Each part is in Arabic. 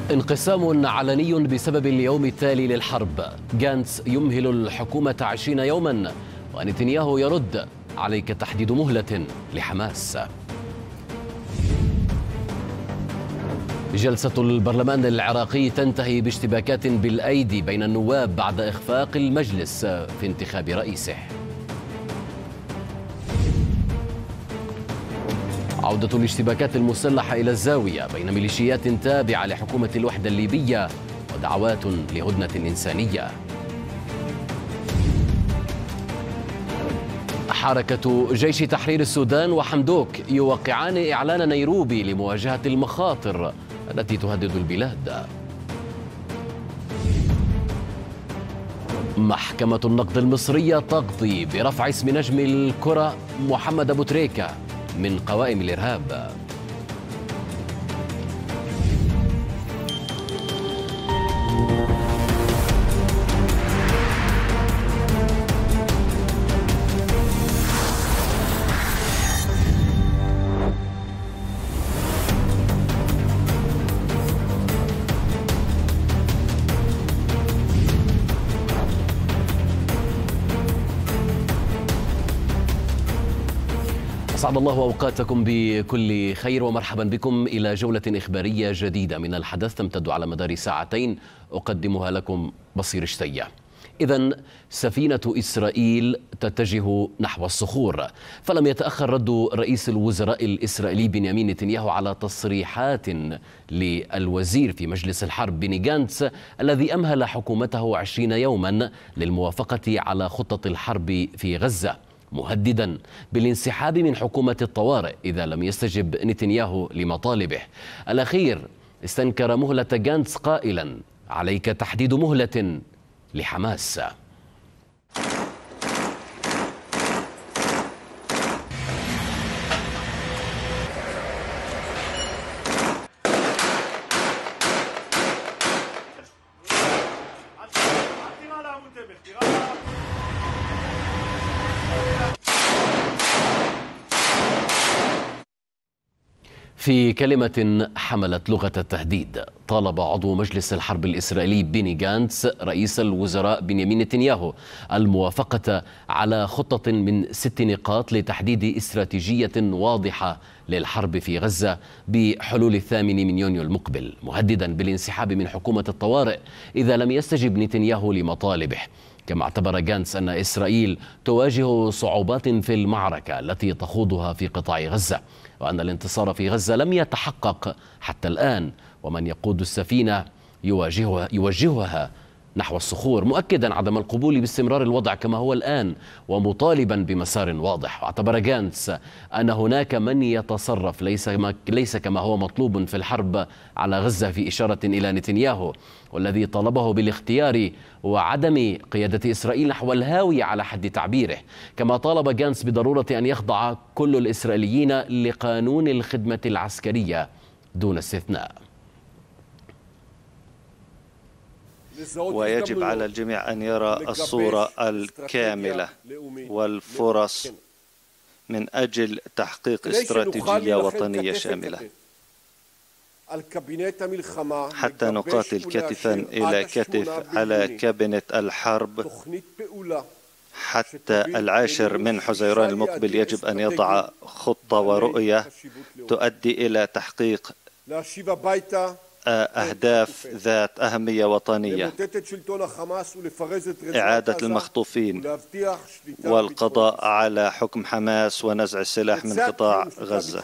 انقسام علني بسبب اليوم التالي للحرب. غانتس يمهل الحكومة 20 يوما، ونتنياهو يرد: عليك تحديد مهلة لحماس. جلسة البرلمان العراقي تنتهي باشتباكات بالأيدي بين النواب بعد إخفاق المجلس في انتخاب رئيسه. عودة الاشتباكات المسلحة إلى الزاوية بين ميليشيات تابعة لحكومة الوحدة الليبية ودعوات لهدنة إنسانية. حركة جيش تحرير السودان وحمدوك يوقعان إعلان نيروبي لمواجهة المخاطر التي تهدد البلاد. محكمة النقد المصرية تقضي برفع اسم نجم الكرة محمد أبو تريكة من قوائم الإرهاب. أسعد الله أوقاتكم بكل خير ومرحبا بكم إلى جولة إخبارية جديدة من الحدث تمتد على مدار ساعتين أقدمها لكم بصير شتية. إذن سفينة إسرائيل تتجه نحو الصخور، فلم يتأخر رد رئيس الوزراء الإسرائيلي بنيامين نتنياهو على تصريحات للوزير في مجلس الحرب بني غانتس الذي أمهل حكومته 20 يوما للموافقة على خطة الحرب في غزة، مهددا بالانسحاب من حكومة الطوارئ إذا لم يستجب نتنياهو لمطالبه. الأخير استنكر مهلة غانتس قائلا: عليك تحديد مهلة لحماس. في كلمة حملت لغة التهديد، طالب عضو مجلس الحرب الإسرائيلي بيني غانتس رئيس الوزراء بنيامين نتنياهو الموافقة على خطة من 6 نقاط لتحديد استراتيجية واضحة للحرب في غزة بحلول 8 من يونيو المقبل، مهددا بالانسحاب من حكومة الطوارئ إذا لم يستجب نتنياهو لمطالبه. كما اعتبر غانتس أن إسرائيل تواجه صعوبات في المعركة التي تخوضها في قطاع غزة، وأن الانتصار في غزة لم يتحقق حتى الآن، ومن يقود السفينة يوجهها نحو الصخور، مؤكدا عدم القبول باستمرار الوضع كما هو الآن ومطالبا بمسار واضح. واعتبر غانتس أن هناك من يتصرف ليس كما هو مطلوب في الحرب على غزة، في إشارة إلى نتنياهو والذي طلبه بالاختيار وعدم قيادة إسرائيل نحو الهاوية على حد تعبيره. كما طالب غانتس بضرورة أن يخضع كل الإسرائيليين لقانون الخدمة العسكرية دون استثناء. ويجب على الجميع أن يرى الصورة الكاملة والفرص من أجل تحقيق استراتيجية وطنية شاملة حتى نقاتل كتفا إلى كتف على كابينة الحرب. حتى 10 من حزيران المقبل يجب أن يضع خطة ورؤية تؤدي إلى تحقيق أهداف ذات أهمية وطنية: إعادة المخطوفين والقضاء على حكم حماس ونزع السلاح من قطاع غزة.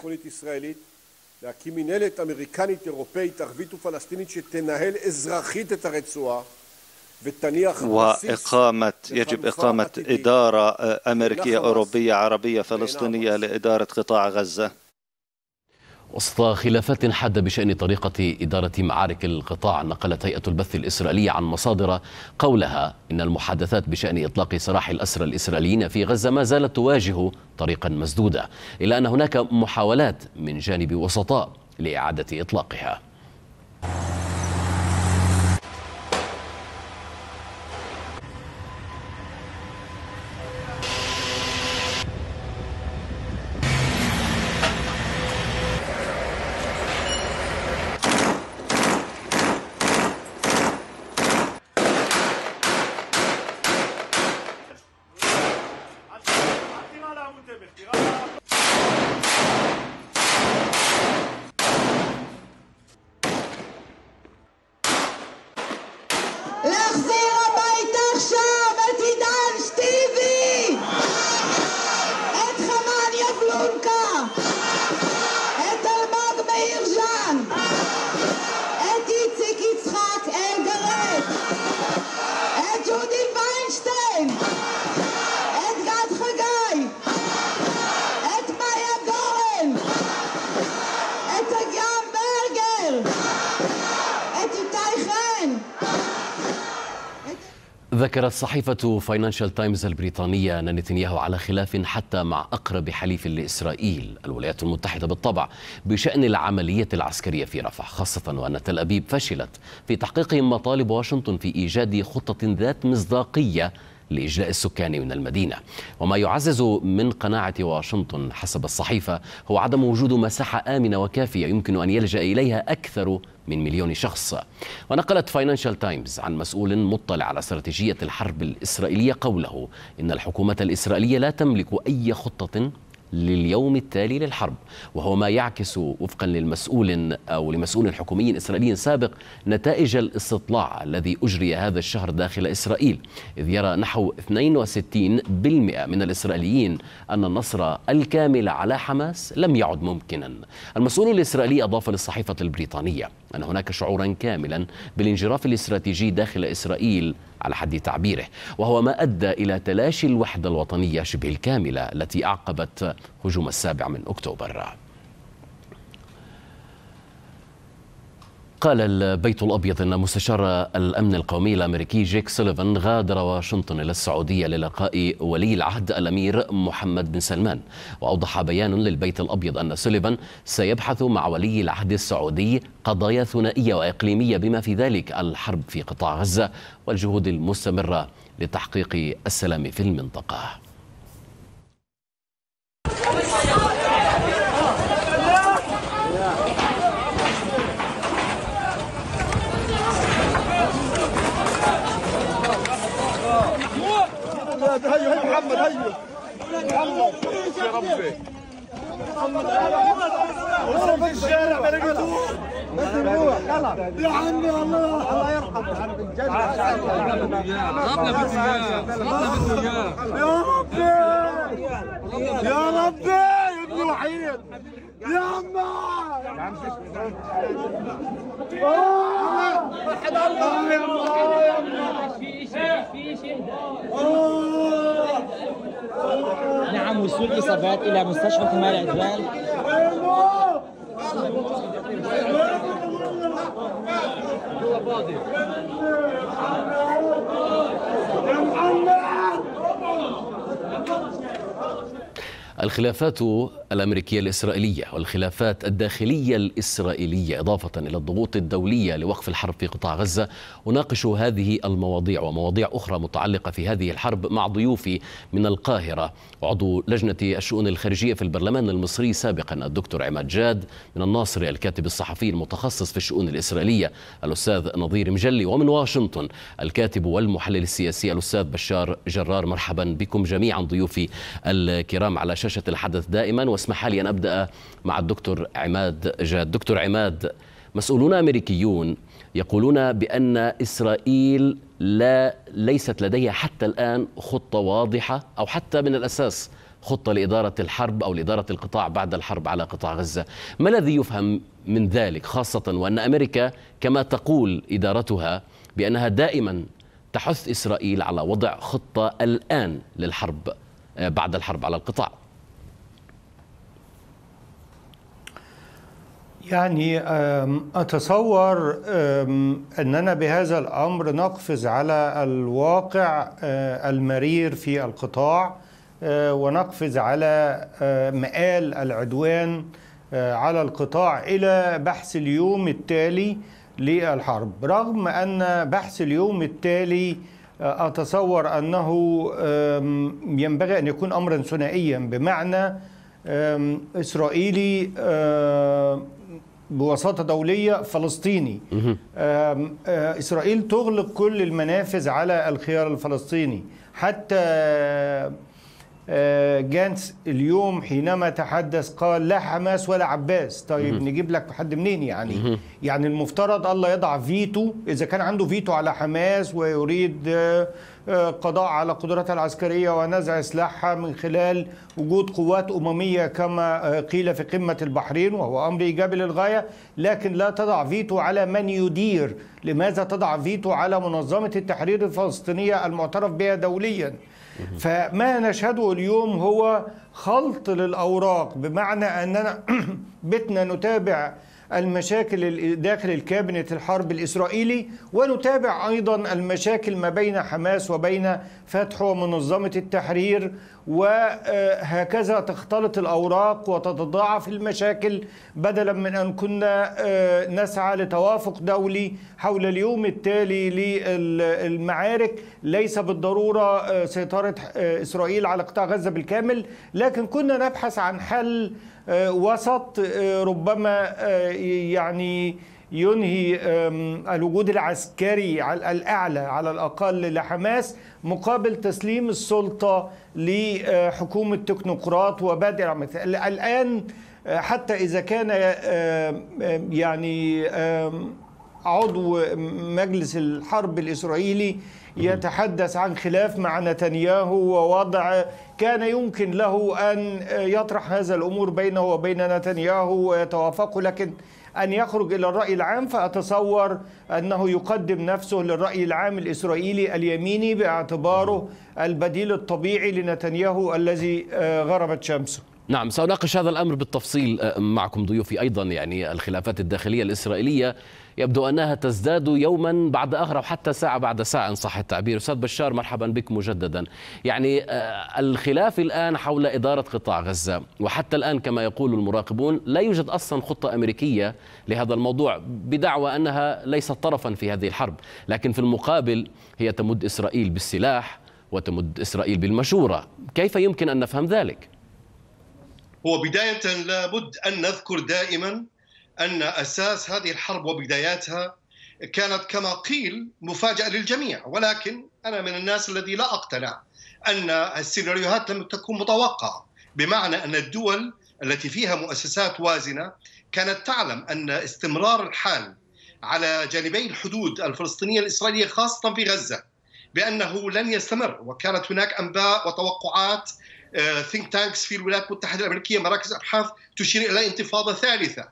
يجب إقامة إدارة أمريكية أوروبية عربية فلسطينية لإدارة قطاع غزة. وسط خلافات حادة بشأن طريقة إدارة معارك القطاع، نقلت هيئة البث الإسرائيلية عن مصادر قولها إن المحادثات بشأن إطلاق سراح الأسرى الإسرائيليين في غزة ما زالت تواجه طريقا مسدودا، إلا أن هناك محاولات من جانب وسطاء لإعادة إطلاقها. ذكرت صحيفة فاينانشال تايمز البريطانية أن نتنياهو على خلاف حتى مع أقرب حليف لإسرائيل الولايات المتحدة بالطبع بشأن العملية العسكرية في رفح، خاصة وأن تل أبيب فشلت في تحقيق مطالب واشنطن في إيجاد خطة ذات مصداقية لإجلاء السكان من المدينة. وما يعزز من قناعة واشنطن حسب الصحيفة هو عدم وجود مساحة آمنة وكافية يمكن أن يلجأ إليها أكثر من 1,000,000 شخص. ونقلت فاينانشال تايمز عن مسؤول مطلع على استراتيجية الحرب الإسرائيلية قوله إن الحكومة الإسرائيلية لا تملك أي خطة لليوم التالي للحرب، وهو ما يعكس وفقا لمسؤول حكومي إسرائيلي سابق نتائج الاستطلاع الذي أجري هذا الشهر داخل إسرائيل، إذ يرى نحو 62% من الإسرائيليين أن النصر الكامل على حماس لم يعد ممكنا. المسؤول الإسرائيلي أضاف للصحيفة البريطانية أن هناك شعورا كاملا بالانجراف الاستراتيجي داخل إسرائيل على حد تعبيره، وهو ما أدى إلى تلاشي الوحدة الوطنية شبه الكاملة التي أعقبت هجوم 7 أكتوبر. قال البيت الأبيض أن مستشار الأمن القومي الأمريكي جيك سوليفان غادر واشنطن إلى السعودية للقاء ولي العهد الأمير محمد بن سلمان. وأوضح بيان للبيت الأبيض أن سوليفان سيبحث مع ولي العهد السعودي قضايا ثنائية وإقليمية بما في ذلك الحرب في قطاع غزة والجهود المستمرة لتحقيق السلام في المنطقة. هيو محمد هيو محمد يا ربي محمد في الشارع ما لقيتوه يا عمي الله يرحمه يا ربي يا ابن وحيد يا عمي نعم، وصول إصابات إلى مستشفى كمال عدوان. الخلافات الأمريكية الإسرائيلية والخلافات الداخلية الإسرائيلية إضافة إلى الضغوط الدولية لوقف الحرب في قطاع غزة، أناقش هذه المواضيع ومواضيع أخرى متعلقة في هذه الحرب مع ضيوفي من القاهرة، وعضو لجنة الشؤون الخارجية في البرلمان المصري سابقا الدكتور عماد جاد، من الناصري الكاتب الصحفي المتخصص في الشؤون الإسرائيلية الأستاذ نظير مجلي، ومن واشنطن الكاتب والمحلل السياسي الأستاذ بشار جرار. مرحبا بكم جميعا ضيوفي الكرام على شاشة الحدث دائما. واسمح لي أن أبدأ مع الدكتور عماد جاد. دكتور عماد، مسؤولون أمريكيون يقولون بأن إسرائيل ليست لديها حتى الآن خطة واضحة أو حتى من الأساس خطة لإدارة الحرب أو لإدارة القطاع بعد الحرب على قطاع غزة. ما الذي يفهم من ذلك، خاصة وأن أمريكا كما تقول إدارتها بأنها دائما تحث إسرائيل على وضع خطة الآن للحرب بعد الحرب على القطاع؟ يعني أتصور أننا بهذا الأمر نقفز على الواقع المرير في القطاع، ونقفز على مآل العدوان على القطاع إلى بحث اليوم التالي للحرب، رغم أن بحث اليوم التالي أتصور أنه ينبغي أن يكون أمرا ثنائيا، بمعنى إسرائيلي بوساطة دولية، فلسطيني. إسرائيل تغلق كل المنافذ على الخيار الفلسطيني، حتى جانتس اليوم حينما تحدث قال لا حماس ولا عباس. طيب نجيب لك حد منين يعني؟ يعني المفترض الله يضع فيتو إذا كان عنده فيتو على حماس ويريد قضاء على قدراتها العسكرية ونزع سلاحها من خلال وجود قوات أممية كما قيل في قمة البحرين، وهو أمر إيجابي للغاية، لكن لا تضع فيتو على من يدير. لماذا تضع فيتو على منظمة التحرير الفلسطينية المعترف بها دوليا؟ فما نشهده اليوم هو خلط للأوراق، بمعنى أننا بتنا نتابع المشاكل داخل الكابينت الحرب الإسرائيلي، ونتابع أيضا المشاكل ما بين حماس وبين فتح ومنظمة التحرير، وهكذا تختلط الأوراق وتتضاعف المشاكل، بدلا من أن كنا نسعى لتوافق دولي حول اليوم التالي للمعارك. ليس بالضرورة سيطرة إسرائيل على قطاع غزة بالكامل، لكن كنا نبحث عن حل وسط ربما يعني ينهي الوجود العسكري الأعلى على الأقل لحماس مقابل تسليم السلطة لحكومة تكنوقراط وبادئ الآن. حتى إذا كان يعني عضو مجلس الحرب الإسرائيلي يتحدث عن خلاف مع نتنياهو ووضع كان يمكن له أن يطرح هذا الأمور بينه وبين نتنياهو ويتوافقوا، لكن أن يخرج إلى الرأي العام فأتصور أنه يقدم نفسه للرأي العام الإسرائيلي اليميني باعتباره البديل الطبيعي لنتنياهو الذي غربت شمسه. نعم، سأناقش هذا الأمر بالتفصيل معكم ضيوفي أيضا. يعني الخلافات الداخلية الإسرائيلية يبدو أنها تزداد يوما بعد آخر، أو حتى ساعة بعد ساعة إن صح التعبير. أستاذ بشار، مرحبا بك مجددا. يعني الخلاف الآن حول إدارة قطاع غزة، وحتى الآن كما يقول المراقبون لا يوجد أصلا خطة أمريكية لهذا الموضوع، بدعوى أنها ليست طرفا في هذه الحرب، لكن في المقابل هي تمد إسرائيل بالسلاح وتمد إسرائيل بالمشورة. كيف يمكن أن نفهم ذلك؟ هو بداية لابد أن نذكر دائما أن أساس هذه الحرب وبداياتها كانت كما قيل مفاجأة للجميع، ولكن أنا من الناس الذي لا أقتنع أن السيناريوهات لم تكن متوقعة، بمعنى أن الدول التي فيها مؤسسات وازنة كانت تعلم أن استمرار الحال على جانبي الحدود الفلسطينية الإسرائيلية خاصة في غزة بأنه لن يستمر، وكانت هناك أنباء وتوقعات think tanks في الولايات المتحدة الأمريكية، مراكز أبحاث تشير إلى انتفاضة ثالثة،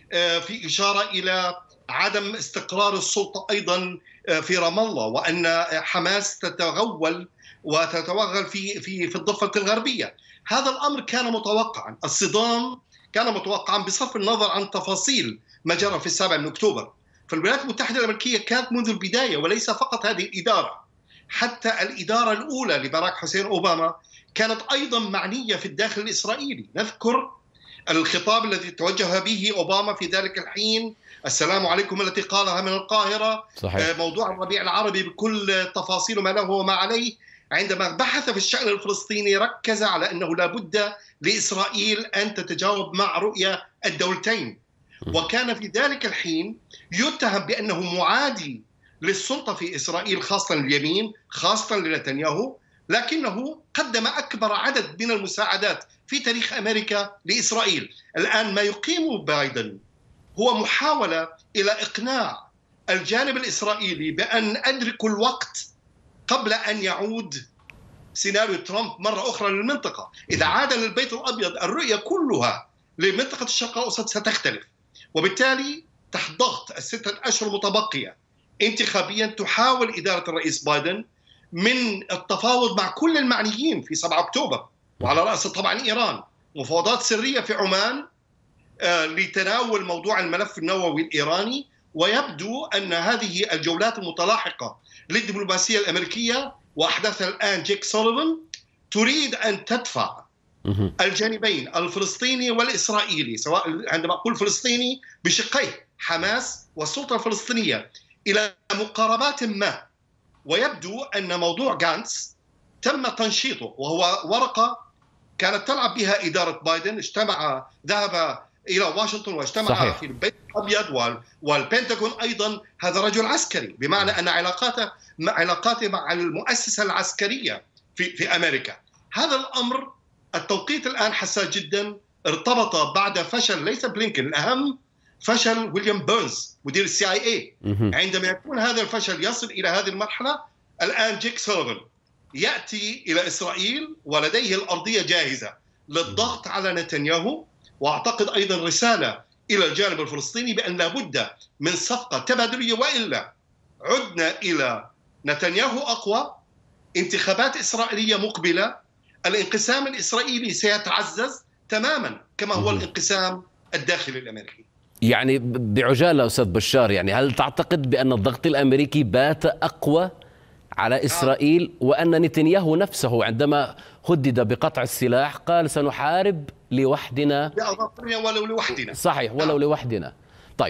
في إشارة إلى عدم استقرار السلطة أيضا في رام الله، وأن حماس تتغول وتتوغل في الضفة الغربية. هذا الأمر كان متوقعا، الصدام كان متوقعا بصرف النظر عن تفاصيل ما جرى في 7 من أكتوبر. فالولايات المتحدة الأمريكية كانت منذ البداية، وليس فقط هذه الإدارة، حتى الإدارة الأولى لبراك حسين أوباما كانت أيضا معنية في الداخل الإسرائيلي. نذكر الخطاب الذي توجه به أوباما في ذلك الحين، السلام عليكم التي قالها من القاهرة، صحيح. موضوع الربيع العربي بكل تفاصيله ما له وما عليه. عندما بحث في الشأن الفلسطيني ركز على أنه لا بد لإسرائيل أن تتجاوب مع رؤية الدولتين، وكان في ذلك الحين يتهم بأنه معادي للسلطة في إسرائيل، خاصة اليمين، خاصة لنتنياهو، لكنه قدم أكبر عدد من المساعدات في تاريخ أمريكا لإسرائيل. الآن ما يقيمه بايدن هو محاولة إلى إقناع الجانب الإسرائيلي بأن أدركوا الوقت قبل أن يعود سيناريو ترامب مرة أخرى للمنطقة. إذا عاد للبيت الأبيض الرؤية كلها لمنطقة الشرق الأوسط ستختلف، وبالتالي تحت ضغط ال6 أشهر المتبقية انتخابيا تحاول إدارة الرئيس بايدن من التفاوض مع كل المعنيين في 7 أكتوبر، وعلى رأس طبعا إيران، مفاوضات سرية في عمان لتناول موضوع الملف النووي الإيراني. ويبدو أن هذه الجولات المتلاحقة للدبلوماسية الأمريكية وأحدثها الآن جيك سوليفان تريد أن تدفع الجانبين الفلسطيني والإسرائيلي، سواء عندما أقول فلسطيني بشقيه حماس والسلطة الفلسطينية، إلى مقاربات ما. ويبدو أن موضوع غانتس تم تنشيطه، وهو ورقة كانت تلعب بها إدارة بايدن. ذهب إلى واشنطن واجتمع صحيح. في البيت الأبيض والبنتاغون أيضا. هذا رجل عسكري، بمعنى أن علاقاته مع المؤسسة العسكرية في أمريكا. هذا الأمر التوقيت الآن حساس جدا، ارتبط بعد فشل ليس بلينكن، الأهم فشل ويليام بيرنز مدير CIA. عندما يكون هذا الفشل يصل إلى هذه المرحلة، الآن جيك سوليفان يأتي إلى إسرائيل ولديه الأرضية جاهزة للضغط على نتنياهو، وأعتقد أيضا رسالة إلى الجانب الفلسطيني بأن لابد من صفقة تبادلية، وإلا عدنا إلى نتنياهو أقوى، انتخابات إسرائيلية مقبلة، الانقسام الإسرائيلي سيتعزز تماما كما هو الانقسام الداخلي الأمريكي. يعني بعجالة أستاذ بشار، يعني هل تعتقد بأن الضغط الأمريكي بات أقوى على إسرائيل، وأن نتنياهو نفسه عندما هدد بقطع السلاح قال سنحارب لوحدنا ولو لوحدنا؟ صحيح، ولو لوحدنا. طيب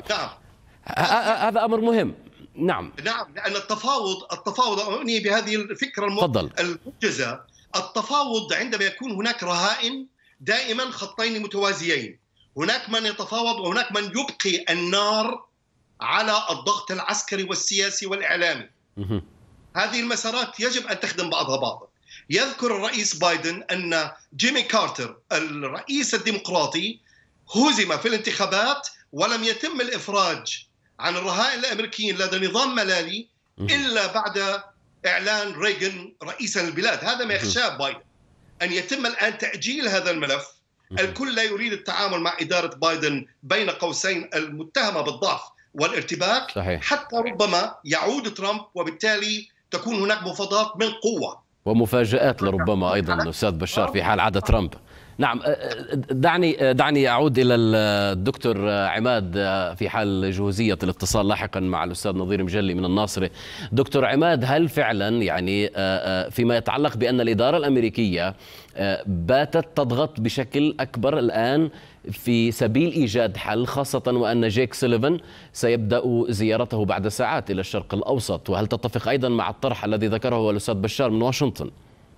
هذا أمر مهم. نعم لأن التفاوض أعني بهذه الفكرة الموجزة. التفاوض عندما يكون هناك رهائن دائما خطين متوازيين، هناك من يتفاوض وهناك من يبقي النار على الضغط العسكري والسياسي والإعلامي. هذه المسارات يجب أن تخدم بعضها بعضا. يذكر الرئيس بايدن أن جيمي كارتر الرئيس الديمقراطي هزم في الانتخابات ولم يتم الإفراج عن الرهائن الأمريكيين لدى نظام ملالي إلا بعد إعلان ريغان رئيسا للبلاد. هذا ما يخشاه بايدن، أن يتم الآن تأجيل هذا الملف. الكل لا يريد التعامل مع إدارة بايدن بين قوسين المتهمة بالضعف والارتباك. صحيح. حتى ربما يعود ترامب، وبالتالي تكون هناك مفاوضات من قوة ومفاجآت لربما أيضا أستاذ بشار في حال عاد ترامب. نعم، دعني أعود إلى الدكتور عماد في حال جهوزية الاتصال لاحقا مع الأستاذ نظير مجلي من الناصرة. دكتور عماد، هل فعلا يعني فيما يتعلق بأن الإدارة الأمريكية باتت تضغط بشكل أكبر الآن في سبيل إيجاد حل، خاصة وأن جيك سوليفان سيبدأ زيارته بعد ساعات إلى الشرق الأوسط، وهل تتفق أيضا مع الطرح الذي ذكره الأستاذ بشار من واشنطن؟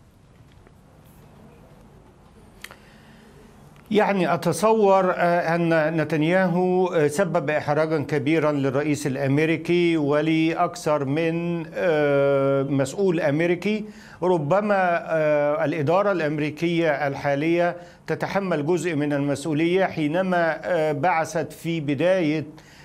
يعني أتصور أن نتنياهو سبب إحراجا كبيرا للرئيس الأمريكي ولأكثر من مسؤول أمريكي. ربما الإدارة الأمريكية الحالية تتحمل جزء من المسؤولية حينما بعثت في بداية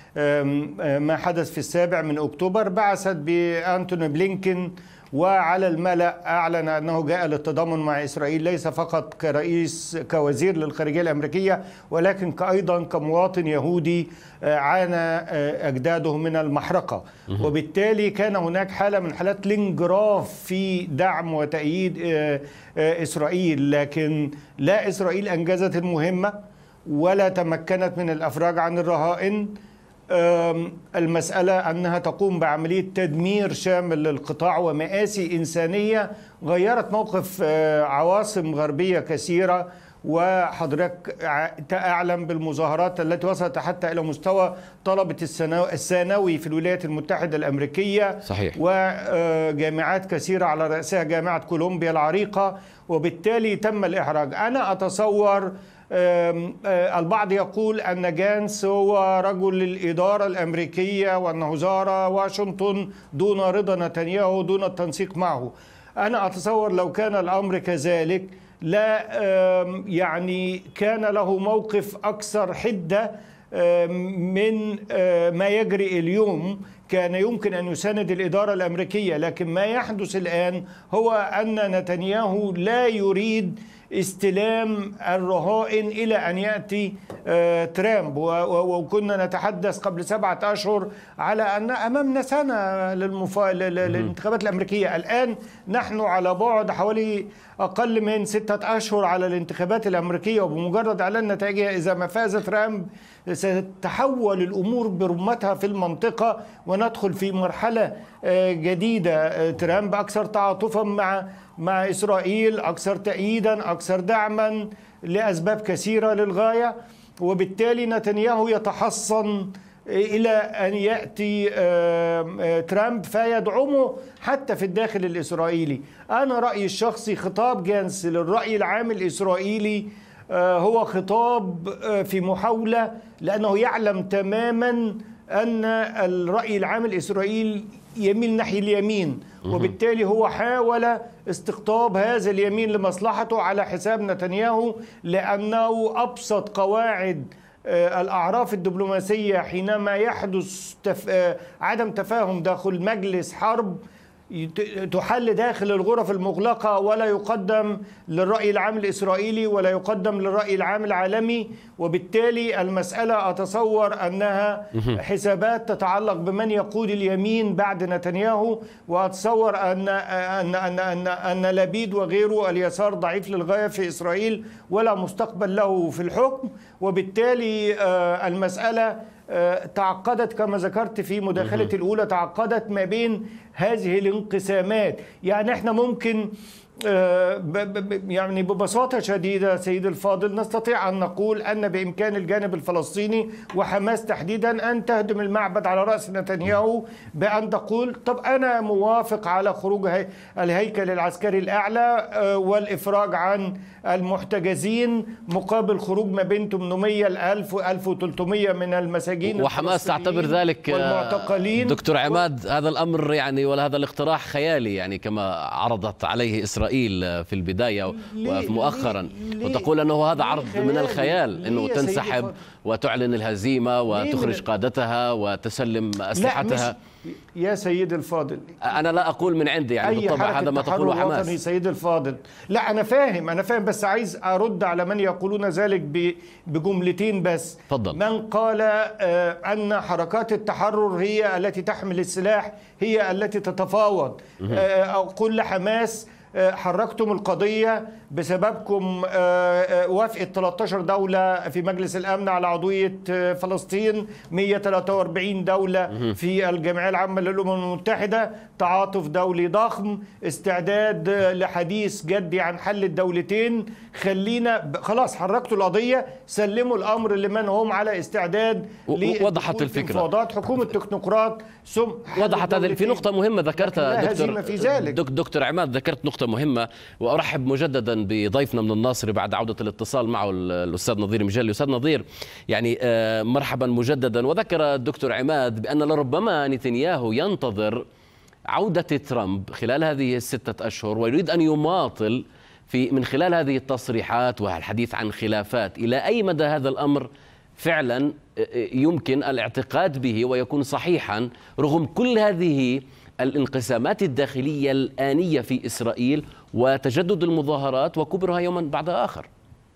ما حدث في 7 أكتوبر، بعثت بأنتوني بلينكن، وعلى الملأ أعلن أنه جاء للتضامن مع إسرائيل ليس فقط كوزير للخارجية الأمريكية، ولكن أيضا كمواطن يهودي عانى أجداده من المحرقة. وبالتالي كان هناك حالة من حالات الانجراف في دعم وتأييد إسرائيل، لكن لا إسرائيل أنجزت المهمة ولا تمكنت من الأفراج عن الرهائن. المسألة أنها تقوم بعملية تدمير شامل للقطاع ومآسي إنسانية غيرت موقف عواصم غربية كثيرة، وحضرتك أعلم بالمظاهرات التي وصلت حتى إلى مستوى طلبة الثانوي في الولايات المتحدة الأمريكية. صحيح. وجامعات كثيرة على رأسها جامعة كولومبيا العريقة، وبالتالي تم الإحراج. أنا أتصور البعض يقول أن جانس هو رجل الإدارة الأمريكية وأنه زار واشنطن دون رضا نتنياهو دون التنسيق معه. أنا أتصور لو كان الأمر كذلك لا يعني كان له موقف أكثر حدة من ما يجري اليوم، كان يمكن أن يساند الإدارة الأمريكية. لكن ما يحدث الآن هو أن نتنياهو لا يريد استلام الرهائن إلى أن يأتي ترامب، وكنا نتحدث قبل 7 أشهر على أن أمامنا سنة للانتخابات الأمريكية. الآن نحن على بعد حوالي أقل من 6 أشهر على الانتخابات الأمريكية، وبمجرد إعلان نتائجها إذا ما فاز ترامب ستتحول الأمور برمتها في المنطقة وندخل في مرحلة جديدة. ترامب أكثر تعاطفا مع إسرائيل، أكثر تأييدا، أكثر دعما لأسباب كثيرة للغاية، وبالتالي نتنياهو يتحصن إلى أن يأتي ترامب فيدعمه حتى في الداخل الإسرائيلي. أنا رأيي الشخصي خطاب جانس للرأي العام الإسرائيلي هو خطاب في محاولة، لأنه يعلم تماما أن الرأي العام الإسرائيلي يميل ناحية اليمين، وبالتالي هو حاول استقطاب هذا اليمين لمصلحته على حساب نتنياهو، لأنه أبسط قواعد الأعراف الدبلوماسية حينما يحدث عدم تفاهم داخل مجلس حرب تحل داخل الغرف المغلقة، ولا يقدم للرأي العام الإسرائيلي ولا يقدم للرأي العام العالمي. وبالتالي المسألة أتصور أنها حسابات تتعلق بمن يقود اليمين بعد نتنياهو، وأتصور أن لبيد وغيره اليسار ضعيف للغاية في إسرائيل ولا مستقبل له في الحكم. وبالتالي المسألة تعقدت كما ذكرت في مداخلة الأولى، تعقدت ما بين هذه الانقسامات. يعني احنا ممكن يعني ببساطة شديدة سيد الفاضل نستطيع أن نقول أن بإمكان الجانب الفلسطيني وحماس تحديدا أن تهدم المعبد على رأس نتنياهو، بأن تقول طب أنا موافق على خروج الهيكل العسكري الأعلى والإفراج عن المحتجزين مقابل خروج ما بين 800 ل 1000 و 1300 من المساجين، وحماس تعتبر ذلك والمعتقلين. دكتور عماد هذا الأمر يعني ولا هذا الاقتراح خيالي يعني كما عرضت عليه إسرائيل في البداية ومؤخرا، وتقول أنه هذا عرض من الخيال أنه تنسحب وتعلن الهزيمة وتخرج قادتها وتسلم أسلحتها. يا سيد الفاضل أنا لا أقول من عندي يعني بالطبع هذا ما تقوله حماس. سيد الفاضل لا أنا فاهم بس عايز أرد على من يقولون ذلك بجملتين بس. فضل. من قال أن حركات التحرر هي التي تحمل السلاح هي التي تتفاوض، أقول لحماس حركتم القضية بسببكم وافقت 13 دولة في مجلس الأمن على عضوية فلسطين، 143 دولة في الجمعية العامة للأمم المتحدة، تعاطف دولي ضخم، استعداد لحديث جدي عن حل الدولتين. خلينا خلاص حركتوا القضية، سلموا الأمر لمن هم على استعداد. وضحت الفكرة حكومة تكنوقراط ثم وضحت هذه في نقطة مهمة ذكرتها دكتور عماد، ذكرت نقطة مهمة، وأرحب مجددا بضيفنا من الناصري بعد عودة الاتصال معه الأستاذ نظير مجلي. أستاذ نظير يعني مرحبا مجددا. وذكر الدكتور عماد بأن لربما نتنياهو ينتظر عودة ترامب خلال هذه ال6 أشهر ويريد أن يماطل من خلال هذه التصريحات والحديث عن خلافات. إلى أي مدى هذا الأمر فعلا يمكن الاعتقاد به ويكون صحيحا رغم كل هذه الانقسامات الداخلية الآنية في إسرائيل وتجدد المظاهرات وكبرها يوما بعد آخر؟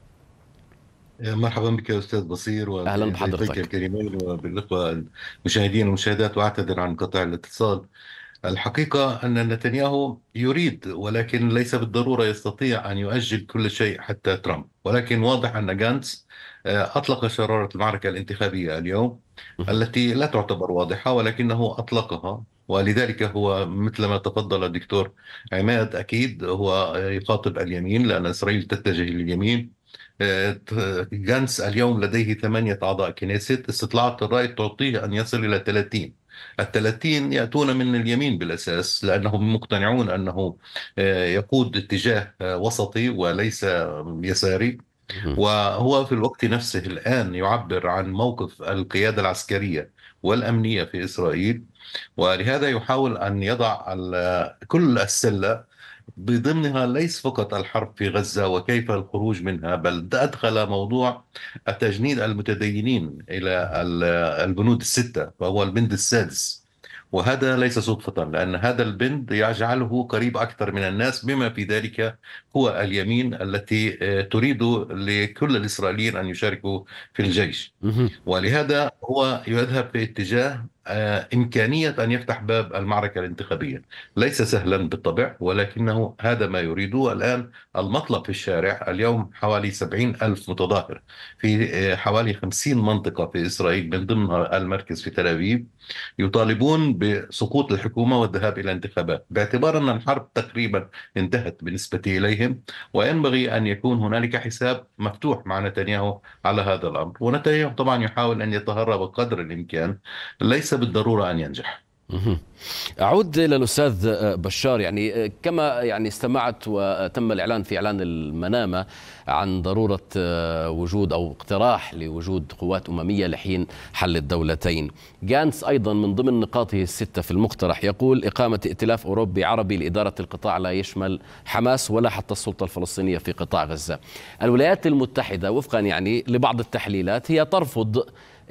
مرحبا بك يا أستاذ بصير أهلا بحضرتك الكريمين وبالإخوة المشاهدين والمشاهدات، وأعتذر عن قطع الاتصال. الحقيقة أن نتنياهو يريد ولكن ليس بالضرورة يستطيع أن يؤجل كل شيء حتى ترامب، ولكن واضح أن جانتس أطلق شرارة المعركة الانتخابية اليوم التي لا تعتبر واضحة ولكنه أطلقها، ولذلك هو مثل ما تفضل الدكتور عماد أكيد هو يخاطب اليمين لأن إسرائيل تتجه لليمين. جانتس اليوم لديه 8 أعضاء كنيست، استطلاعات الرأي تعطيه أن يصل إلى 30. ال30 يأتون من اليمين بالأساس لأنهم مقتنعون أنه يقود اتجاه وسطي وليس يساري، وهو في الوقت نفسه الآن يعبر عن موقف القيادة العسكرية والأمنية في إسرائيل، ولهذا يحاول أن يضع كل السلة بضمنها ليس فقط الحرب في غزة وكيف الخروج منها، بل أدخل موضوع التجنيد المتدينين إلى البنود ال6 وهو البند السادس، وهذا ليس صدفة لأن هذا البند يجعله قريب أكثر من الناس، بما في ذلك هو اليمين التي تريد لكل الإسرائيليين أن يشاركوا في الجيش، ولهذا هو يذهب في اتجاه إمكانية أن يفتح باب المعركة الانتخابية. ليس سهلا بالطبع ولكنه هذا ما يريده. الآن المطلب في الشارع اليوم حوالي 70,000 متظاهر في حوالي 50 منطقة في إسرائيل من ضمنها المركز في تل أبيب، يطالبون بسقوط الحكومة والذهاب إلى انتخابات، باعتبار أن الحرب تقريبا انتهت بالنسبة إليهم، وينبغي أن يكون هنالك حساب مفتوح مع نتنياهو على هذا الأمر. ونتنياهو طبعا يحاول أن يتهرب قدر الإمكان، ليس بالضرورة أن ينجح. أعود إلى الأستاذ بشار. يعني كما استمعت وتم الإعلان في إعلان المنامة عن ضرورة وجود أو اقتراح لوجود قوات أممية لحين حل الدولتين. جانتس أيضا من ضمن نقاطه الستة في المقترح يقول إقامة ائتلاف أوروبي عربي لإدارة القطاع لا يشمل حماس ولا حتى السلطة الفلسطينية في قطاع غزة. الولايات المتحدة وفقا لبعض التحليلات هي ترفض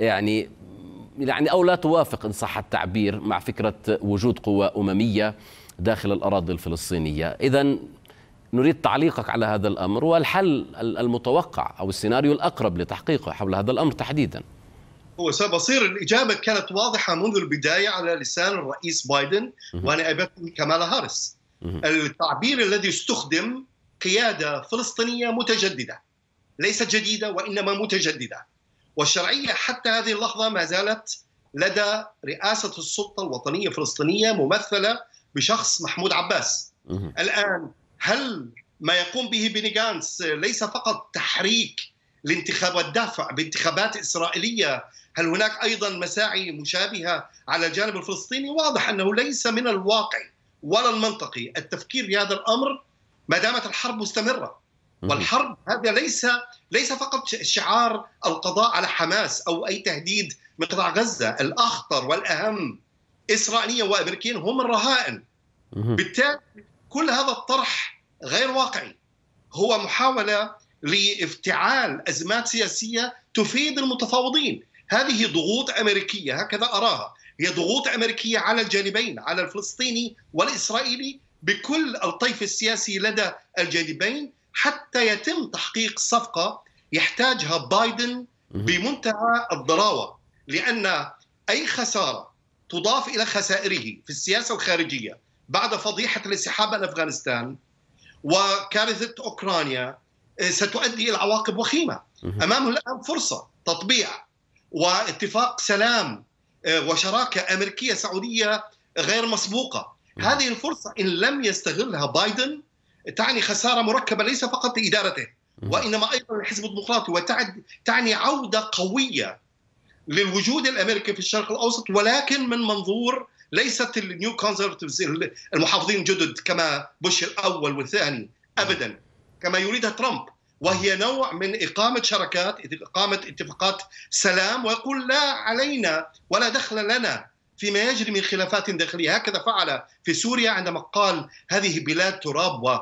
أو لا توافق إن صح التعبير مع فكرة وجود قوى أممية داخل الأراضي الفلسطينية. إذن نريد تعليقك على هذا الأمر والحل المتوقع أو السيناريو الأقرب لتحقيقه حول هذا الأمر تحديدا. هو سبصير الإجابة كانت واضحة منذ البداية على لسان الرئيس بايدن ونائبته كامالا هاريس. التعبير الذي استخدم قيادة فلسطينية متجددة، ليست جديدة وإنما متجددة، والشرعية حتى هذه اللحظة ما زالت لدى رئاسة السلطة الوطنية الفلسطينية ممثلة بشخص محمود عباس. الآن هل ما يقوم به بيني جانتس ليس فقط تحريك لانتخاب والدفع بانتخابات إسرائيلية، هل هناك أيضا مساعي مشابهة على الجانب الفلسطيني؟ واضح أنه ليس من الواقع ولا المنطقي التفكير بهذا الأمر ما دامت الحرب مستمرة. والحرب هذا ليس فقط شعار القضاء على حماس أو أي تهديد من قطاع غزة. الأخطر والأهم إسرائيليا وأمريكيين هم الرهائن. بالتالي كل هذا الطرح غير واقعي، هو محاولة لافتعال أزمات سياسية تفيد المتفاوضين. هذه ضغوط أمريكية، هكذا أراها، هي ضغوط أمريكية على الجانبين، على الفلسطيني والإسرائيلي، بكل الطيف السياسي لدى الجانبين، حتى يتم تحقيق صفقة يحتاجها بايدن بمنتهى الضراوة، لأن أي خسارة تضاف إلى خسائره في السياسة الخارجية بعد فضيحة الانسحاب من أفغانستان وكارثة أوكرانيا ستؤدي إلى عواقب وخيمة. أمامه الآن فرصة تطبيع واتفاق سلام وشراكة أمريكية سعودية غير مسبوقة. هذه الفرصة إن لم يستغلها بايدن تعني خسارة مركبة ليس فقط لإدارته وإنما أيضا للحزب الديمقراطي، وتعني عودة قوية للوجود الأمريكي في الشرق الأوسط، ولكن من منظور ليست النيو كونزرفتيفز المحافظين الجدد كما بوش الأول والثاني أبدا، كما يريدها ترامب، وهي نوع من إقامة شراكات، إقامة اتفاقات سلام، ويقول لا علينا ولا دخل لنا فيما يجري من خلافات داخلية. هكذا فعل في سوريا عندما قال هذه بلاد تراب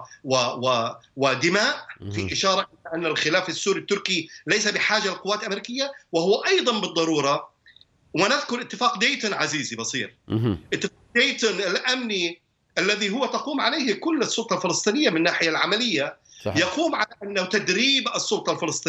ودماء، في إشارة أن الخلاف السوري التركي ليس بحاجة لقوات أمريكية، وهو أيضا بالضرورة. ونذكر اتفاق ديتون عزيزي بصير، اتفاق ديتون الأمني الذي هو تقوم عليه كل السلطة الفلسطينية من الناحية العملية، صحيح. يقوم على أنه تدريب السلطة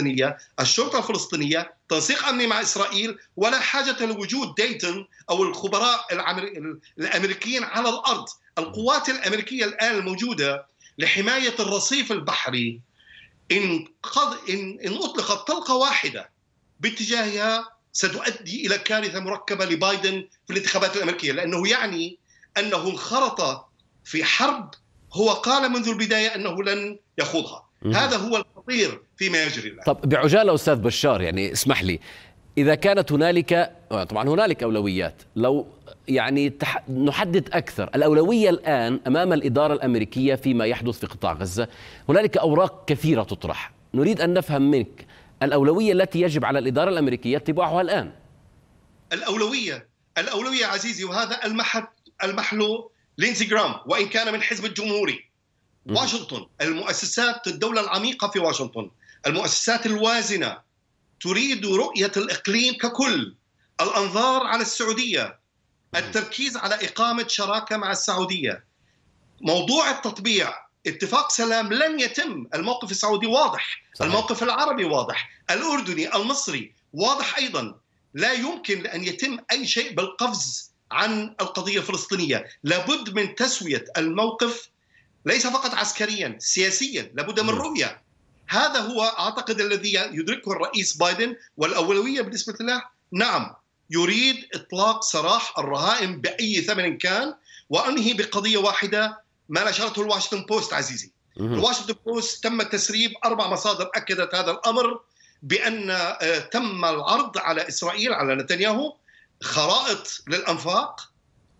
الفلسطينية تنسيق أمني مع إسرائيل، ولا حاجة لوجود ديتون أو الخبراء الأمريكيين على الأرض. القوات الأمريكية الآن الموجودة لحماية الرصيف البحري إن أطلقت طلقة واحدة باتجاهها ستؤدي إلى كارثة مركبة لبايدن في الانتخابات الأمريكية، لأنه يعني أنه انخرط في حرب هو قال منذ البداية أنه لن يخوضها. هذا هو الخطير فيما يجري الآن. طب بعجالة أستاذ بشار، اسمح لي، إذا كانت هنالك، طبعا هنالك أولويات، لو نحدد أكثر الأولوية الآن أمام الإدارة الأمريكية فيما يحدث في قطاع غزة. هنالك أوراق كثيرة تطرح، نريد أن نفهم منك الأولوية التي يجب على الإدارة الأمريكية اتباعها الآن. الأولوية عزيزي، وهذا المحلو لينسي جرام وإن كان من حزب الجمهوري، واشنطن، المؤسسات، الدولة العميقة في واشنطن، المؤسسات الوازنة تريد رؤية الإقليم ككل، الأنظار على السعودية، التركيز على إقامة شراكة مع السعودية. موضوع التطبيع اتفاق سلام لن يتم. الموقف السعودي واضح، صحيح. الموقف العربي واضح، الأردني، المصري واضح أيضا. لا يمكن أن يتم أي شيء بالقفز عن القضية الفلسطينية. لابد من تسوية الموقف ليس فقط عسكريا، سياسيا، لابد من رؤية. هذا هو أعتقد الذي يدركه الرئيس بايدن، والأولوية بالنسبة له نعم يريد إطلاق سراح الرهائن بأي ثمن كان، وأنهي بقضية واحدة ما نشرته الواشنطن بوست عزيزي. الواشنطن بوست تم تسريب 4 مصادر أكدت هذا الأمر، بأن تم العرض على إسرائيل، على نتنياهو، خرائط للأنفاق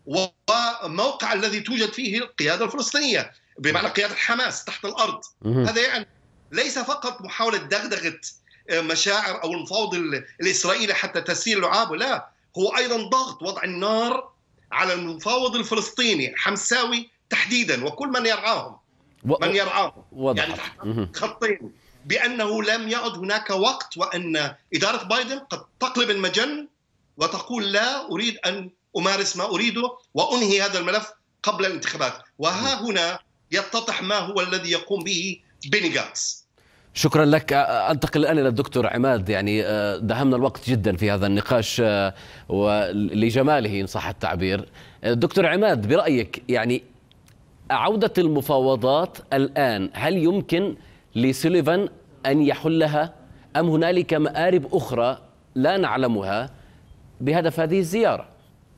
وموقع الذي توجد فيه القيادة الفلسطينية بمعنى قيادة حماس تحت الأرض. هذا يعني ليس فقط محاولة دغدغة مشاعر أو المفاوض الإسرائيلي حتى تسيير اللعاب، لا، هو أيضا ضغط وضع النار على المفاوض الفلسطيني حمساوي تحديدا وكل من يرعاهم يعني تحت خطين، بأنه لم يعد هناك وقت، وأن إدارة بايدن قد تقلب المجن وتقول لا أريد أن أمارس ما أريده وأنهي هذا الملف قبل الانتخابات. وها هنا يتضح ما هو الذي يقوم به بيني جانتس. شكرا لك. أنتقل الآن إلى الدكتور عماد. يعني دهمنا الوقت جدا في هذا النقاش ولجماله إن صح التعبير. دكتور عماد، برأيك يعني عودة المفاوضات الآن هل يمكن لسوليفان أن يحلها أم هنالك مآرب أخرى لا نعلمها بهدف هذه الزيارة؟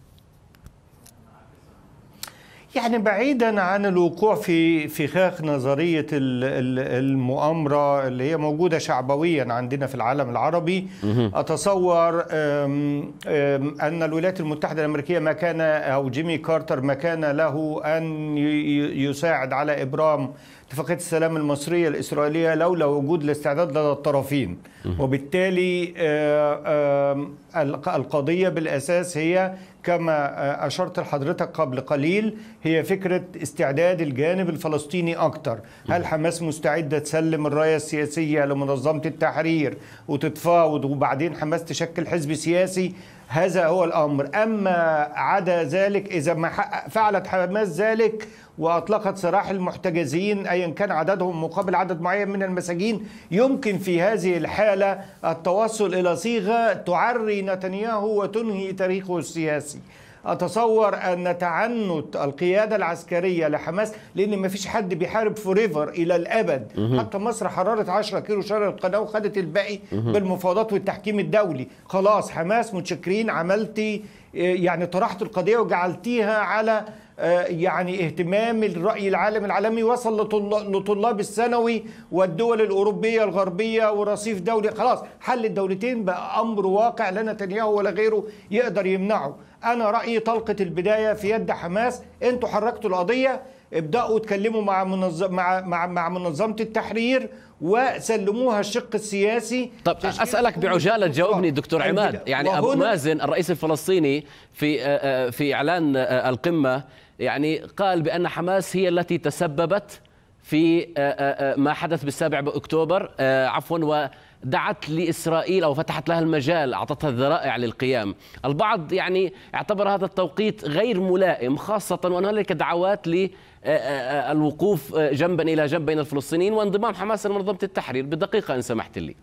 يعني بعيدا عن الوقوع في فخاخ نظرية المؤامرة اللي هي موجودة شعبويا عندنا في العالم العربي، أتصور أن الولايات المتحدة الأمريكية ما كان، أو جيمي كارتر ما كان له أن يساعد على إبرام اتفاقية السلام المصرية الإسرائيلية لولا وجود الاستعداد لدى الطرفين. وبالتالي القضية بالأساس هي كما أشرت لحضرتك قبل قليل، هي فكرة استعداد الجانب الفلسطيني أكتر. هل حماس مستعدة تسلم الراية السياسية لمنظمة التحرير وتتفاوض وبعدين حماس تشكل حزب سياسي؟ هذا هو الأمر. أما عدا ذلك، إذا ما فعلت حماس ذلك وأطلقت سراح المحتجزين أيا كان عددهم مقابل عدد معين من المساجين، يمكن في هذه الحالة التوصل إلى صيغة تعري نتنياهو وتنهي تاريخه السياسي. أتصور أن تعنت القيادة العسكرية لحماس، لأن ما فيش حد بيحارب فوريفر إلى الأبد. حتى مصر حررت 10 كيلو شرق القناة وخدت الباقي بالمفاوضات والتحكيم الدولي. خلاص حماس متشكرين، عملتي يعني طرحت القضية وجعلتيها على يعني اهتمام الرأي العالمي، وصل لطلاب الثانوي والدول الأوروبية الغربية ورصيف دولي. خلاص حل الدولتين بقى أمر واقع، لا نتنياهو ولا غيره يقدر يمنعه. أنا رأيي طلقة البداية في يد حماس. أنتوا حركتوا القضية، ابدأوا اتكلموا مع منظمة التحرير وسلموها الشق السياسي. طب أسألك بعجالة جاوبني دكتور عماد. يعني أبو مازن الرئيس الفلسطيني في إعلان القمة يعني قال بأن حماس هي التي تسببت في ما حدث بالسابع أكتوبر ودعت لإسرائيل أو فتحت لها المجال، أعطتها الذرائع للقيام. البعض يعني اعتبر هذا التوقيت غير ملائم، خاصة وأن هنالك دعوات للوقوف جنبا إلى جنب بين الفلسطينيين وانضمام حماس لمنظمة التحرير. بدقيقة إن سمحت لي.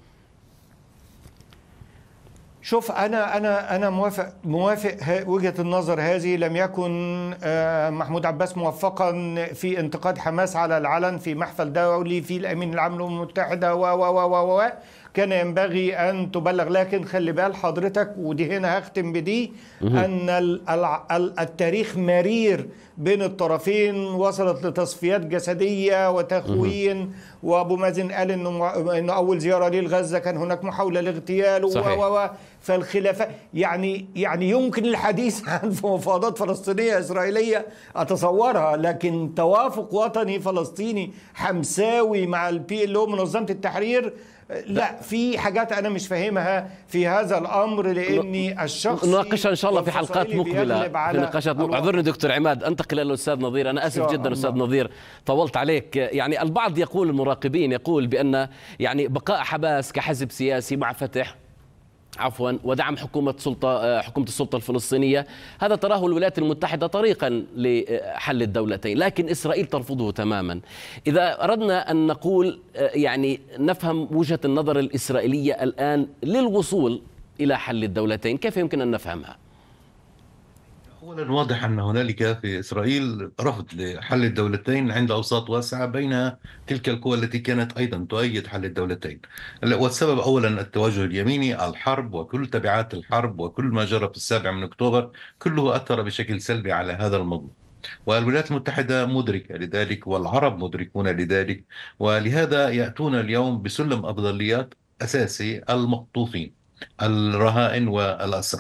شوف، أنا موافق وجهة النظر هذه. لم يكن محمود عباس موفقا في انتقاد حماس على العلن في محفل دولي في الأمين العام للأمم المتحدة و كان ينبغي أن تبلغ. لكن خلي بال حضرتك، ودي هنا هختم بدي، أن التاريخ مرير بين الطرفين، وصلت لتصفيات جسدية وتخوين. وأبو مازن قال إنه أول زيارة ليه لغزة كان هناك محاولة لاغتياله فالخلافات يعني يمكن الحديث عن مفاوضات فلسطينية إسرائيلية أتصورها، لكن توافق وطني فلسطيني حمساوي مع PLO منظمة التحرير، لا، في حاجات أنا مش فاهمها في هذا الأمر، لأني الشخص نناقشها إن شاء الله في حلقات مقبلة، في نقاشات. اعذرني دكتور عماد، أنتقل إلى الأستاذ نظير. أنا آسف جدا أستاذ نظير طولت عليك. يعني البعض يقول، المراقبين يقول بأن يعني بقاء حماس كحزب سياسي مع فتح ودعم حكومة السلطة الفلسطينية، هذا تراه الولايات المتحدة طريقا لحل الدولتين، لكن إسرائيل ترفضه تماما. إذا أردنا أن نقول يعني نفهم وجهة النظر الإسرائيلية الآن للوصول إلى حل الدولتين، كيف يمكن أن نفهمها؟ أولا، واضح أن هنالك في إسرائيل رفض لحل الدولتين عند أوساط واسعة بين تلك القوى التي كانت أيضا تؤيد حل الدولتين. والسبب أولا التوجه اليميني، الحرب وكل تبعات الحرب وكل ما جرى في 7 أكتوبر كله أثر بشكل سلبي على هذا الموضوع، والولايات المتحدة مدركة لذلك والعرب مدركون لذلك، ولهذا يأتون اليوم بسلم أفضليات أساسي: المخطوفين، الرهائن والأسرى.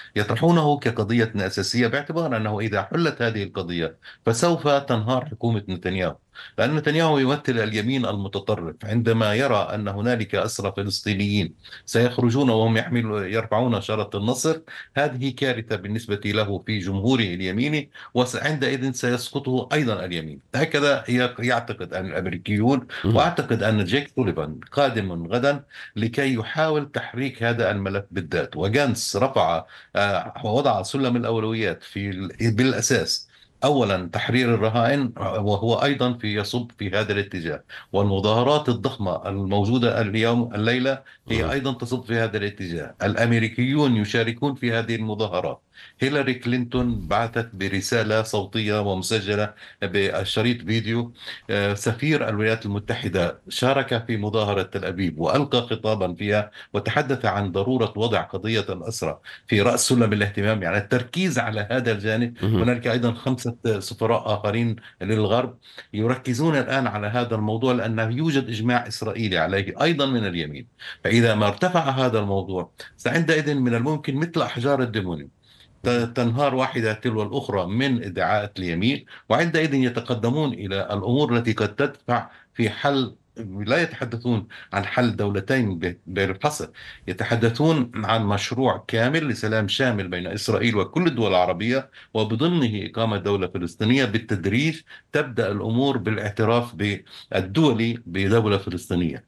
يطرحونه كقضية أساسية، باعتبار أنه إذا حلت هذه القضية فسوف تنهار حكومة نتنياهو، لأن نتنياهو يمثل اليمين المتطرف. عندما يرى أن هنالك أسرى فلسطينيين سيخرجون وهم يرفعون شارة النصر، هذه كارثة بالنسبة له في جمهوره اليميني، وعندئذ سيسقطه أيضا اليمين. هكذا يعتقد الأمريكيون، وأعتقد أن جيك سوليفان قادم غدا لكي يحاول تحريك هذا الملف بالذات. وغانتس رفع ووضع سلم الأولويات بالأساس أولا تحرير الرهائن، وهو أيضا يصب في هذا الاتجاه، والمظاهرات الضخمة الموجودة الليلة هي أيضا تصب في هذا الاتجاه. الأمريكيون يشاركون في هذه المظاهرات. هيلاري كلينتون بعثت برسالة صوتية ومسجلة بشريط فيديو. سفير الولايات المتحدة شارك في مظاهرة تل أبيب وألقى خطابا فيها وتحدث عن ضرورة وضع قضية الأسرى في رأس سلم الاهتمام، يعني التركيز على هذا الجانب. هناك أيضا 5 سفراء آخرين للغرب يركزون الآن على هذا الموضوع، لأنه يوجد إجماع إسرائيلي عليه أيضا من اليمين. فإذا ما ارتفع هذا الموضوع فعندئذ من الممكن مثل أحجار الدمونيوم تنهار واحدة تلو الأخرى من ادعاءات اليمين، وعندئذ يتقدمون إلى الأمور التي قد تدفع في حل. لا يتحدثون عن حل دولتين بالحصر، يتحدثون عن مشروع كامل لسلام شامل بين إسرائيل وكل الدول العربية، وبضمنه إقامة دولة فلسطينية. بالتدريج تبدأ الأمور بالاعتراف بالدولي بدولة فلسطينية.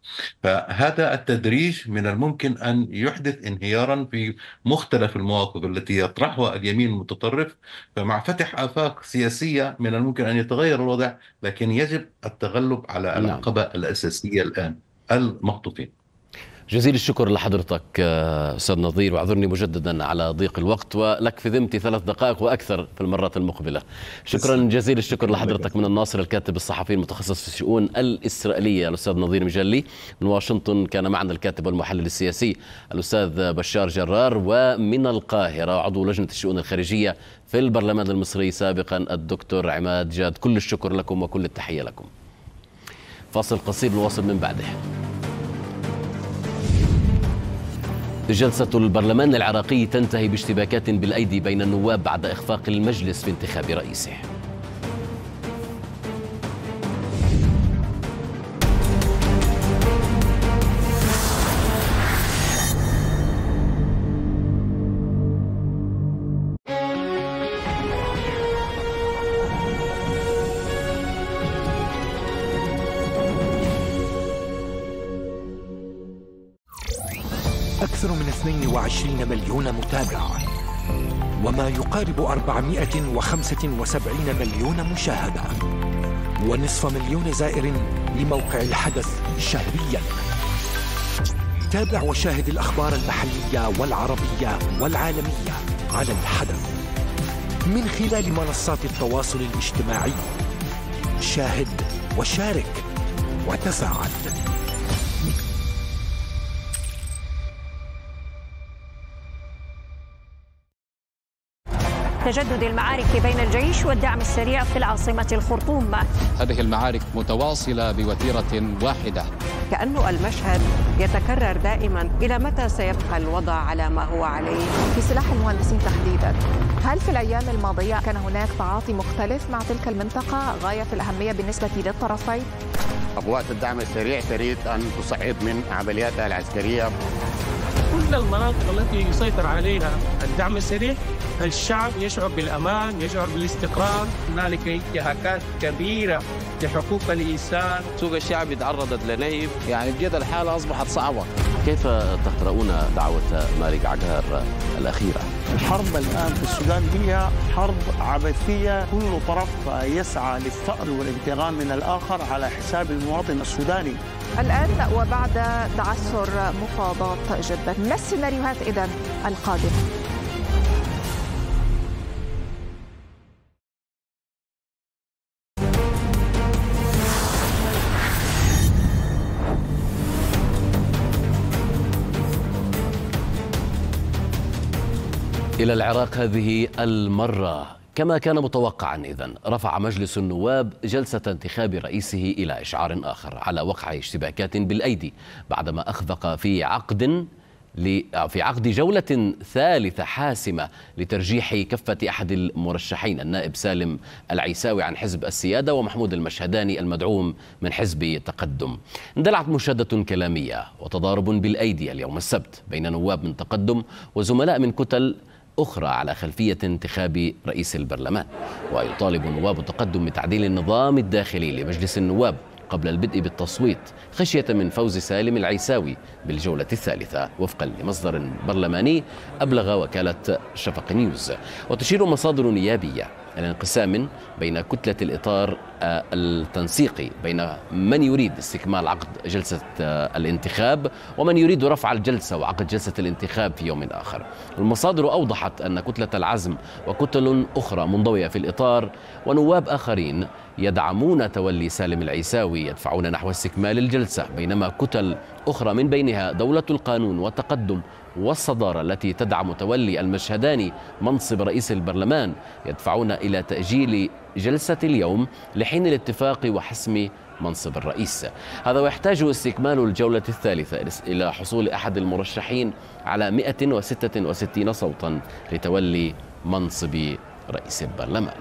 فهذا التدريج من الممكن أن يحدث انهيارا في مختلف المواقف التي يطرحها اليمين المتطرف. فمع فتح آفاق سياسية من الممكن أن يتغير الوضع، لكن يجب التغلب على العقبة الأساسية الآن، المخطوفين. جزيل الشكر لحضرتك أستاذ نظير، واعذرني مجددا على ضيق الوقت، ولك في ذمتي 3 دقائق وأكثر في المرات المقبلة. شكرا جزيل الشكر لحضرتك. من الناصر الكاتب الصحفي المتخصص في الشؤون الإسرائيلية الأستاذ نظير مجلي. من واشنطن كان معنا الكاتب والمحلل السياسي الأستاذ بشار جرار. ومن القاهرة عضو لجنة الشؤون الخارجية في البرلمان المصري سابقا الدكتور عماد جاد. كل الشكر لكم وكل التحية لكم. فاصل قصير نواصل من بعده. جلسة البرلمان العراقي تنتهي باشتباكات بالأيدي بين النواب بعد إخفاق المجلس في انتخاب رئيسه. أكثر من 22 مليون متابع وما يقارب 475 مليون مشاهدة ونصف مليون زائر لموقع الحدث شهريا. تابع وشاهد الأخبار المحلية والعربية والعالمية على الحدث من خلال منصات التواصل الاجتماعي. شاهد وشارك وتفاعل. تجدد المعارك بين الجيش والدعم السريع في العاصمة الخرطوم. هذه المعارك متواصلة بوتيرة واحدة. كأنه المشهد يتكرر دائما. إلى متى سيبقى الوضع على ما هو عليه؟ في سلاح المهندسين تحديدا، هل في الأيام الماضية كان هناك تعاطي مختلف مع تلك المنطقة غاية في الأهمية بالنسبة للطرفين؟ قوات الدعم السريع تريد أن تصعد من عملياتها العسكرية. كل المناطق التي يسيطر عليها الدعم السريع الشعب يشعر بالأمان، يشعر بالاستقرار. هنالك انتهاكات كبيرة لحقوق الإنسان. سوق الشعب تعرضت لنهب، يعني بجد الحالة أصبحت صعبة. كيف تقرؤون دعوة مالك عقار الأخيرة؟ الحرب الآن في السودان هي حرب عبثية، كل طرف يسعى للثأر والانتقام من الآخر على حساب المواطن السوداني. الآن وبعد تعثر مفاوضات جدة، ما السيناريوهات إذن القادمة؟ إلى العراق هذه المرة كما كان متوقعا. إذن رفع مجلس النواب جلسة انتخاب رئيسه إلى إشعار آخر على وقع اشتباكات بالأيدي بعدما أخفق في عقد في عقد جولة ثالثة حاسمة لترجيح كفة أحد المرشحين النائب سالم العيساوي عن حزب السيادة ومحمود المشهداني المدعوم من حزب تقدم. اندلعت مشادة كلامية وتضارب بالأيدي اليوم السبت بين نواب من تقدم وزملاء من كتل أخرى على خلفية انتخاب رئيس البرلمان. ويطالب نواب تقدم بتعديل النظام الداخلي لمجلس النواب قبل البدء بالتصويت خشية من فوز سالم العيساوي بالجولة الثالثة وفقا لمصدر برلماني أبلغ وكالة شفق نيوز. وتشير مصادر نيابية إلى انقسام بين كتلة الإطار التنسيقي بين من يريد استكمال عقد جلسة الانتخاب ومن يريد رفع الجلسة وعقد جلسة الانتخاب في يوم آخر. المصادر أوضحت أن كتلة العزم وكتل أخرى منضوية في الإطار ونواب آخرين يدعمون تولي سالم العيساوي يدفعون نحو استكمال الجلسة، بينما كتل أخرى من بينها دولة القانون والتقدم والصدارة التي تدعم تولي المشهداني منصب رئيس البرلمان يدفعون إلى تأجيل جلسة اليوم لحين الاتفاق وحسم منصب الرئيس. هذا ويحتاج استكمال الجولة الثالثة إلى حصول أحد المرشحين على 166 صوتا لتولي منصب رئيس البرلمان.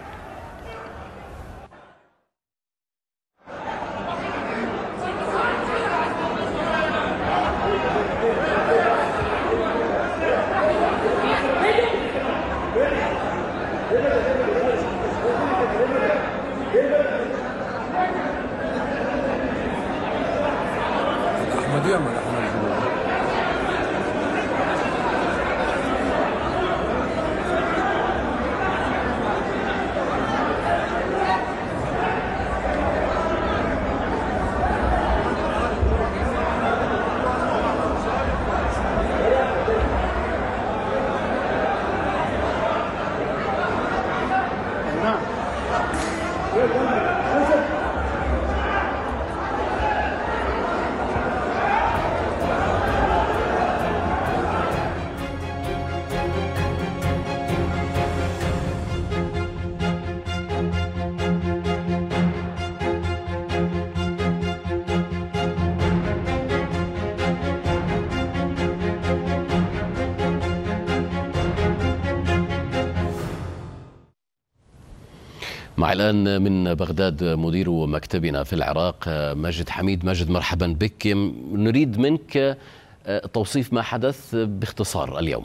مع الآن من بغداد مدير مكتبنا في العراق ماجد حميد. ماجد، مرحبا بك. نريد منك توصيف ما حدث باختصار اليوم.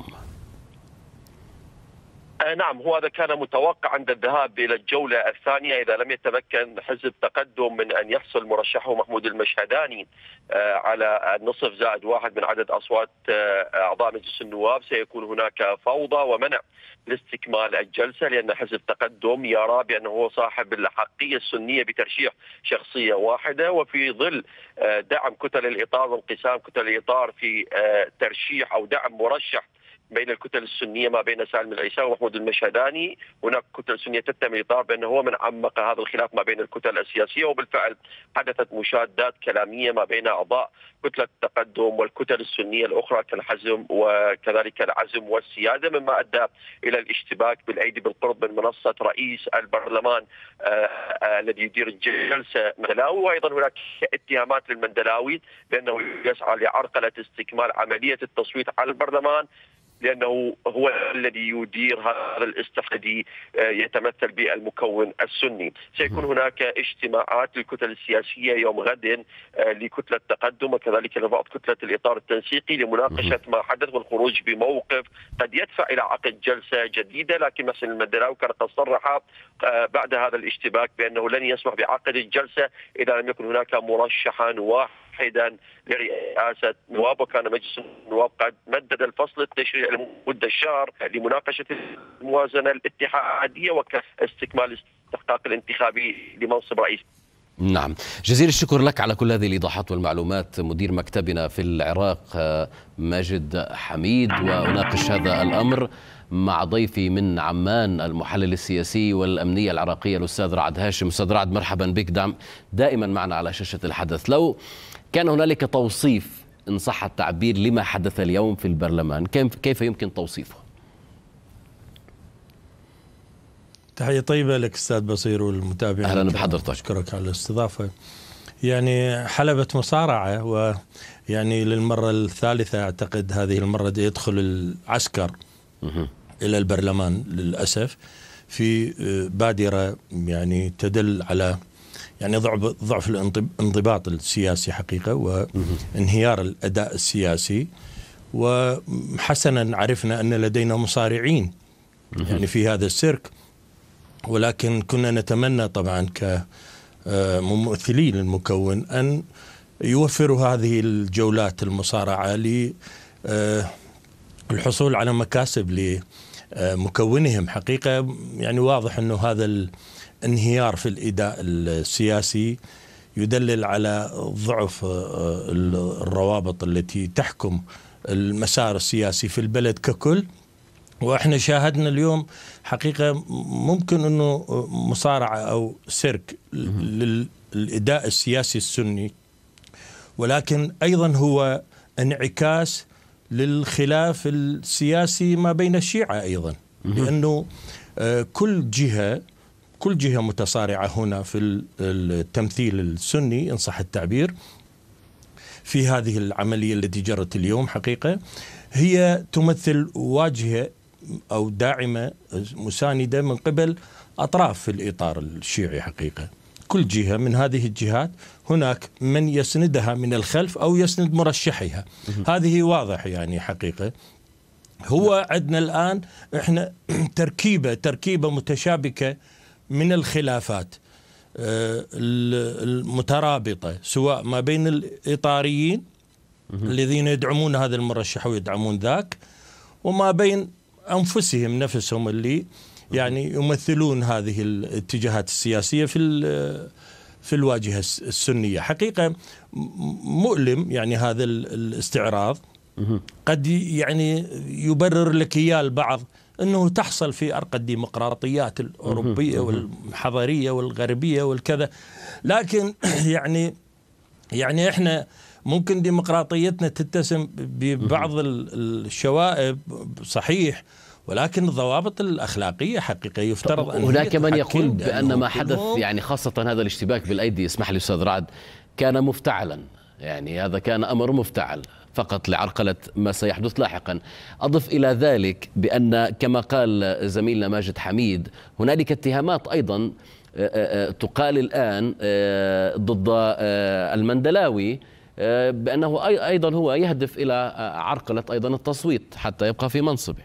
نعم، هو هذا كان متوقع عند الذهاب إلى الجولة الثانية إذا لم يتمكن حزب تقدم من أن يحصل مرشحه محمود المشهداني على النصف زائد واحد من عدد أصوات أعضاء مجلس النواب، سيكون هناك فوضى ومنع لاستكمال الجلسة، لأن حزب تقدم يرى بأنه هو صاحب الحقية السنية بترشيح شخصية واحدة، وفي ظل دعم كتل الإطار وانقسام كتل الإطار في ترشيح أو دعم مرشح بين الكتل السنية ما بين سالم العيساوي ومحمود المشهداني، هناك كتل سنية تتهم الإطار بأنه هو من عمق هذا الخلاف ما بين الكتل السياسية، وبالفعل حدثت مشادات كلامية ما بين أعضاء كتلة التقدم والكتل السنية الأخرى كالحزم وكذلك العزم والسيادة، مما أدى إلى الاشتباك بالأيدي بالقرب من منصة رئيس البرلمان الذي يدير الجلسة مندلاوي. وأيضا هناك اتهامات للمندلاوي بأنه يسعى لعرقلة استكمال عملية التصويت على البرلمان، لأنه هو الذي يدير هذا الاستفتاء يتمثل بالمكون السني. سيكون هناك اجتماعات للكتل السياسية يوم غد لكتلة التقدم وكذلك لبعض كتلة الإطار التنسيقي لمناقشة ما حدث والخروج بموقف قد يدفع إلى عقد جلسة جديدة. لكن محسن المندلاوي كان قد صرح بعد هذا الاشتباك بأنه لن يسمح بعقد الجلسة إذا لم يكن هناك مرشحا واحدا لرئاسة النواب، وكان مجلس النواب قد مدد الفصل التشريعي لمدة شهر لمناقشة الموازنة الاتحادية واستكمال الاستحقاق الانتخابي لمنصب رئيس. نعم، جزيل الشكر لك على كل هذه الإيضاحات والمعلومات مدير مكتبنا في العراق ماجد حميد. وأناقش هذا الأمر مع ضيفي من عمان المحلل السياسي والأمنية العراقية الأستاذ رعد هاشم. أستاذ رعد، مرحبا بك، دائما معنا على شاشة الحدث. لو كان هنالك توصيف إن صح التعبير لما حدث اليوم في البرلمان، كيف يمكن توصيفه؟ تحية طيبة لك أستاذ بصير والمتابعين. أهلا بحضرتك. أشكرك على الاستضافة. يعني حلبة مصارعة، ويعني للمرة الثالثة أعتقد هذه المرة يدخل العسكر إلى البرلمان للأسف في بادرة يعني تدل على يعني ضعف الانضباط السياسي حقيقة وانهيار الأداء السياسي. وحسنا عرفنا أن لدينا مصارعين يعني في هذا السيرك، ولكن كنا نتمنى طبعا كممثلين المكون أن يوفروا هذه الجولات المصارعة للحصول على مكاسب لمكونهم. حقيقة يعني واضح أنه هذا الانهيار في الإداء السياسي يدلل على ضعف الروابط التي تحكم المسار السياسي في البلد ككل. وإحنا شاهدنا اليوم حقيقة ممكن أنه مصارعة أو سيرك للإداء السياسي السني، ولكن أيضا هو انعكاس للخلاف السياسي ما بين الشيعة أيضا، لأنه كل جهة متصارعة هنا في التمثيل السني إن صح التعبير في هذه العملية التي جرت اليوم حقيقة هي تمثل واجهة أو داعمة مساندة من قبل أطراف في الإطار الشيعي. حقيقة كل جهة من هذه الجهات هناك من يسندها من الخلف أو يسند مرشحها، هذه واضح يعني حقيقة. هو عندنا الآن إحنا تركيبة متشابكة من الخلافات المترابطة، سواء ما بين الإطاريين الذين يدعمون هذا المرشح ويدعمون ذاك، وما بين أنفسهم نفسهم اللي يعني يمثلون هذه الاتجاهات السياسية في الواجهة السنية. حقيقة مؤلم يعني هذا الاستعراض، قد يعني يبرر لك إياه البعض أنه تحصل في أرقى الديمقراطيات الأوروبية والحضارية والغربية والكذا، لكن يعني إحنا ممكن ديمقراطيتنا تتسم ببعض الشوائب صحيح، ولكن الضوابط الأخلاقية حقيقة يفترض أن هناك من يقول بأن ما حدث يعني خاصة هذا الاشتباك بالأيدي، اسمح لي أستاذ رعد، كان مفتعلا، يعني هذا كان أمر مفتعل فقط لعرقلة ما سيحدث لاحقا. أضف إلى ذلك بأن كما قال زميلنا ماجد حميد هنالك اتهامات أيضا تقال الآن ضد المندلاوي بأنه أيضا هو يهدف إلى عرقلة أيضا التصويت حتى يبقى في منصبه.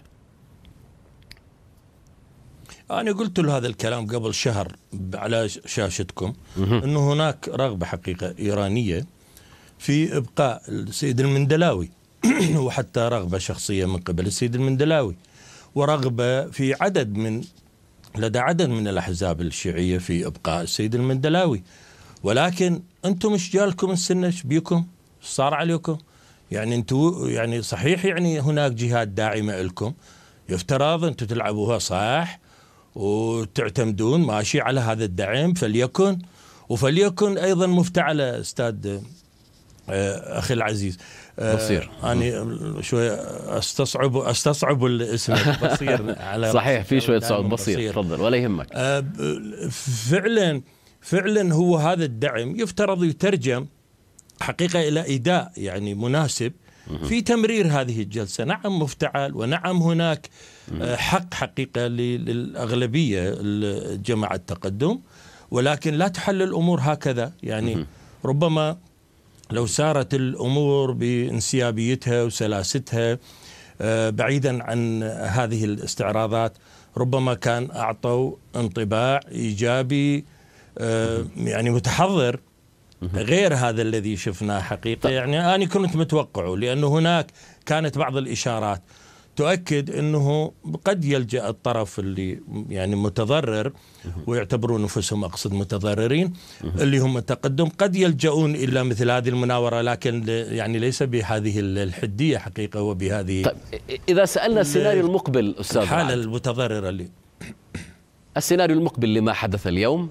أنا قلت له هذا الكلام قبل شهر على شاشتكم أنه هناك رغبة حقيقة إيرانية في إبقاء السيد المندلاوي وحتى رغبة شخصية من قبل السيد المندلاوي، ورغبة في لدى عدد من الأحزاب الشيعية في إبقاء السيد المندلاوي. ولكن أنتم إيش جالكم السنة؟ إيش بيكم؟ صار عليكم؟ يعني أنتم يعني صحيح يعني هناك جهات داعمة لكم، يفترض أنتم تلعبوها صح وتعتمدون ماشي على هذا الدعم، فليكن أيضا مفتعلة أستاذ أخي العزيز بصير. أنا شوي استصعب الاسم بصير على صحيح في شوية صعوبة. بصير تفضل ولا يهمك. فعلا هو هذا الدعم يفترض يترجم حقيقة إلى إداء يعني مناسب في تمرير هذه الجلسة. نعم مفتعل، ونعم هناك حق حقيقة للأغلبية جماعة التقدم، ولكن لا تحل الأمور هكذا. يعني ربما لو سارت الأمور بانسيابيتها وسلاستها بعيدا عن هذه الاستعراضات، ربما كان أعطوا انطباع إيجابي يعني متحضر غير هذا الذي شفناه حقيقة. يعني أنا كنت متوقعه، لأنه هناك كانت بعض الإشارات تؤكد أنه قد يلجأ الطرف اللي يعني متضرر ويعتبرون أنفسهم أقصد متضررين اللي هم التقدم، قد يلجؤون إلى مثل هذه المناورة، لكن يعني ليس بهذه الحدية حقيقة وبهذه. طيب إذا سألنا السيناريو المقبل أستاذ الحالة المتضررة اللي السيناريو المقبل لما حدث اليوم،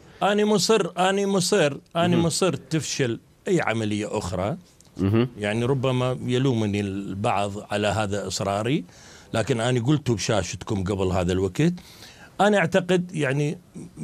أنا مصر تفشل أي عملية أخرى. يعني ربما يلومني البعض على هذا إصراري، لكن أنا قلت بشاشتكم قبل هذا الوقت أنا أعتقد يعني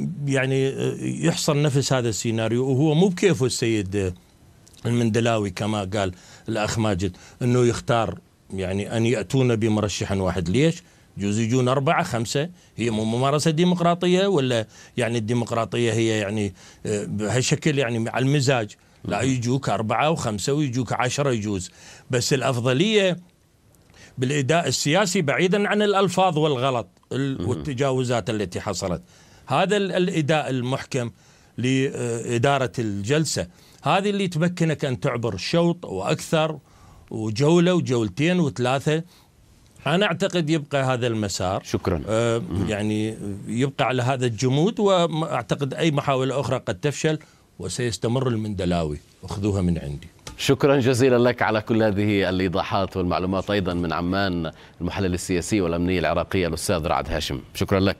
يحصل نفس هذا السيناريو، وهو مو بكيفه السيد المندلاوي كما قال الأخ ماجد أنه يختار يعني أن يأتون بمرشح واحد. ليش؟ جوز يجون 4 5. هي ممارسة ديمقراطية ولا يعني الديمقراطية هي يعني بهالشكل يعني على المزاج؟ لا، يجوك 4 و5 ويجوك 10 يجوز، بس الأفضلية بالإداء السياسي بعيدا عن الألفاظ والغلط والتجاوزات التي حصلت. هذا الإداء المحكم لإدارة الجلسة هذه اللي تمكنك أن تعبر شوط وأكثر وجولة وجولتين وثلاثة. أنا أعتقد يبقى هذا المسار. شكرا. يعني يبقى على هذا الجمود، وأعتقد أي محاولة أخرى قد تفشل وسيستمر المندلاوي. أخذوها من عندي. شكرا جزيلا لك على كل هذه الإيضاحات والمعلومات. أيضا من عمان المحلل السياسي والأمنية العراقية الأستاذ رعد هاشم، شكرا لك.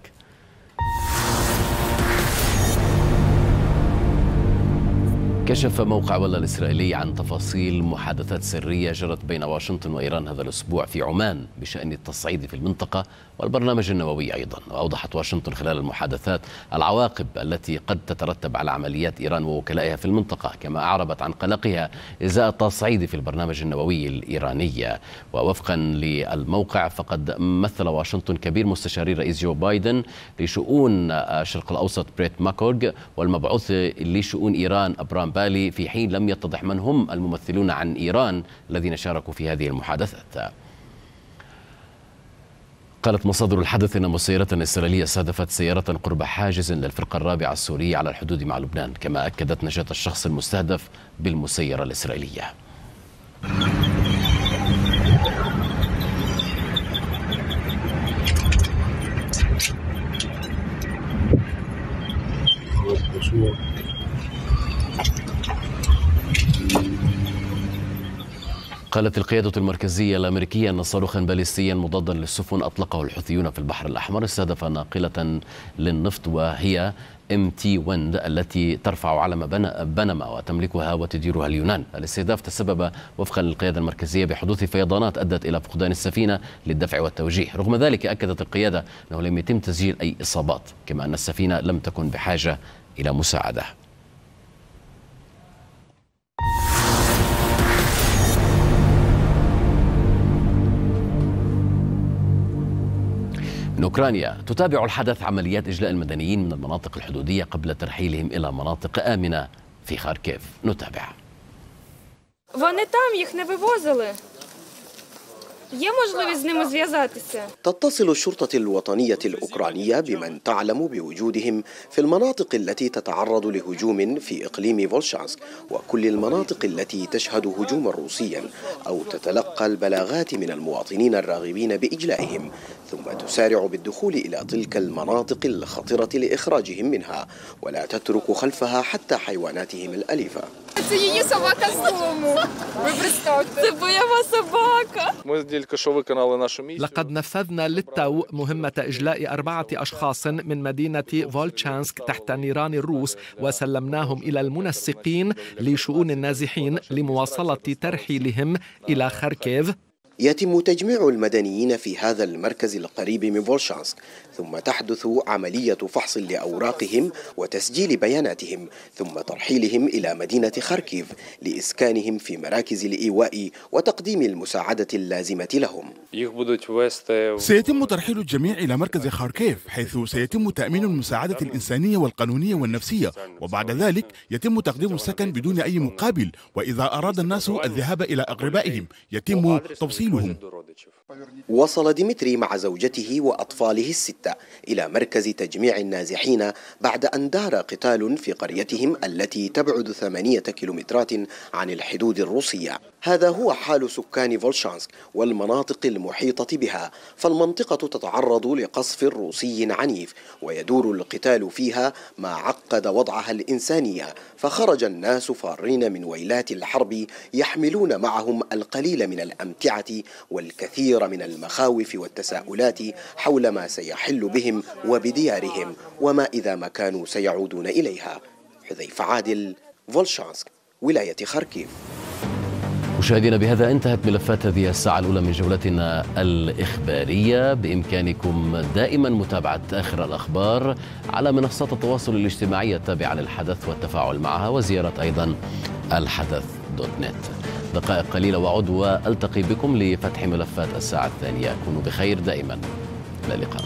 كشف موقع ولا الإسرائيلي عن تفاصيل محادثات سرية جرت بين واشنطن وإيران هذا الأسبوع في عمان بشأن التصعيد في المنطقة والبرنامج النووي أيضا. وأوضحت واشنطن خلال المحادثات العواقب التي قد تترتب على عمليات إيران ووكلائها في المنطقة، كما أعربت عن قلقها إزاء التصعيد في البرنامج النووي الإيراني. ووفقا للموقع فقد مثل واشنطن كبير مستشاري رئيس جو بايدن لشؤون الشرق الأوسط بريت ماكورغ والمبعوث لشؤون إيران أبرام بالي، في حين لم يتضح من هم الممثلون عن إيران الذين شاركوا في هذه المحادثات. قالت مصادر الحدث أن مسيرة إسرائيلية استهدفت سيارة قرب حاجز للفرقة الرابعة السورية على الحدود مع لبنان، كما أكدت نجاة الشخص المستهدف بالمسيرة الإسرائيلية. قالت القيادة المركزية الأمريكية أن صاروخا باليستيا مضادا للسفن أطلقه الحوثيون في البحر الأحمر استهدف ناقلة للنفط وهي MT ويند التي ترفع علم بنما وتملكها وتديرها اليونان. الاستهداف تسبب وفقا للقيادة المركزية بحدوث فيضانات أدت إلى فقدان السفينة للدفع والتوجيه. رغم ذلك أكدت القيادة أنه لم يتم تسجيل أي إصابات، كما أن السفينة لم تكن بحاجة إلى مساعدة. من أوكرانيا تتابع الحدث عمليات إجلاء المدنيين من المناطق الحدودية قبل ترحيلهم إلى مناطق آمنة في خاركيف. نتابع. Вони там, їх не вивозили. Є можливість з ними зв'язатися. تتصل الشرطة الوطنية الأوكرانية بمن تعلم بوجودهم في المناطق التي تتعرض لهجوم في إقليم فولشانسك وكل المناطق التي تشهد هجوما روسيا أو تتلقى البلاغات من المواطنين الراغبين بإجلائهم، ثم تسارع بالدخول إلى تلك المناطق الخطرة لإخراجهم منها ولا تترك خلفها حتى حيواناتهم الأليفة. Це її собака з дому. Ви представте. Це бойова собака. لقد نفذنا للتو مهمة إجلاء 4 أشخاص من مدينة فولتشانسك تحت نيران الروس وسلمناهم إلى المنسقين لشؤون النازحين لمواصلة ترحيلهم إلى خاركيف. يتم تجميع المدنيين في هذا المركز القريب من فولشانسك، ثم تحدث عملية فحص لأوراقهم وتسجيل بياناتهم، ثم ترحيلهم إلى مدينة خاركيف لإسكانهم في مراكز الإيواء وتقديم المساعدة اللازمة لهم. سيتم ترحيل الجميع إلى مركز خاركيف، حيث سيتم تأمين المساعدة الإنسانية والقانونية والنفسية، وبعد ذلك يتم تقديم السكن بدون أي مقابل، وإذا أراد الناس الذهاب إلى أقربائهم يتم توصيلهم. وصل ديمتري مع زوجته وأطفاله 6 إلى مركز تجميع النازحين بعد أن دار قتال في قريتهم التي تبعد 8 كيلومترات عن الحدود الروسية. هذا هو حال سكان فولشانسك والمناطق المحيطة بها، فالمنطقة تتعرض لقصف روسي عنيف ويدور القتال فيها ما عقد وضعها الإنسانية، فخرج الناس فارين من ويلات الحرب يحملون معهم القليل من الأمتعة والكثير من المخاوف والتساؤلات حول ما سيحل بهم وبديارهم وما إذا ما كانوا سيعودون إليها. حذيفة عادل، فولشانسك، ولاية خاركيف. مشاهدينا بهذا انتهت ملفات هذه الساعة الأولى من جولتنا الإخبارية. بإمكانكم دائما متابعة آخر الأخبار على منصات التواصل الاجتماعي التابعة للحدث والتفاعل معها، وزيارة أيضا الحدث.net. دقائق قليلة وأعود وألتقي بكم لفتح ملفات الساعة الثانية. كونوا بخير دائما، إلى اللقاء.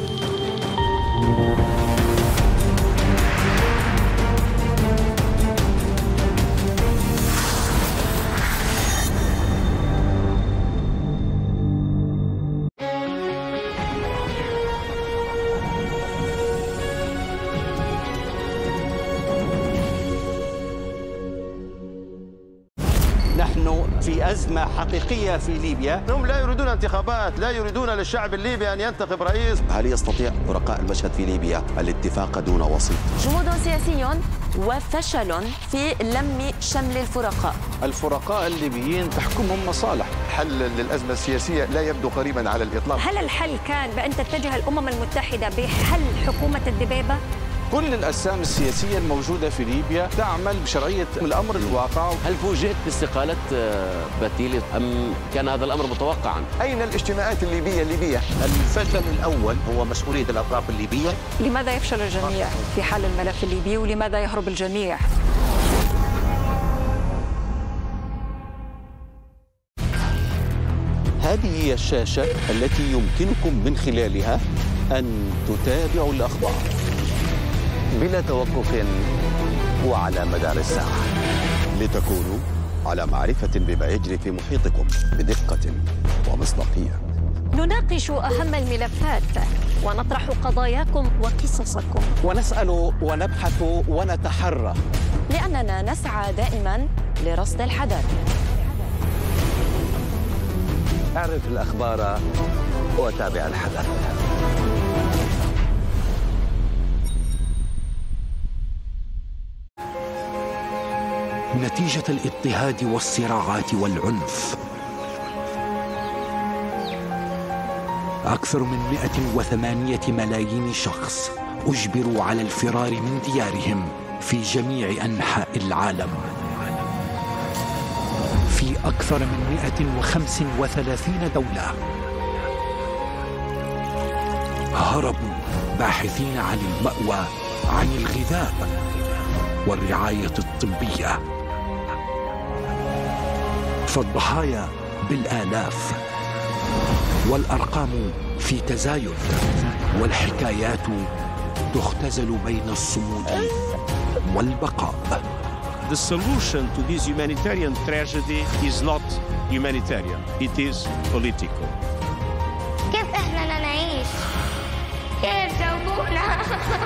في أزمة حقيقية في ليبيا. هم لا يريدون انتخابات، لا يريدون للشعب الليبي أن ينتخب رئيس. هل يستطيع فرقاء المشهد في ليبيا الاتفاق دون وسيط؟ جمود سياسي وفشل في لم شمل الفرقاء. الفرقاء الليبيين تحكمهم مصالح. حل للأزمة السياسية لا يبدو قريبا على الإطلاق. هل الحل كان بأن تتجه الأمم المتحدة بحل حكومة الدبيبة؟ كل الأجسام السياسية الموجودة في ليبيا تعمل بشرعية الأمر الواقع. هل فوجئت باستقالة باتيلي أم كان هذا الأمر متوقعا؟ أين الاجتماعات الليبية؟ الفشل الأول هو مسؤولية الأطراف الليبية. لماذا يفشل الجميع في حل الملف الليبي ولماذا يهرب الجميع؟ هذه هي الشاشة التي يمكنكم من خلالها أن تتابعوا الأخبار بلا توقف وعلى مدار الساعة، لتكونوا على معرفة بما يجري في محيطكم بدقة ومصداقية. نناقش أهم الملفات ونطرح قضاياكم وقصصكم، ونسأل ونبحث ونتحرى، لأننا نسعى دائما لرصد الحدث. أعرف الأخبار وتابع الحدث. نتيجة الاضطهاد والصراعات والعنف، أكثر من 108 ملايين شخص أجبروا على الفرار من ديارهم في جميع أنحاء العالم. في أكثر من 135 دولة هربوا باحثين عن المأوى، عن الغذاء والرعاية الطبية. فالضحايا بالآلاف والأرقام في تزايد، والحكايات تختزل بين الصمود والبقاء. The solution to this humanitarian tragedy is not humanitarian, it is political. كيف احنا نعيش؟ كيف جاوبونا؟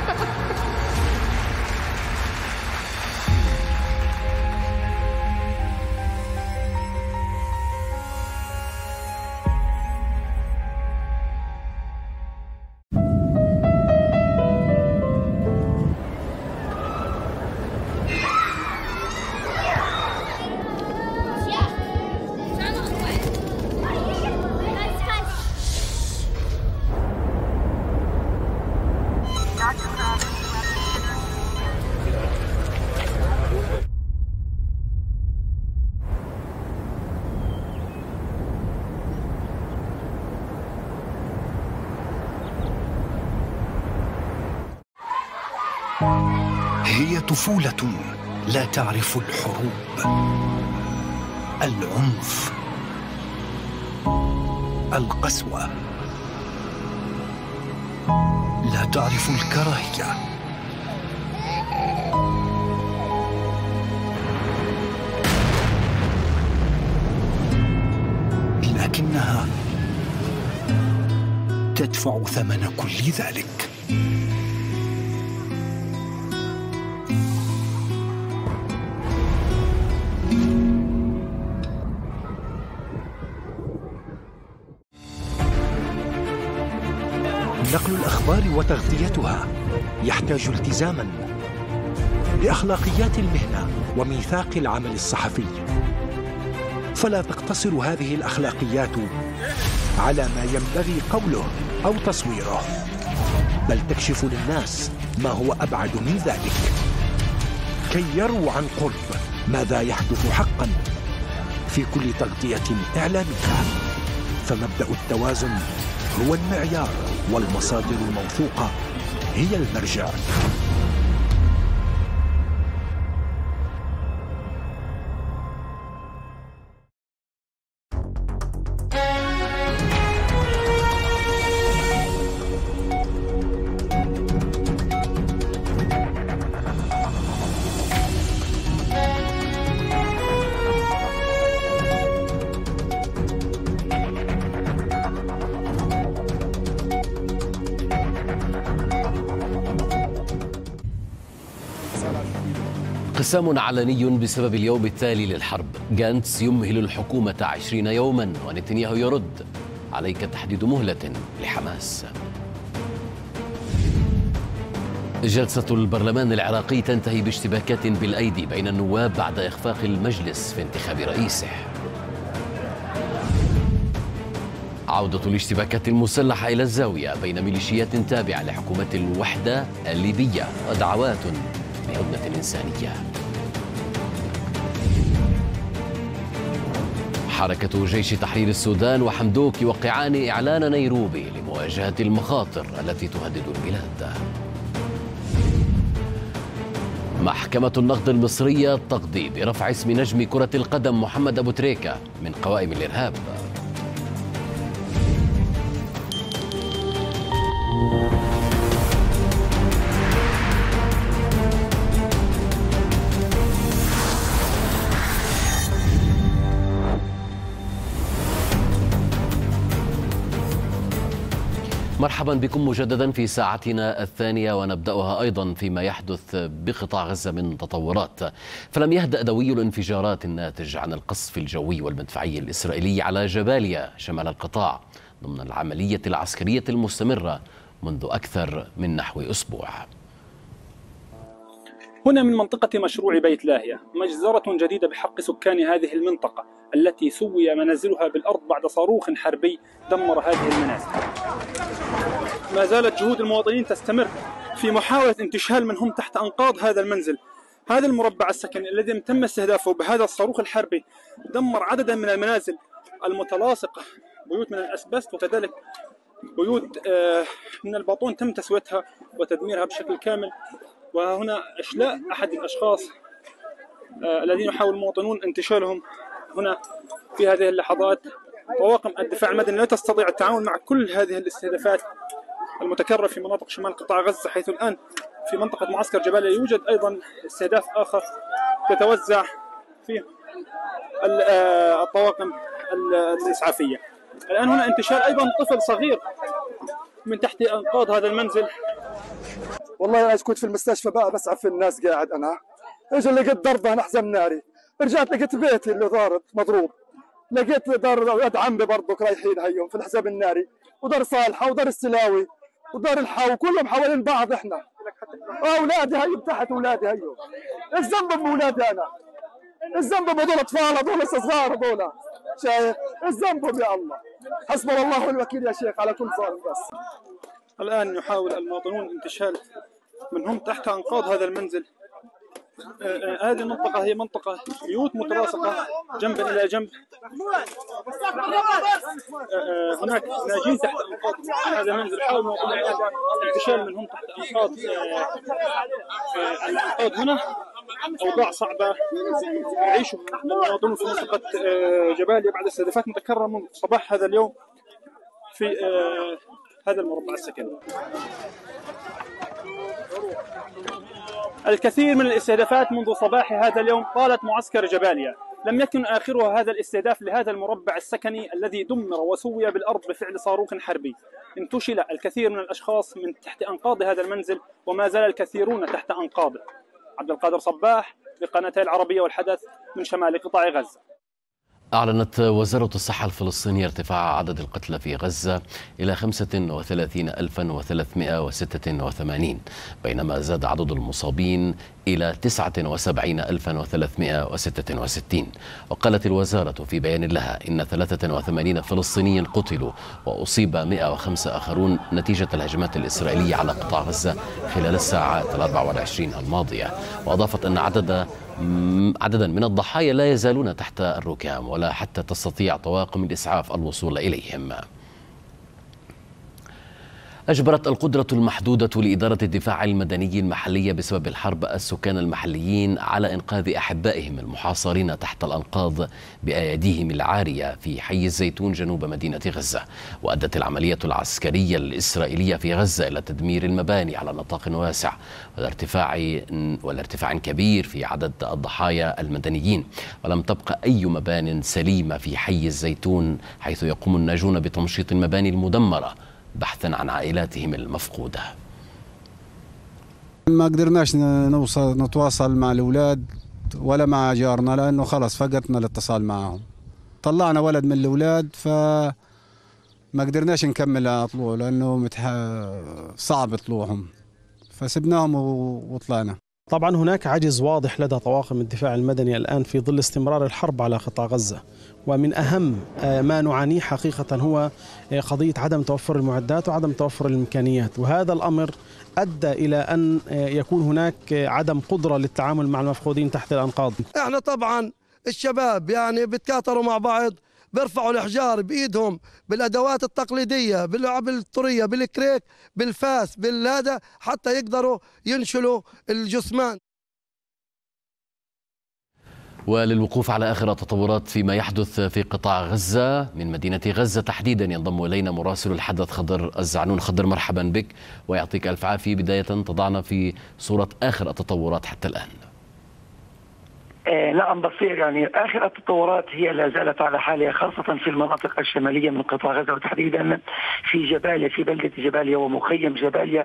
هي طفولة لا تعرف الحروب، العنف، القسوة، لا تعرف الكراهية. لكنها تدفع ثمن كل ذلك. نقل الأخبار وتغطيتها يحتاج التزاما بأخلاقيات المهنة وميثاق العمل الصحفي، فلا تقتصر هذه الأخلاقيات على ما ينبغي قوله أو تصويره، بل تكشف للناس ما هو أبعد من ذلك كي يروا عن قرب ماذا يحدث حقا في كل تغطية إعلامية. فمبدأ التوازن هو المعيار، والمصادر الموثوقة هي المرجع. قسام علني بسبب اليوم التالي للحرب. غانتس يمهل الحكومة 20 يوما ونتنياهو يرد: عليك تحديد مهلة لحماس. جلسة البرلمان العراقي تنتهي باشتباكات بالأيدي بين النواب بعد إخفاق المجلس في انتخاب رئيسه. عودة الاشتباكات المسلحة إلى الزاوية بين ميليشيات تابعة لحكومة الوحدة الليبية ودعوات بهدنة إنسانية. حركة جيش تحرير السودان وحمدوك يوقعان إعلان نيروبي لمواجهة المخاطر التي تهدد البلاد. محكمة النقد المصرية تقضي برفع اسم نجم كرة القدم محمد أبو تريكة من قوائم الإرهاب. مرحبا بكم مجددا في ساعتنا الثانية، ونبدأها أيضا فيما يحدث بقطاع غزة من تطورات. فلم يهدأ دوي الانفجارات الناتج عن القصف الجوي والمدفعي الإسرائيلي على جباليا شمال القطاع ضمن العملية العسكرية المستمرة منذ أكثر من نحو أسبوع. هنا من منطقة مشروع بيت لاهية، مجزرة جديدة بحق سكان هذه المنطقة التي سوي منازلها بالأرض بعد صاروخ حربي دمر هذه المنازل. ما زالت جهود المواطنين تستمر في محاولة انتشال من هم تحت أنقاض هذا المنزل. هذا المربع السكني الذي تم استهدافه بهذا الصاروخ الحربي دمر عددا من المنازل المتلاصقة، بيوت من الأسبست وكذلك بيوت من الباطون تم تسويتها وتدميرها بشكل كامل. وهنا إشلاء أحد الأشخاص الذين يحاول المواطنون انتشالهم هنا في هذه اللحظات. طواقم الدفاع المدني لا تستطيع التعامل مع كل هذه الاستهدافات المتكررة في مناطق شمال قطاع غزة، حيث الآن في منطقة معسكر جباليا يوجد أيضا استهداف آخر تتوزع فيه الطواقم الإسعافية. الآن هنا انتشال أيضا طفل صغير من تحت أنقاض هذا المنزل. والله أنا كنت في المستشفى بقى بسعف في الناس قاعد، أنا إجا لقيت ضربة أنا حزم ناري، رجعت لقيت بيتي اللي ضارب مضروب، لقيت دار ولاد عمي برضك رايحين هيهم في الحزام الناري، ودار صالحة ودار السلاوي ودار الحاو كلهم حوالين بعض. احنا اولادي هيهم تحت، اولادي هيهم. ايش ذنبهم باولادي انا؟ ايش ذنبهم هذول اطفال، هذول لسه صغار هذول، شايف؟ ايش ذنبهم يا الله؟ حسبنا الله والوكيل يا شيخ على كل ظالم. بس الان يحاول المواطنون انتشال من هم تحت انقاض هذا المنزل. هذه المنطقة هي منطقة بيوت متلاصقة جنبا إلى جنب. هناك ناجين تحت أنقاض هذا المنزل. حاول المواطنون الانتشال منهم تحت أنقاض الأنقاض. هنا أوضاع صعبة يعيشها المواطنون في منطقة جباليا بعد استهدافات متكررة منذ صباح هذا اليوم في هذا المربع السكني. الكثير من الاستهدافات منذ صباح هذا اليوم طالت معسكر جباليا. لم يكن آخرها هذا الاستهداف لهذا المربع السكني الذي دمر وسوي بالأرض بفعل صاروخ حربي. انتشل الكثير من الأشخاص من تحت أنقاض هذا المنزل، وما زال الكثيرون تحت أنقاضه. عبد القادر صباح لقناتي العربية والحدث من شمال قطاع غزة. أعلنت وزارة الصحة الفلسطينية ارتفاع عدد القتلى في غزة إلى 35,386، بينما زاد عدد المصابين إلى 79,366. وقالت الوزارة في بيان لها إن 83 فلسطينيا قتلوا وأصيب 105 آخرون نتيجة الهجمات الإسرائيلية على قطاع غزة خلال الساعات 24 الماضية. وأضافت أن عدد عددا من الضحايا لا يزالون تحت الركام ولا حتى تستطيع طواقم الإسعاف الوصول إليهم. أجبرت القدرة المحدودة لإدارة الدفاع المدني المحلية بسبب الحرب السكان المحليين على إنقاذ أحبائهم المحاصرين تحت الأنقاض بأيديهم العارية في حي الزيتون جنوب مدينة غزة. وأدت العملية العسكرية الإسرائيلية في غزة إلى تدمير المباني على نطاق واسع والارتفاع كبير في عدد الضحايا المدنيين، ولم تبقى أي مبان سليمة في حي الزيتون، حيث يقوم الناجون بتمشيط المباني المدمرة بحثا عن عائلاتهم المفقودة. ما قدرناش نتواصل مع الأولاد ولا مع جارنا لأنه خلص فقدنا الاتصال معهم. طلعنا ولد من الأولاد فما قدرناش نكمل طلوع لأنه صعب طلوعهم، فسبناهم وطلعنا. طبعا هناك عجز واضح لدى طواقم الدفاع المدني الآن في ظل استمرار الحرب على قطاع غزة، ومن أهم ما نعانيه حقيقة هو قضية عدم توفر المعدات وعدم توفر الإمكانيات، وهذا الأمر أدى إلى أن يكون هناك عدم قدرة للتعامل مع المفقودين تحت الأنقاض. احنا طبعا الشباب يعني بيتكاثروا مع بعض، بيرفعوا الأحجار بإيدهم بالأدوات التقليدية، بالطرية، بالكريك، بالفاس، بالهذا، حتى يقدروا ينشلوا الجثمان. وللوقوف على آخر التطورات فيما يحدث في قطاع غزة من مدينة غزة تحديدا ينضم إلينا مراسل الحدث خضر الزعنون. خضر، مرحبا بك ويعطيك ألف عافية. بداية تضعنا في صورة آخر التطورات حتى الآن. نعم بصير، يعني آخر التطورات هي لا زالت على حالها، خاصة في المناطق الشمالية من قطاع غزة، وتحديدا في جباليا، في بلدة جباليا ومخيم جباليا.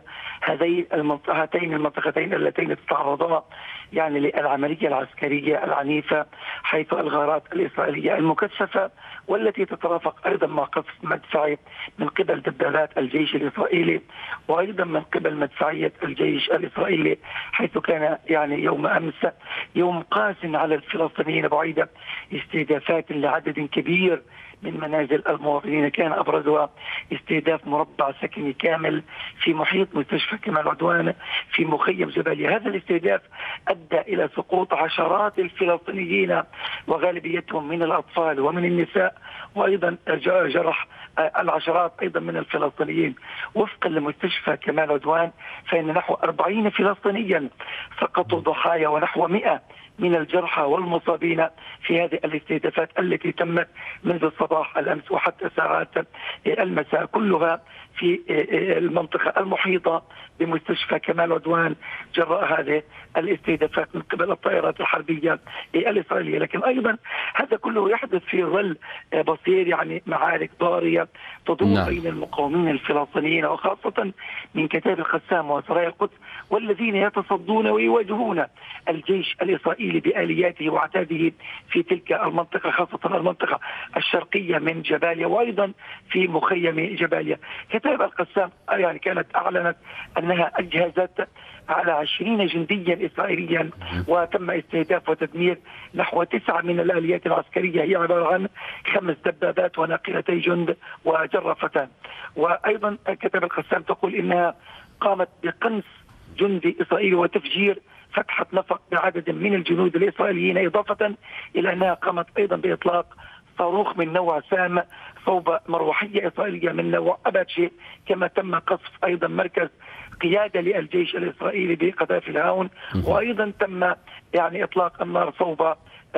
هاتين المنطقتين اللتين تتعرضا يعني للعملية العسكرية العنيفة، حيث الغارات الإسرائيلية المكثفة والتي تترافق أيضا مع قصف مدفعي من قبل دبابات الجيش الإسرائيلي، وأيضا من قبل مدفعية الجيش الإسرائيلي، حيث كان يعني يوم أمس يوم قاس على الفلسطينيين بعيدة استهدافات لعدد كبير من منازل المواطنين، كان أبرزها استهداف مربع سكني كامل في محيط مستشفى كمال عدوان في مخيم جباليا. هذا الاستهداف أدى إلى سقوط عشرات الفلسطينيين وغالبيتهم من الأطفال ومن النساء، وأيضا جرح العشرات أيضا من الفلسطينيين. وفقا لمستشفى كمال عدوان فإن نحو 40 فلسطينيا سقطوا ضحايا ونحو 100 من الجرحى والمصابين في هذه الاستهدافات التي تمت منذ الصباح الأمس وحتى ساعات المساء، كلها في المنطقة المحيطة بمستشفى كمال عدوان جراء هذه الاستهدافات من قبل الطائرات الحربية الإسرائيلية. لكن أيضا هذا كله يحدث في ظل بصير يعني معارك ضارية تدور بين المقاومين الفلسطينيين وخاصة من كتائب القسام وسرايا القدس، والذين يتصدون ويواجهون الجيش الإسرائيلي بآلياته وعتاده في تلك المنطقة، خاصة المنطقة الشرقية من جباليا وأيضا في مخيم جباليا. كتائب القسام يعني كانت أعلنت أنها أجهزت على 20 جنديا إسرائيليا، وتم استهداف وتدمير نحو 9 من الآليات العسكرية، هي عبارة عن 5 دبابات وناقلتي جند وجرفتان. وأيضا كتائب القسام تقول إنها قامت بقنص جندي إسرائيلي وتفجير فتحة نفق بعدد من الجنود الإسرائيليين، إضافة إلى أنها قامت أيضا بإطلاق صاروخ من نوع سام صوب مروحية إسرائيلية من نوع أباتشي، كما تم قصف أيضا مركز قيادة للجيش الإسرائيلي بقذائف الهاون، وأيضا تم يعني إطلاق النار صوب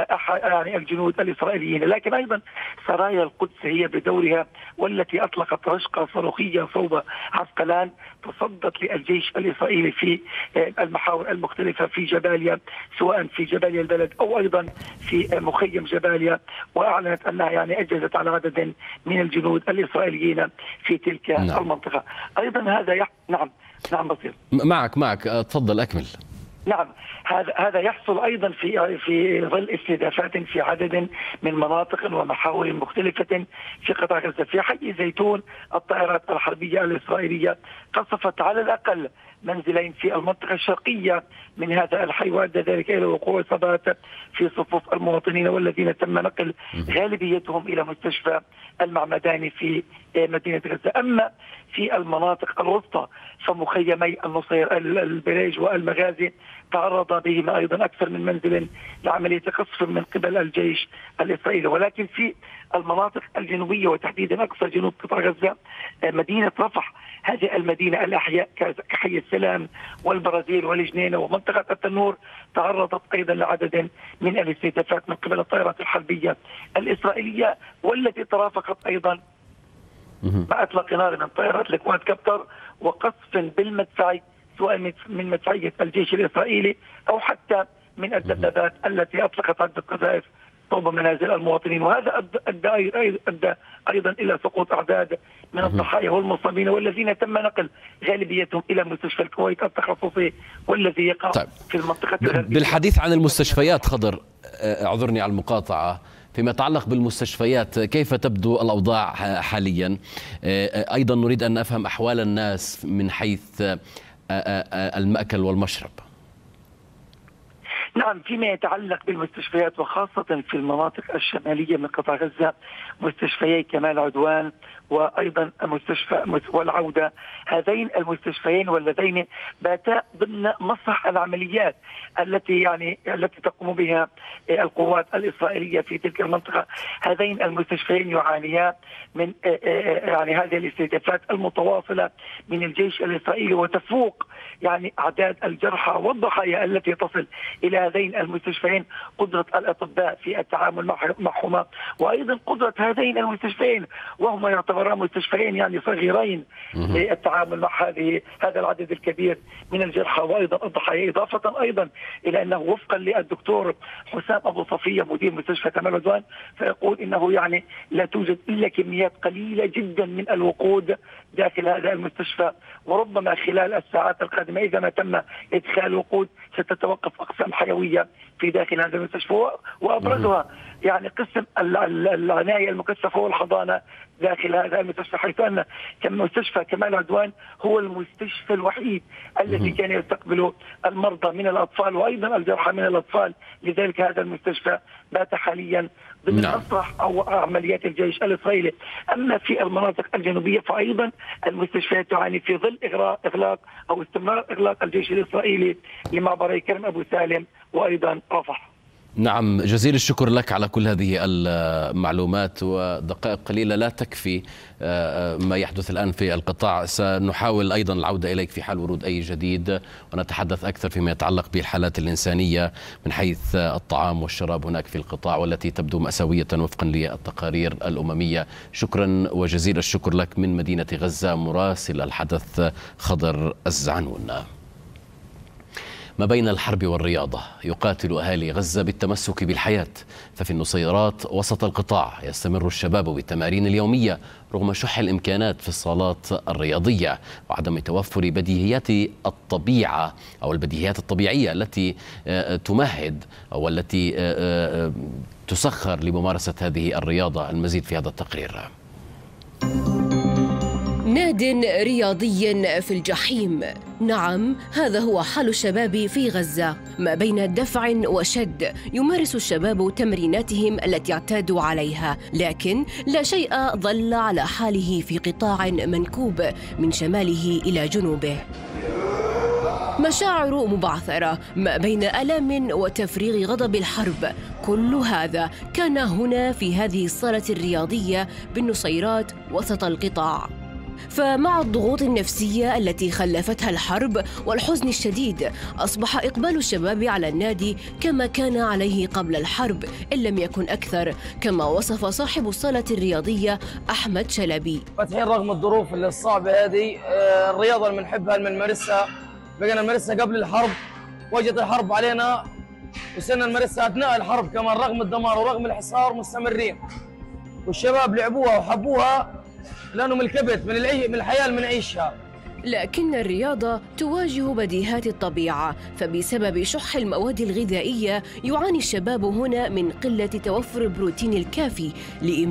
يعني الجنود الإسرائيليين. لكن أيضا سرايا القدس هي بدورها والتي أطلقت رشقة صاروخية صوب عسقلان تصدت للجيش الإسرائيلي في المحاور المختلفة في جباليا، سواء في جباليا البلد أو أيضا في مخيم جباليا، وأعلنت أنها يعني أجهزت على عدد من الجنود الإسرائيليين في تلك المنطقة. أيضا هذا نعم بصير معك تفضل أكمل. نعم، هذا يحصل أيضا في ظل استهدافات في عدد من مناطق ومحاور مختلفة في قطاع غزة. في حي زيتون الطائرات الحربية الإسرائيلية قصفت على الأقل منزلين في المنطقة الشرقية من هذا الحي، وأدى ذلك إلى وقوع إصابات في صفوف المواطنين والذين تم نقل غالبيتهم إلى مستشفى المعمداني في مدينة غزة. أما في المناطق الوسطى فمخيمي النصير البريج والمغازي تعرض بهما أيضا أكثر من منزل لعملية قصف من قبل الجيش الإسرائيلي. ولكن في المناطق الجنوبية وتحديدا أقصى جنوب قطاع غزة مدينة رفح، هذه المدينة الأحياء كحي السلام والبرازيل والجنينة ومنطقة التنور تعرضت أيضا لعدد من الاستهدافات من قبل الطائرات الحربية الإسرائيلية، والتي ترافقت أيضا مع إطلاق نار من طائرات الكواد كابتر وقصف بالمدفعي سواء من مدفعية الجيش الإسرائيلي أو حتى من الدبابات التي أطلقت عدة قذائف صوب منازل المواطنين. وهذا أدى أيضا إلى سقوط أعداد من الضحايا والمصابين والذين تم نقل غالبيتهم إلى مستشفى الكويت التخصصي والذي يقع في المنطقة الغربية. بالحديث عن المستشفيات خضر، اعذرني على المقاطعة، فيما يتعلق بالمستشفيات كيف تبدو الأوضاع حاليا؟ أيضا نريد أن نفهم أحوال الناس من حيث المأكل والمشرب. نعم، فيما يتعلق بالمستشفيات وخاصة في المناطق الشمالية من قطاع غزة مستشفيي كمال عدوان وأيضا مستشفى والعودة، هذين المستشفيين واللذين باتا ضمن مسرح العمليات التي تقوم بها القوات الإسرائيلية في تلك المنطقة. هذين المستشفيين يعانيان من هذه الاستهدافات المتواصلة من الجيش الإسرائيلي، وتفوق أعداد الجرحى والضحايا التي تصل إلى هذين المستشفيين قدرة الأطباء في التعامل معهما، وأيضا قدرة هذين المستشفيين وهما يعتبران مستشفيين صغيرين للتعامل مع هذا العدد الكبير من الجرحى وأيضا الضحايا، إضافة أيضا إلى أنه وفقا للدكتور حسام أبو صفية مدير مستشفى كمال عدوان فيقول إنه لا توجد إلا كميات قليلة جدا من الوقود داخل هذا المستشفى، وربما خلال الساعات القادمة إذا ما تم إدخال وقود ستتوقف أقسام حيوية في داخل هذا المستشفى، وأبرزها قسم العناية المكثفة والحضانة داخل هذا المستشفى، حيث أن مستشفى كمال عدوان هو المستشفى الوحيد الذي كان يستقبل المرضى من الأطفال وأيضا الجرحى من الأطفال. لذلك هذا المستشفى بات حاليا ضمن مسرح أو عمليات الجيش الإسرائيلي. أما في المناطق الجنوبية فأيضا المستشفيات تعاني في ظل إغلاق أو استمرار إغلاق الجيش الإسرائيلي لمعبري كرم أبو سالم وأيضا رفح. نعم، جزيل الشكر لك على كل هذه المعلومات، ودقائق قليلة لا تكفي ما يحدث الآن في القطاع. سنحاول أيضا العودة إليك في حال ورود أي جديد ونتحدث أكثر فيما يتعلق بالحالات الإنسانية من حيث الطعام والشراب هناك في القطاع، والتي تبدو مأساوية وفقا للتقارير الأممية. شكرا وجزيل الشكر لك من مدينة غزة مراسل الحدث خضر الزعنون. ما بين الحرب والرياضة يقاتل أهالي غزة بالتمسك بالحياة، ففي النصيرات وسط القطاع يستمر الشباب بالتمارين اليومية رغم شح الإمكانات في الصالات الرياضية وعدم توفر بديهيات الطبيعة أو البديهيات الطبيعية التي تمهد أو التي تسخر لممارسة هذه الرياضة. المزيد في هذا التقرير. ناد رياضي في الجحيم. نعم، هذا هو حال الشباب في غزة. ما بين دفع وشد يمارس الشباب تمريناتهم التي اعتادوا عليها، لكن لا شيء ظل على حاله في قطاع منكوب من شماله إلى جنوبه. مشاعر مبعثرة ما بين ألم وتفريغ غضب الحرب، كل هذا كان هنا في هذه الصالة الرياضية بالنصيرات وسط القطاع. فمع الضغوط النفسية التي خلفتها الحرب والحزن الشديد، أصبح إقبال الشباب على النادي كما كان عليه قبل الحرب إن لم يكن أكثر، كما وصف صاحب الصالة الرياضية أحمد شلبي. فتحين رغم الظروف الصعبة هذه، الرياضة اللي بنحبها اللي بنمارسها بقينا نمارسها قبل الحرب، وجت الحرب علينا وصرنا نمارسها أثناء الحرب كمان، رغم الدمار ورغم الحصار مستمرين، والشباب لعبوها وحبوها لأنه من الكبت من الحياة اللي بنعيشها. لكن الرياضة تواجه بديهات الطبيعة، فبسبب شح المواد الغذائية يعاني الشباب هنا من قلة توفر البروتين الكافي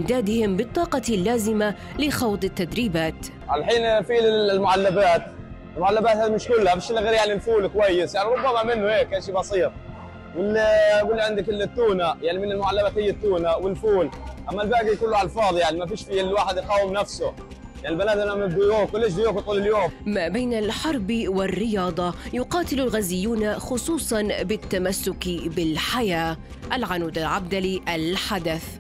لإمدادهم بالطاقة اللازمة لخوض التدريبات. الحين في المعلبات المعلبات هذه مش كلها، مش الا غير يعني الفول كويس، يعني ربما منه هيك شيء بسيط. واللي عندك التونه، يعني من المعلبات هي التونه والفول، اما الباقي كله على الفاضي، يعني ما فيش فيه الواحد يقاوم نفسه. يعني البنات لما بده ياكل ليش بده ياكل طول اليوم؟ ما بين الحرب والرياضة يقاتل الغزيون خصوصا بالتمسك بالحياة. العنود العبدلي، الحدث.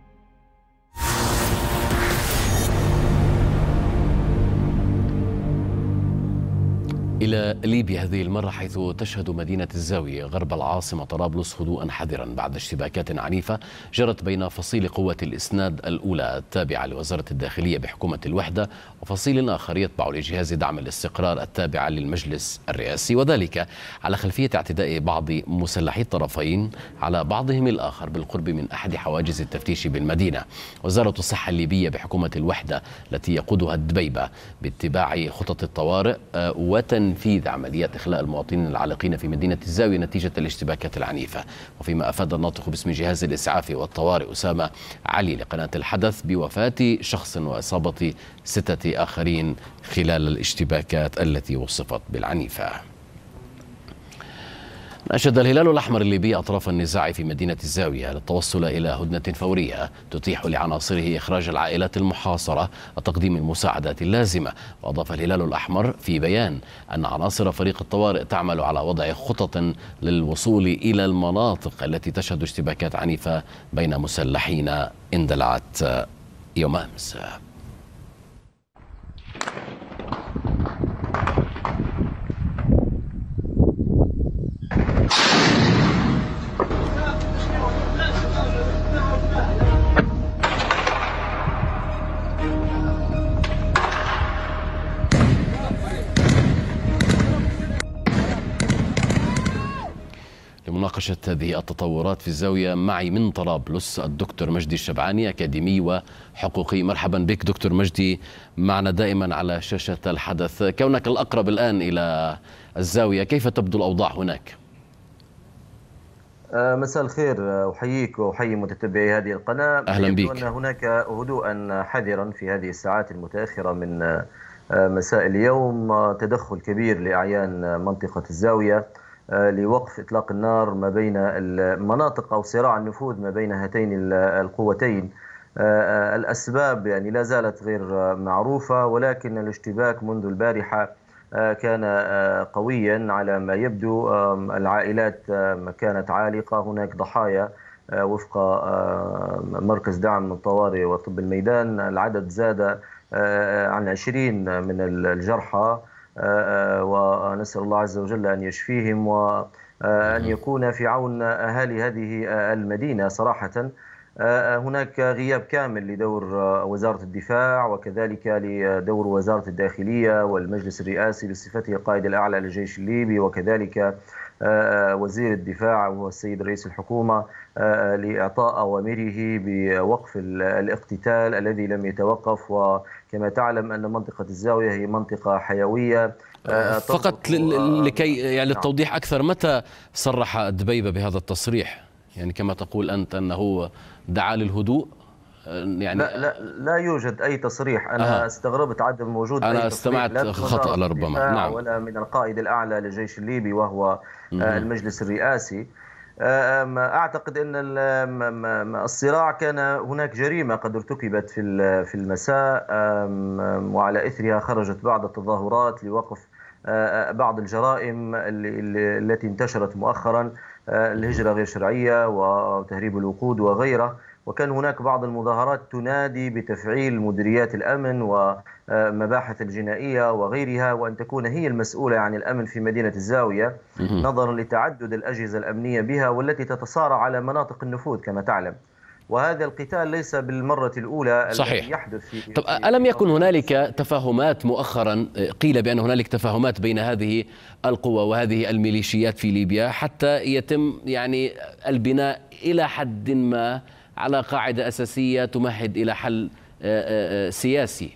إلى ليبيا هذه المرة، حيث تشهد مدينة الزاوية غرب العاصمة طرابلس هدوءا حذرا بعد اشتباكات عنيفة جرت بين فصيل قوة الإسناد الأولى التابعة لوزارة الداخلية بحكومة الوحدة وفصيل آخر يتبع لجهاز دعم الاستقرار التابع للمجلس الرئاسي، وذلك على خلفية اعتداء بعض مسلحي الطرفين على بعضهم الآخر بالقرب من أحد حواجز التفتيش بالمدينة. وزارة الصحة الليبية بحكومة الوحدة التي يقودها الدبيبة باتباع خطط الطوارئ وتنفيذ عمليات إخلاء المواطنين العالقين في مدينة الزاوية نتيجة الاشتباكات العنيفة. وفيما أفاد الناطق باسم جهاز الإسعاف والطوارئ أسامة علي لقناة الحدث بوفاة شخص وإصابة 6 آخرين خلال الاشتباكات التي وصفت بالعنيفة. ناشد الهلال الأحمر الليبي أطراف النزاع في مدينة الزاوية للتوصل إلى هدنة فورية تتيح لعناصره إخراج العائلات المحاصرة وتقديم المساعدات اللازمة. وأضاف الهلال الأحمر في بيان أن عناصر فريق الطوارئ تعمل على وضع خطط للوصول إلى المناطق التي تشهد اشتباكات عنيفة بين مسلحين اندلعت يوم أمس. لمناقشة هذه التطورات في الزاوية معي من طرابلس الدكتور مجدي الشبعاني، أكاديمي وحقوقي. مرحبا بك دكتور مجدي، معنا دائما على شاشة الحدث. كونك الأقرب الآن إلى الزاوية، كيف تبدو الأوضاع هناك؟ مساء الخير، أحييك وأحيي متتبعي هذه القناة. أهلا بك. أن هناك هدوءا حذرا في هذه الساعات المتأخرة من مساء اليوم، تدخل كبير لأعيان منطقة الزاوية لوقف إطلاق النار ما بين المناطق أو صراع النفوذ ما بين هاتين القوتين. الأسباب يعني لا زالت غير معروفة، ولكن الاشتباك منذ البارحة كان قويا على ما يبدو. العائلات كانت عالقة، هناك ضحايا وفق مركز دعم الطوارئ وطب الميدان. العدد زاد عن 20 من الجرحى، ونسأل الله عز وجل أن يشفيهم وأن يكون في عون أهالي هذه المدينة. صراحة هناك غياب كامل لدور وزارة الدفاع وكذلك لدور وزارة الداخلية والمجلس الرئاسي بصفته القائد الأعلى للجيش الليبي، وكذلك وزير الدفاع وهو السيد رئيس الحكومة لإعطاء أوامره بوقف الاقتتال الذي لم يتوقف. وكما تعلم أن منطقة الزاوية هي منطقة حيوية. فقط لكي يعني للتوضيح أكثر، متى صرح الدبيبة بهذا التصريح؟ يعني كما تقول أنت أنه دعا للهدوء، يعني لا يوجد أي تصريح. أنا استغربت عدم وجود أنا أي تصريح، استمعت خطأ لربما. نعم. ولا من القائد الأعلى للجيش الليبي وهو المجلس الرئاسي. أعتقد أن الصراع كان هناك جريمة قد ارتكبت في المساء، وعلى إثرها خرجت بعض التظاهرات لوقف بعض الجرائم التي انتشرت مؤخرا، الهجرة غير شرعية وتهريب الوقود وغيره. وكان هناك بعض المظاهرات تنادي بتفعيل مديريات الأمن ومباحث الجنائية وغيرها، وأن تكون هي المسؤولة عن الأمن في مدينة الزاوية نظرا لتعدد الأجهزة الأمنية بها والتي تتصارع على مناطق النفوذ كما تعلم. وهذا القتال ليس بالمرة الأولى الذي يحدث في طب ألم يكن هنالك تفاهمات مؤخرا؟ قيل بأن هنالك تفاهمات بين هذه القوى وهذه الميليشيات في ليبيا حتى يتم يعني البناء إلى حد ما على قاعدة أساسية تمهد إلى حل سياسي.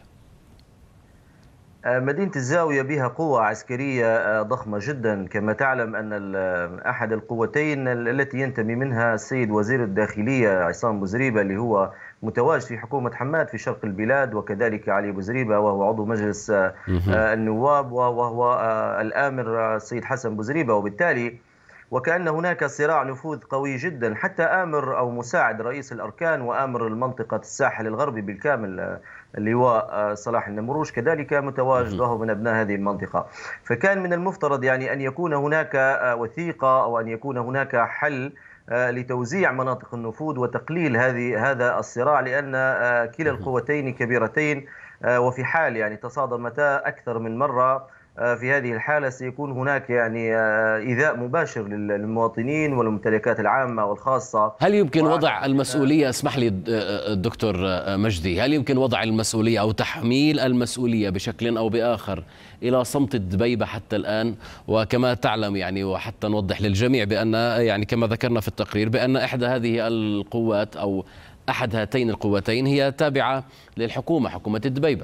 مدينة الزاوية بها قوة عسكرية ضخمة جدا. كما تعلم أن أحد القوتين التي ينتمي منها السيد وزير الداخلية عصام بوزريبة اللي هو متواجد في حكومة حماد في شرق البلاد، وكذلك علي بوزريبة وهو عضو مجلس النواب، وهو الآمر السيد حسن بوزريبة. وبالتالي وكأن هناك صراع نفوذ قوي جدا. حتى آمر أو مساعد رئيس الأركان وآمر المنطقة الساحل الغربي بالكامل اللواء صلاح النمروش كذلك متواجد وهو من أبناء هذه المنطقة. فكان من المفترض يعني أن يكون هناك وثيقة أو أن يكون هناك حل لتوزيع مناطق النفوذ وتقليل هذا الصراع، لأن كلا القوتين كبيرتين، وفي حال يعني تصادمتا أكثر من مرة في هذه الحالة سيكون هناك يعني إيذاء مباشر للمواطنين والممتلكات العامة والخاصة. هل يمكن وضع المسؤولية، اسمح لي الدكتور مجدي، هل يمكن وضع المسؤولية أو تحميل المسؤولية بشكل أو بآخر إلى صمت الدبيبة حتى الآن؟ وكما تعلم يعني، وحتى نوضح للجميع بأن يعني كما ذكرنا في التقرير بأن إحدى هذه القوات أو أحد هاتين القوتين هي تابعة للحكومة، حكومة الدبيبة.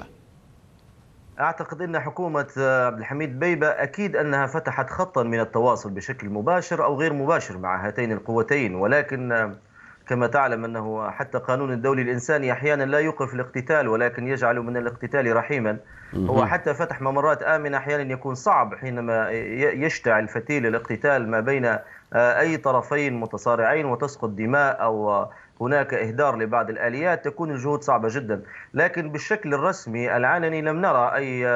أعتقد أن حكومة عبد الحميد دبيبة أكيد أنها فتحت خطا من التواصل بشكل مباشر أو غير مباشر مع هاتين القوتين، ولكن كما تعلم أنه حتى قانون الدولي الإنساني أحيانا لا يوقف الاقتتال ولكن يجعل من الاقتتال رحيما. هو حتى فتح ممرات آمنة أحيانا يكون صعب حينما يشتعل فتيل الاقتتال ما بين أي طرفين متصارعين وتسقط دماء أو هناك إهدار لبعض الآليات، تكون الجهود صعبة جدا. لكن بالشكل الرسمي العلني لم نرى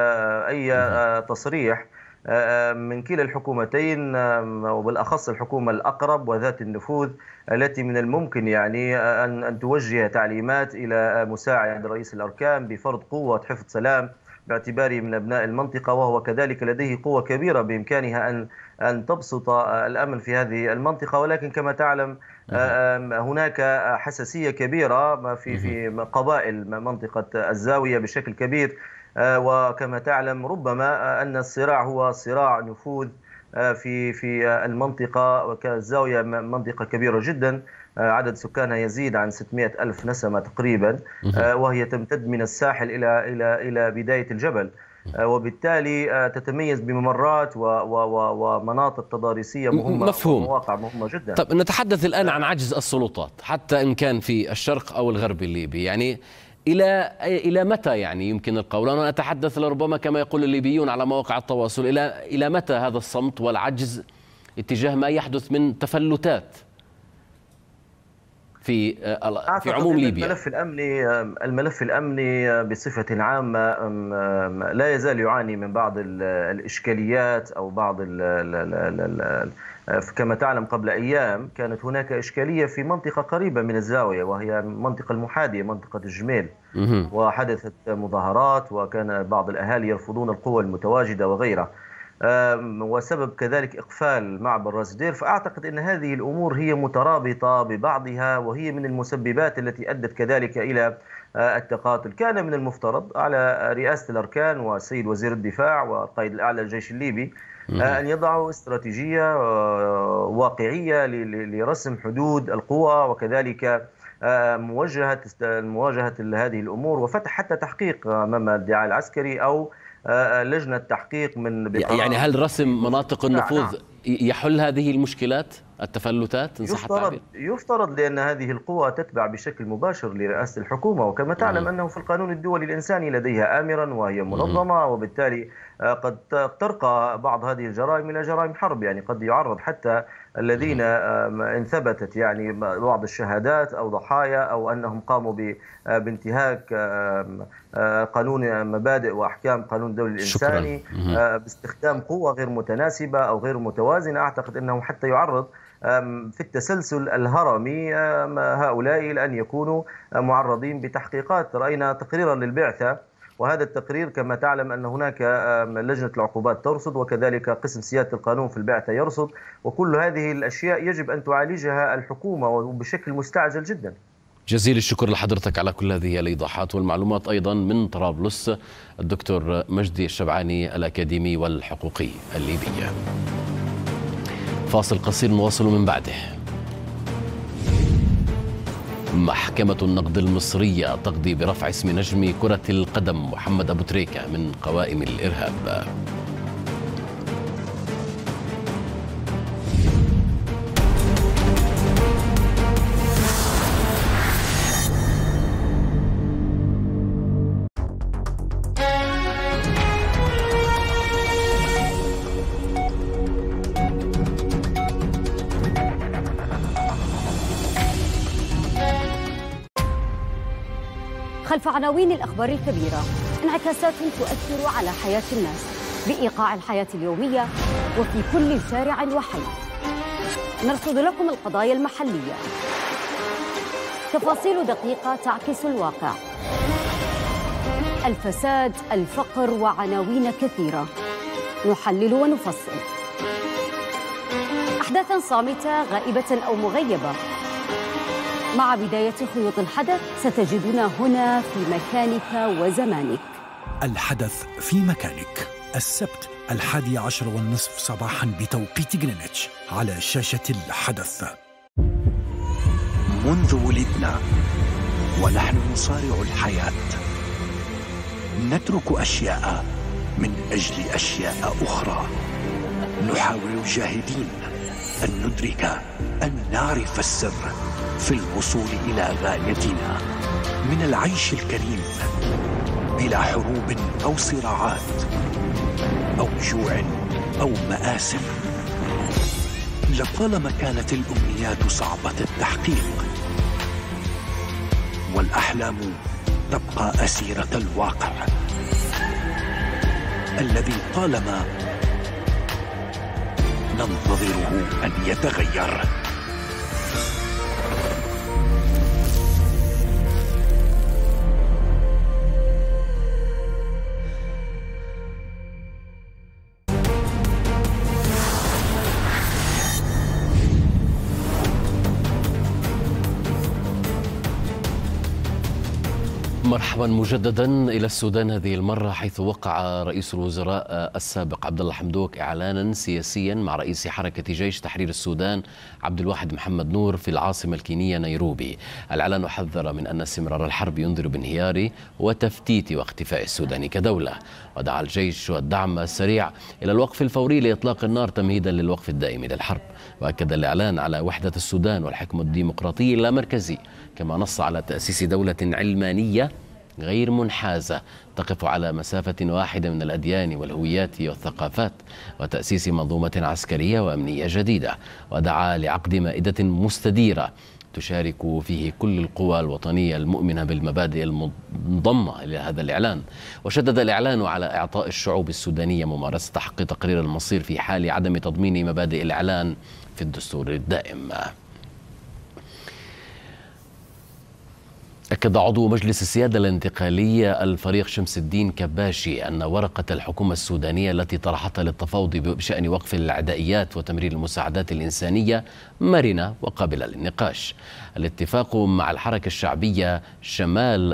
أي تصريح من كلا الحكومتين، وبالأخص الحكومة الأقرب وذات النفوذ التي من الممكن يعني أن توجه تعليمات إلى مساعد رئيس الأركان بفرض قوة حفظ سلام باعتباره من أبناء المنطقة، وهو كذلك لديه قوة كبيرة بإمكانها أن تبسط الأمن في هذه المنطقة. ولكن كما تعلم هناك حساسية كبيرة في قبائل منطقة الزاوية بشكل كبير، وكما تعلم ربما أن الصراع هو صراع نفوذ في المنطقة، وكالزاوية منطقة كبيرة جدا عدد سكانها يزيد عن 600 ألف نسمة تقريبا، وهي تمتد من الساحل إلى بداية الجبل، وبالتالي تتميز بممرات ومناطق تضاريسية مهمة. مفهوم. ومواقع مهمة جدا. طب نتحدث الآن عن عجز السلطات حتى إن كان في الشرق أو الغرب الليبي، يعني إلى متى يعني يمكن القول؟ أنا أتحدث لربما كما يقول الليبيون على مواقع التواصل، إلى متى هذا الصمت والعجز اتجاه ما يحدث من تفلتات في عموم ليبيا؟ الملف الأمني بصفة عامة لا يزال يعاني من بعض الإشكاليات أو بعض كما تعلم قبل أيام كانت هناك إشكالية في منطقة قريبة من الزاوية، وهي المنطقة المحاذية منطقة الجميل، وحدثت مظاهرات وكان بعض الأهالي يرفضون القوى المتواجدة وغيرها، وسبب كذلك إقفال معبر راس دير. فأعتقد أن هذه الأمور هي مترابطة ببعضها، وهي من المسببات التي أدت كذلك إلى التقاتل. كان من المفترض على رئاسة الأركان والسيد وزير الدفاع والقائد الأعلى للجيش الليبي أن يضعوا استراتيجية واقعية لرسم حدود القوى، وكذلك مواجهة هذه الأمور، وفتح حتى تحقيق أمام الادعاء العسكري أو لجنة تحقيق من يعني هل رسم مناطق النفوذ يحل هذه المشكلات التفلتات؟ يفترض لأن هذه القوى تتبع بشكل مباشر لرئاسة الحكومة، وكما تعلم أنه في القانون الدولي الإنساني لديها آمرا وهي منظمة، وبالتالي قد ترقى بعض هذه الجرائم إلى جرائم حرب، يعني قد يعرض حتى الذين إن ثبتت يعني بعض الشهادات أو ضحايا أو أنهم قاموا بانتهاك قانون مبادئ وأحكام قانون الدولي الإنساني باستخدام قوة غير متناسبة أو غير متوازنة. أعتقد أنه حتى يعرض في التسلسل الهرمي هؤلاء لأن يكونوا معرضين بتحقيقات. رأينا تقريرا للبعثة، وهذا التقرير كما تعلم أن هناك لجنة العقوبات ترصد، وكذلك قسم سيادة القانون في البعثة يرصد، وكل هذه الأشياء يجب أن تعالجها الحكومة وبشكل مستعجل جدا. جزيل الشكر لحضرتك على كل هذه الإيضاحات والمعلومات. أيضا من طرابلس الدكتور مجدي الشبعاني الأكاديمي والحقوقي الليبي. فاصل قصير نواصل من بعده. محكمة النقد المصرية تقضي برفع اسم نجم كرة القدم محمد أبو تريكة من قوائم الإرهاب. خلف عناوين الأخبار الكبيرة انعكاسات تؤثر على حياة الناس بإيقاع الحياة اليومية وفي كل شارع وحي. نرصد لكم القضايا المحلية، تفاصيل دقيقة تعكس الواقع، الفساد، الفقر وعناوين كثيرة. نحلل ونفصل أحداثاً صامتة غائبة أو مغيبة. مع بداية خيوط الحدث ستجدنا هنا في مكانك وزمانك. الحدث في مكانك، السبت 11:30 صباحا بتوقيت غرينتش على شاشة الحدث. منذ ولدنا ونحن نصارع الحياة، نترك أشياء من أجل أشياء أخرى. نحاول جاهدين أن ندرك، أن نعرف السر في الوصول إلى غايتنا من العيش الكريم بلا حروب أو صراعات أو جوع أو مآسف. لطالما كانت الأمنيات صعبة التحقيق والأحلام تبقى أسيرة الواقع الذي طالما ننتظره أن يتغير. مرحبا مجددا إلى السودان، هذه المرة حيث وقع رئيس الوزراء السابق عبد الله حمدوك إعلانا سياسيا مع رئيس حركة جيش تحرير السودان عبد الواحد محمد نور في العاصمة الكينية نيروبي. الإعلان حذر من أن استمرار الحرب ينذر بانهيار وتفتيت واختفاء السودان كدولة، ودعا الجيش والدعم السريع إلى الوقف الفوري لإطلاق النار تمهيدا للوقف الدائم للحرب. وأكد الإعلان على وحدة السودان والحكم الديمقراطي اللامركزي، كما نص على تأسيس دولة علمانية غير منحازة تقف على مسافة واحدة من الأديان والهويات والثقافات، وتأسيس منظومة عسكرية وأمنية جديدة. ودعا لعقد مائدة مستديرة تشارك فيه كل القوى الوطنية المؤمنة بالمبادئ المنضمة إلى هذا الإعلان. وشدد الإعلان على إعطاء الشعوب السودانية ممارسة حق تقرير المصير في حال عدم تضمين مبادئ الإعلان في الدستور الدائم. أكد عضو مجلس السيادة الانتقالية الفريق شمس الدين كباشي أن ورقة الحكومة السودانية التي طرحتها للتفاوض بشأن وقف العدائيات وتمرير المساعدات الإنسانية مرنة وقابلة للنقاش. الاتفاق مع الحركة الشعبية شمال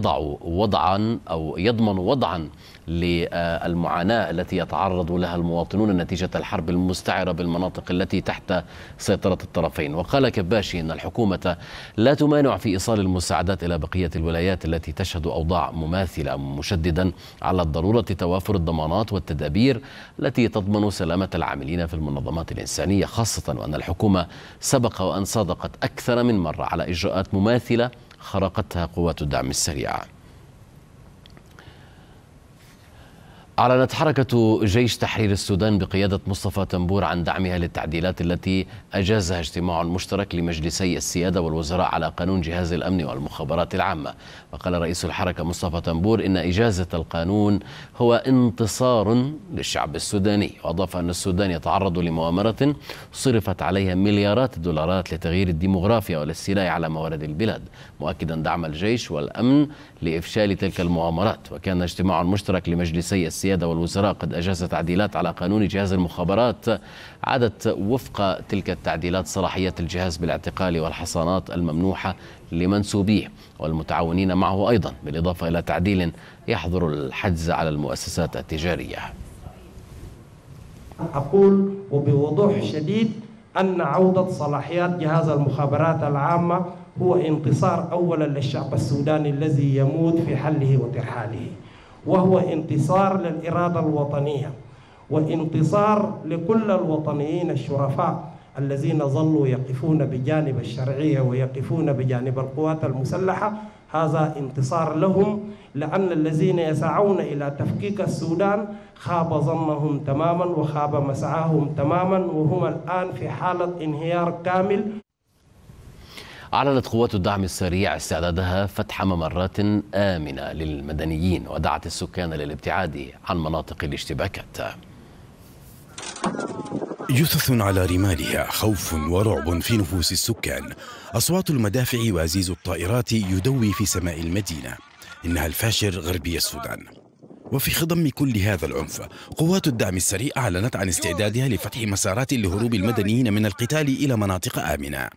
يضمن وضعا للمعاناة التي يتعرض لها المواطنون نتيجة الحرب المستعرة بالمناطق التي تحت سيطرة الطرفين. وقال كباشي أن الحكومة لا تمانع في إيصال المساعدات إلى بقية الولايات التي تشهد أوضاع مماثلة، مشددا على ضرورة توافر الضمانات والتدابير التي تضمن سلامة العاملين في المنظمات الإنسانية، خاصة وأن الحكومة سبق وأن صادقت أكثر من مرة على إجراءات مماثلة خرقتها قوات الدعم السريع. أعلنت حركة جيش تحرير السودان بقيادة مصطفى تنبور عن دعمها للتعديلات التي أجازها اجتماع مشترك لمجلسي السيادة والوزراء على قانون جهاز الأمن والمخابرات العامة. وقال رئيس الحركة مصطفى تنبور إن إجازة القانون هو انتصار للشعب السوداني، وأضاف أن السودان يتعرض لمؤامرة صرفت عليها مليارات الدولارات لتغيير الديمغرافيا والاستيلاء على موارد البلاد، مؤكدا دعم الجيش والأمن لإفشال تلك المؤامرات. وكان اجتماع مشترك لمجلسي السيادة والوزراء قد أجاز تعديلات على قانون جهاز المخابرات عادت وفق تلك التعديلات صلاحية الجهاز بالاعتقال والحصانات الممنوحة لمنسوبيه والمتعاونين معه أيضا، بالإضافة إلى تعديل يحظر الحجز على المؤسسات التجارية. أقول وبوضوح شديد أن عودة صلاحيات جهاز المخابرات العامة هو انتصار أولا للشعب السوداني الذي يموت في حله وترحاله، وهو انتصار للإرادة الوطنية وانتصار لكل الوطنيين الشرفاء الذين ظلوا يقفون بجانب الشرعية ويقفون بجانب القوات المسلحة. هذا انتصار لهم، لأن الذين يسعون إلى تفكيك السودان خاب ظنهم تماما وخاب مسعاهم تماما، وهم الآن في حالة انهيار كامل. أعلنت قوات الدعم السريع استعدادها فتح ممرات آمنة للمدنيين ودعت السكان للابتعاد عن مناطق الاشتباكات. جثث على رمالها، خوف ورعب في نفوس السكان، أصوات المدافع وأزيز الطائرات يدوي في سماء المدينة. إنها الفاشر غربي السودان. وفي خضم كل هذا العنف، قوات الدعم السريع أعلنت عن استعدادها لفتح مسارات لهروب المدنيين من القتال إلى مناطق آمنة.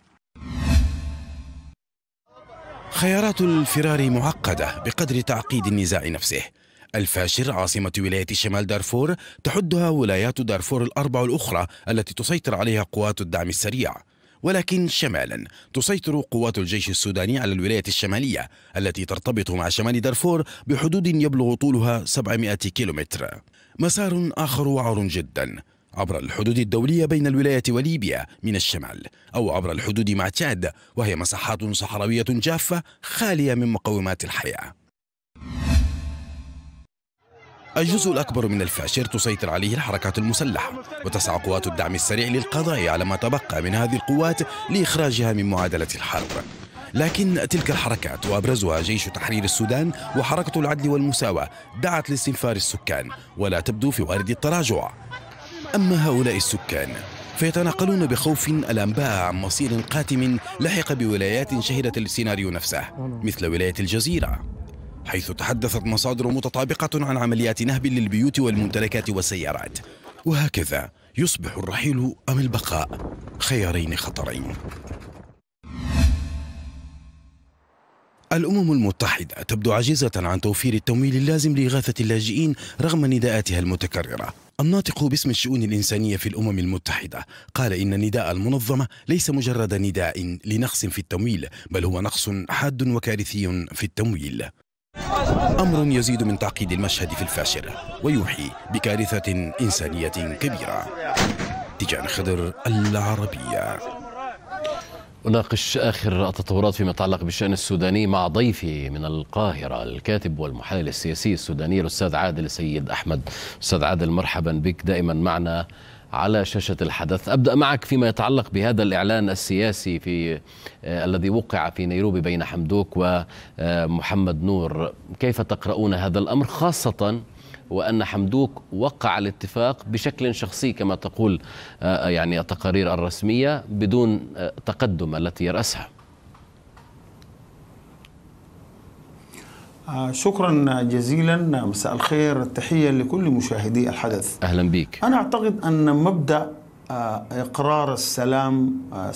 خيارات الفرار معقدة بقدر تعقيد النزاع نفسه. الفاشر عاصمة ولاية شمال دارفور تحدها ولايات دارفور الأربع الأخرى التي تسيطر عليها قوات الدعم السريع، ولكن شمالا تسيطر قوات الجيش السوداني على الولاية الشمالية التي ترتبط مع شمال دارفور بحدود يبلغ طولها 700 كيلومتر. مسار آخر وعر جدا عبر الحدود الدولية بين الولاية وليبيا من الشمال، أو عبر الحدود مع تشاد، وهي مساحات صحراوية جافة خالية من مقومات الحياة. الجزء الأكبر من الفاشر تسيطر عليه الحركات المسلحة، وتسعى قوات الدعم السريع للقضاء على ما تبقى من هذه القوات لإخراجها من معادلة الحرب. لكن تلك الحركات وأبرزها جيش تحرير السودان وحركة العدل والمساواة دعت لاستنفار السكان ولا تبدو في وارد التراجع. أما هؤلاء السكان فيتناقلون بخوف الأنباء عن مصير قاتم لحق بولايات شهدت السيناريو نفسه مثل ولاية الجزيرة، حيث تحدثت مصادر متطابقة عن عمليات نهب للبيوت والممتلكات والسيارات. وهكذا يصبح الرحيل أم البقاء خيارين خطرين. الأمم المتحدة تبدو عاجزة عن توفير التمويل اللازم لإغاثة اللاجئين رغم نداءاتها المتكررة. الناطق باسم الشؤون الإنسانية في الأمم المتحدة قال إن نداء المنظمة ليس مجرد نداء لنقص في التمويل، بل هو نقص حاد وكارثي في التمويل. أمر يزيد من تعقيد المشهد في الفاشر ويوحي بكارثة إنسانية كبيرة. تيجان خضر، العربية. أناقش آخر التطورات فيما يتعلق بالشأن السوداني مع ضيفي من القاهرة الكاتب والمحلل السياسي السوداني الأستاذ عادل سيد أحمد. أستاذ عادل، مرحبا بك دائما معنا على شاشة الحدث. أبدأ معك فيما يتعلق بهذا الإعلان السياسي الذي وقع في نيروبي بين حمدوك ومحمد نور. كيف تقرؤون هذا الأمر، خاصة وأن حمدوك وقع الاتفاق بشكل شخصي كما تقول يعني التقارير الرسمية بدون تقدم التي يرأسها؟ شكرا جزيلا، مساء الخير، التحية لكل مشاهدي الحدث. أهلا بك. أنا أعتقد أن مبدأ إقرار السلام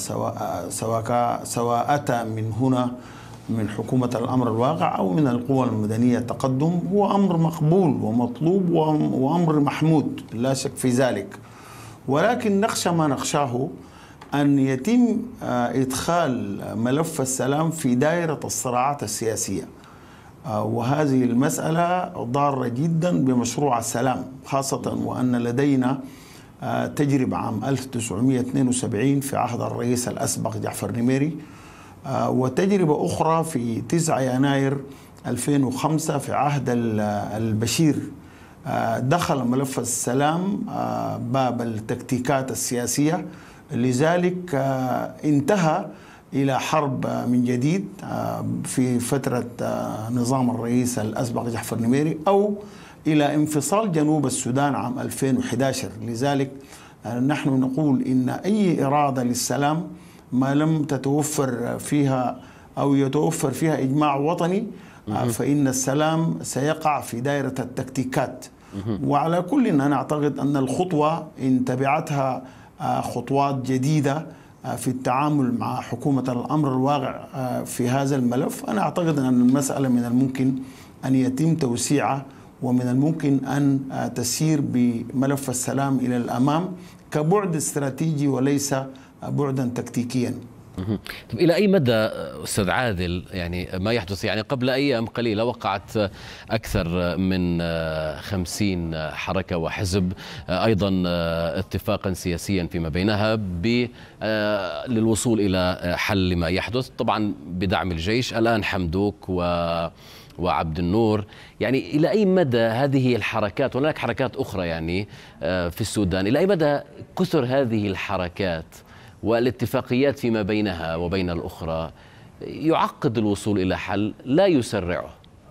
سواء أتى من هنا من حكومة الأمر الواقع أو من القوى المدنية التقدم هو أمر مقبول ومطلوب وأمر محمود لا شك في ذلك، ولكن نخشى ما نخشاه أن يتم إدخال ملف السلام في دائرة الصراعات السياسية، وهذه المسألة ضارة جدا بمشروع السلام، خاصة وأن لدينا تجربة عام 1972 في عهد الرئيس الأسبق جعفر نميري، وتجربة أخرى في 9 يناير 2005 في عهد البشير. دخل ملف السلام باب التكتيكات السياسية، لذلك انتهى إلى حرب من جديد في فترة نظام الرئيس الأسبق جعفر نميري، أو إلى انفصال جنوب السودان عام 2011. لذلك نحن نقول إن أي إرادة للسلام ما لم تتوفر فيها أو يتوفر فيها إجماع وطني فإن السلام سيقع في دائرة التكتيكات. وعلى كل أنا أعتقد أن الخطوة إن تبعتها خطوات جديدة في التعامل مع حكومة الأمر الواقع في هذا الملف، أنا أعتقد أن المسألة من الممكن أن يتم توسيعها، ومن الممكن أن تسير بملف السلام إلى الأمام كبعد استراتيجي وليس بعدا تكتيكيا. طب إلى أي مدى أستاذ عادل يعني ما يحدث؟ يعني قبل أيام قليلة وقعت أكثر من 50 حركة وحزب أيضا اتفاقا سياسيا فيما بينها للوصول إلى حل لما يحدث، طبعا بدعم الجيش. الآن حمدوك وعبد النور، يعني إلى أي مدى هذه الحركات، وهناك حركات أخرى يعني في السودان، إلى أي مدى كثر هذه الحركات والاتفاقيات فيما بينها وبين الأخرى يعقد الوصول إلى حل لا يسرعه؟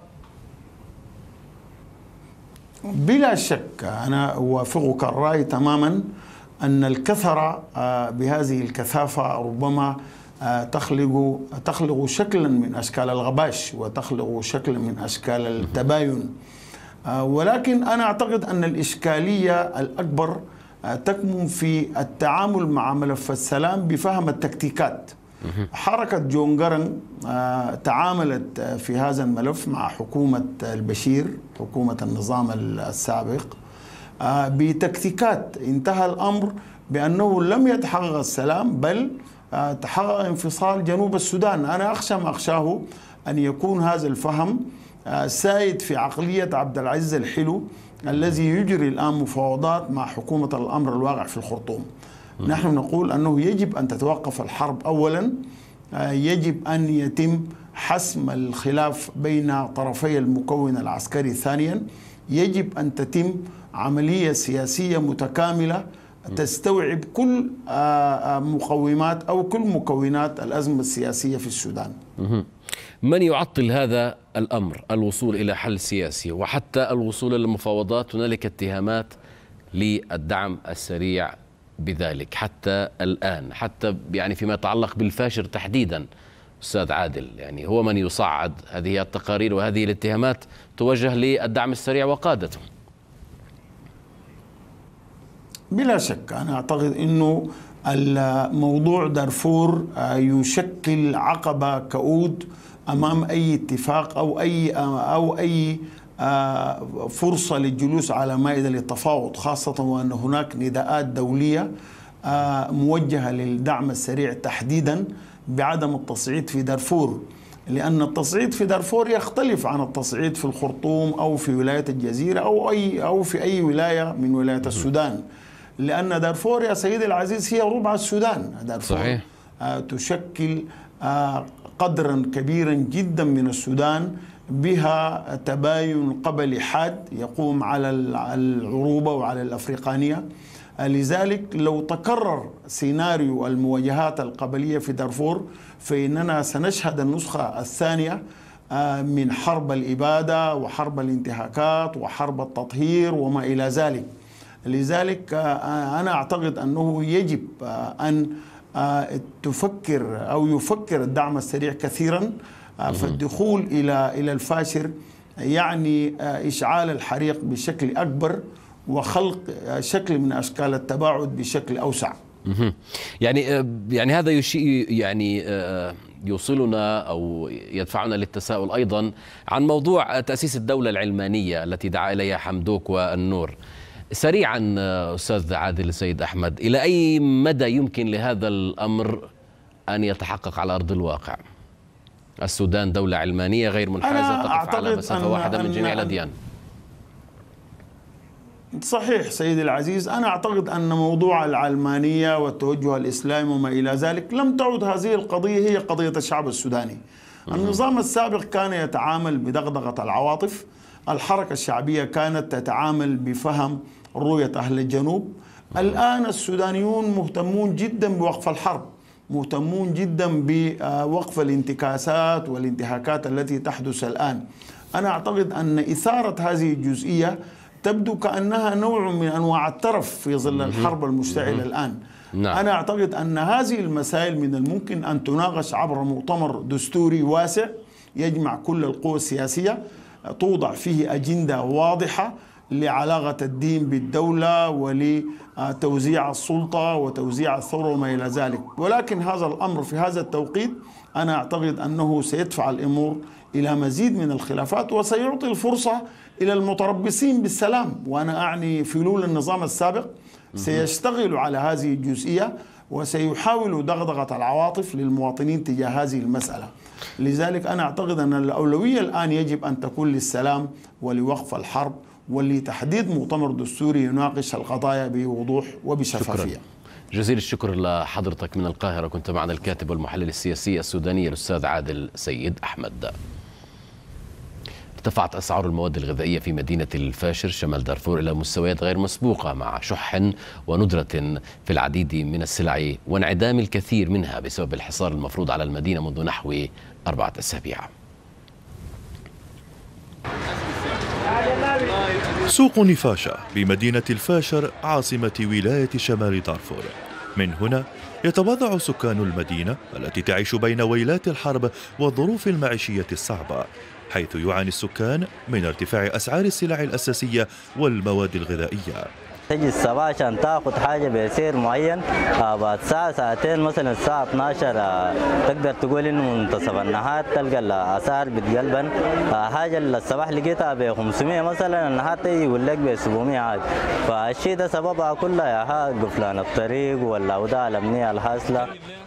بلا شك أنا أوافقك الرأي تماما أن الكثرة بهذه الكثافة ربما تخلق شكلا من أشكال الغباش وتخلق شكلا من أشكال التباين، ولكن أنا أعتقد أن الإشكالية الأكبر تكمن في التعامل مع ملف السلام بفهم التكتيكات. حركة جون جارنج تعاملت في هذا الملف مع حكومة البشير، حكومة النظام السابق، بتكتيكات. انتهى الأمر بأنه لم يتحقق السلام، بل تحقق انفصال جنوب السودان. أنا أخشى ما أخشاه أن يكون هذا الفهم سائد في عقلية عبد العزيز الحلو الذي يجري الآن مفاوضات مع حكومة الأمر الواقع في الخرطوم. نحن نقول أنه يجب أن تتوقف الحرب أولا، يجب أن يتم حسم الخلاف بين طرفي المكون العسكري ثانيا، يجب أن تتم عملية سياسية متكاملة تستوعب كل مقومات أو كل مكونات الأزمة السياسية في السودان. من يعطل هذا الأمر الوصول إلى حل سياسي وحتى الوصول إلى المفاوضات؟ هنالك اتهامات للدعم السريع بذلك حتى الآن، حتى يعني فيما يتعلق بالفاشر تحديدا. أستاذ عادل، يعني هو من يصعد هذه التقارير وهذه الاتهامات توجه للدعم السريع وقادته. بلا شك أنا أعتقد أنه الموضوع دارفور يشكل عقبة كؤود أمام أي اتفاق أو أي فرصة للجلوس على مائدة للتفاوض، خاصة وأن هناك نداءات دولية موجهة للدعم السريع تحديدا بعدم التصعيد في دارفور، لأن التصعيد في دارفور يختلف عن التصعيد في الخرطوم أو في ولاية الجزيرة أو في أي ولاية من ولايات السودان، لأن دارفور يا سيدي العزيز هي ربع السودان. دارفور صحيح. تشكل قدرا كبيرا جدا من السودان، بها تباين قبلي حاد يقوم على العروبة وعلى الأفريقانية. لذلك لو تكرر سيناريو المواجهات القبلية في دارفور فإننا سنشهد النسخة الثانية من حرب الإبادة وحرب الانتهاكات وحرب التطهير وما إلى ذلك. لذلك أنا أعتقد أنه يجب أن يفكر الدعم السريع كثيرا، فالدخول إلى الفاشر يعني إشعال الحريق بشكل أكبر وخلق شكل من أشكال التباعد بشكل أوسع. يعني هذا يوصلنا أو يدفعنا للتساؤل أيضا عن موضوع تأسيس الدولة العلمانية التي دعا إليها حمدوك والنور. سريعا أستاذ عادل سيد أحمد، إلى أي مدى يمكن لهذا الأمر أن يتحقق على أرض الواقع؟ السودان دولة علمانية غير منحازة تقف على مسافة واحدة من جميع الأديان. صحيح سيدي العزيز، أنا أعتقد أن موضوع العلمانية والتوجه الإسلامي وما إلى ذلك لم تعد هذه القضية هي قضية الشعب السوداني. النظام السابق كان يتعامل بدغدغة العواطف، الحركة الشعبية كانت تتعامل بفهم رؤية أهل الجنوب. الآن السودانيون مهتمون جدا بوقف الحرب، مهتمون جدا بوقف الانتكاسات والانتهاكات التي تحدث الآن. أنا أعتقد أن إثارة هذه الجزئية تبدو كأنها نوع من أنواع الترف في ظل الحرب المشتعلة الآن. أنا أعتقد أن هذه المسائل من الممكن أن تناقش عبر مؤتمر دستوري واسع يجمع كل القوى السياسية، توضع فيه أجندة واضحة لعلاقة الدين بالدولة ولتوزيع السلطة وتوزيع الثروة وما إلى ذلك. ولكن هذا الأمر في هذا التوقيت أنا أعتقد أنه سيدفع الأمور إلى مزيد من الخلافات وسيعطي الفرصة إلى المتربصين بالسلام، وأنا أعني فلول النظام السابق سيشتغل على هذه الجزئية وسيحاول دغدغة العواطف للمواطنين تجاه هذه المسألة. لذلك أنا أعتقد أن الأولوية الآن يجب أن تكون للسلام ولوقف الحرب ولتحديد مؤتمر دستوري يناقش القضايا بوضوح وبشفافية. شكرا جزيل الشكر لحضرتك من القاهرة. كنت معنا الكاتب والمحلل السياسي السوداني الأستاذ عادل سيد أحمد. ارتفعت أسعار المواد الغذائية في مدينة الفاشر شمال دارفور إلى مستويات غير مسبوقة، مع شح وندرة في العديد من السلع وانعدام الكثير منها بسبب الحصار المفروض على المدينة منذ نحو 4 أسابيع. سوق نفاشة بمدينة الفاشر عاصمة ولاية شمال دارفور. من هنا يتواضع سكان المدينة التي تعيش بين ويلات الحرب والظروف المعيشية الصعبة، حيث يعاني السكان من ارتفاع أسعار السلع الأساسية والمواد الغذائية. تجي الصباح عشان تاخذ حاجه بسعر معين، بعد ساعه ساعتين مثلا الساعه 12 تقدر تقول انه منتصف النهار تلقى الاسعار بتقلبن. حاجه الصباح لقيتها ب 500 مثلا، النهار تيجي يقول لك ب 700 عادي. فالشيء ده سببها كلها يا قفلان الطريق والاوضاع الامنيه الحاصله.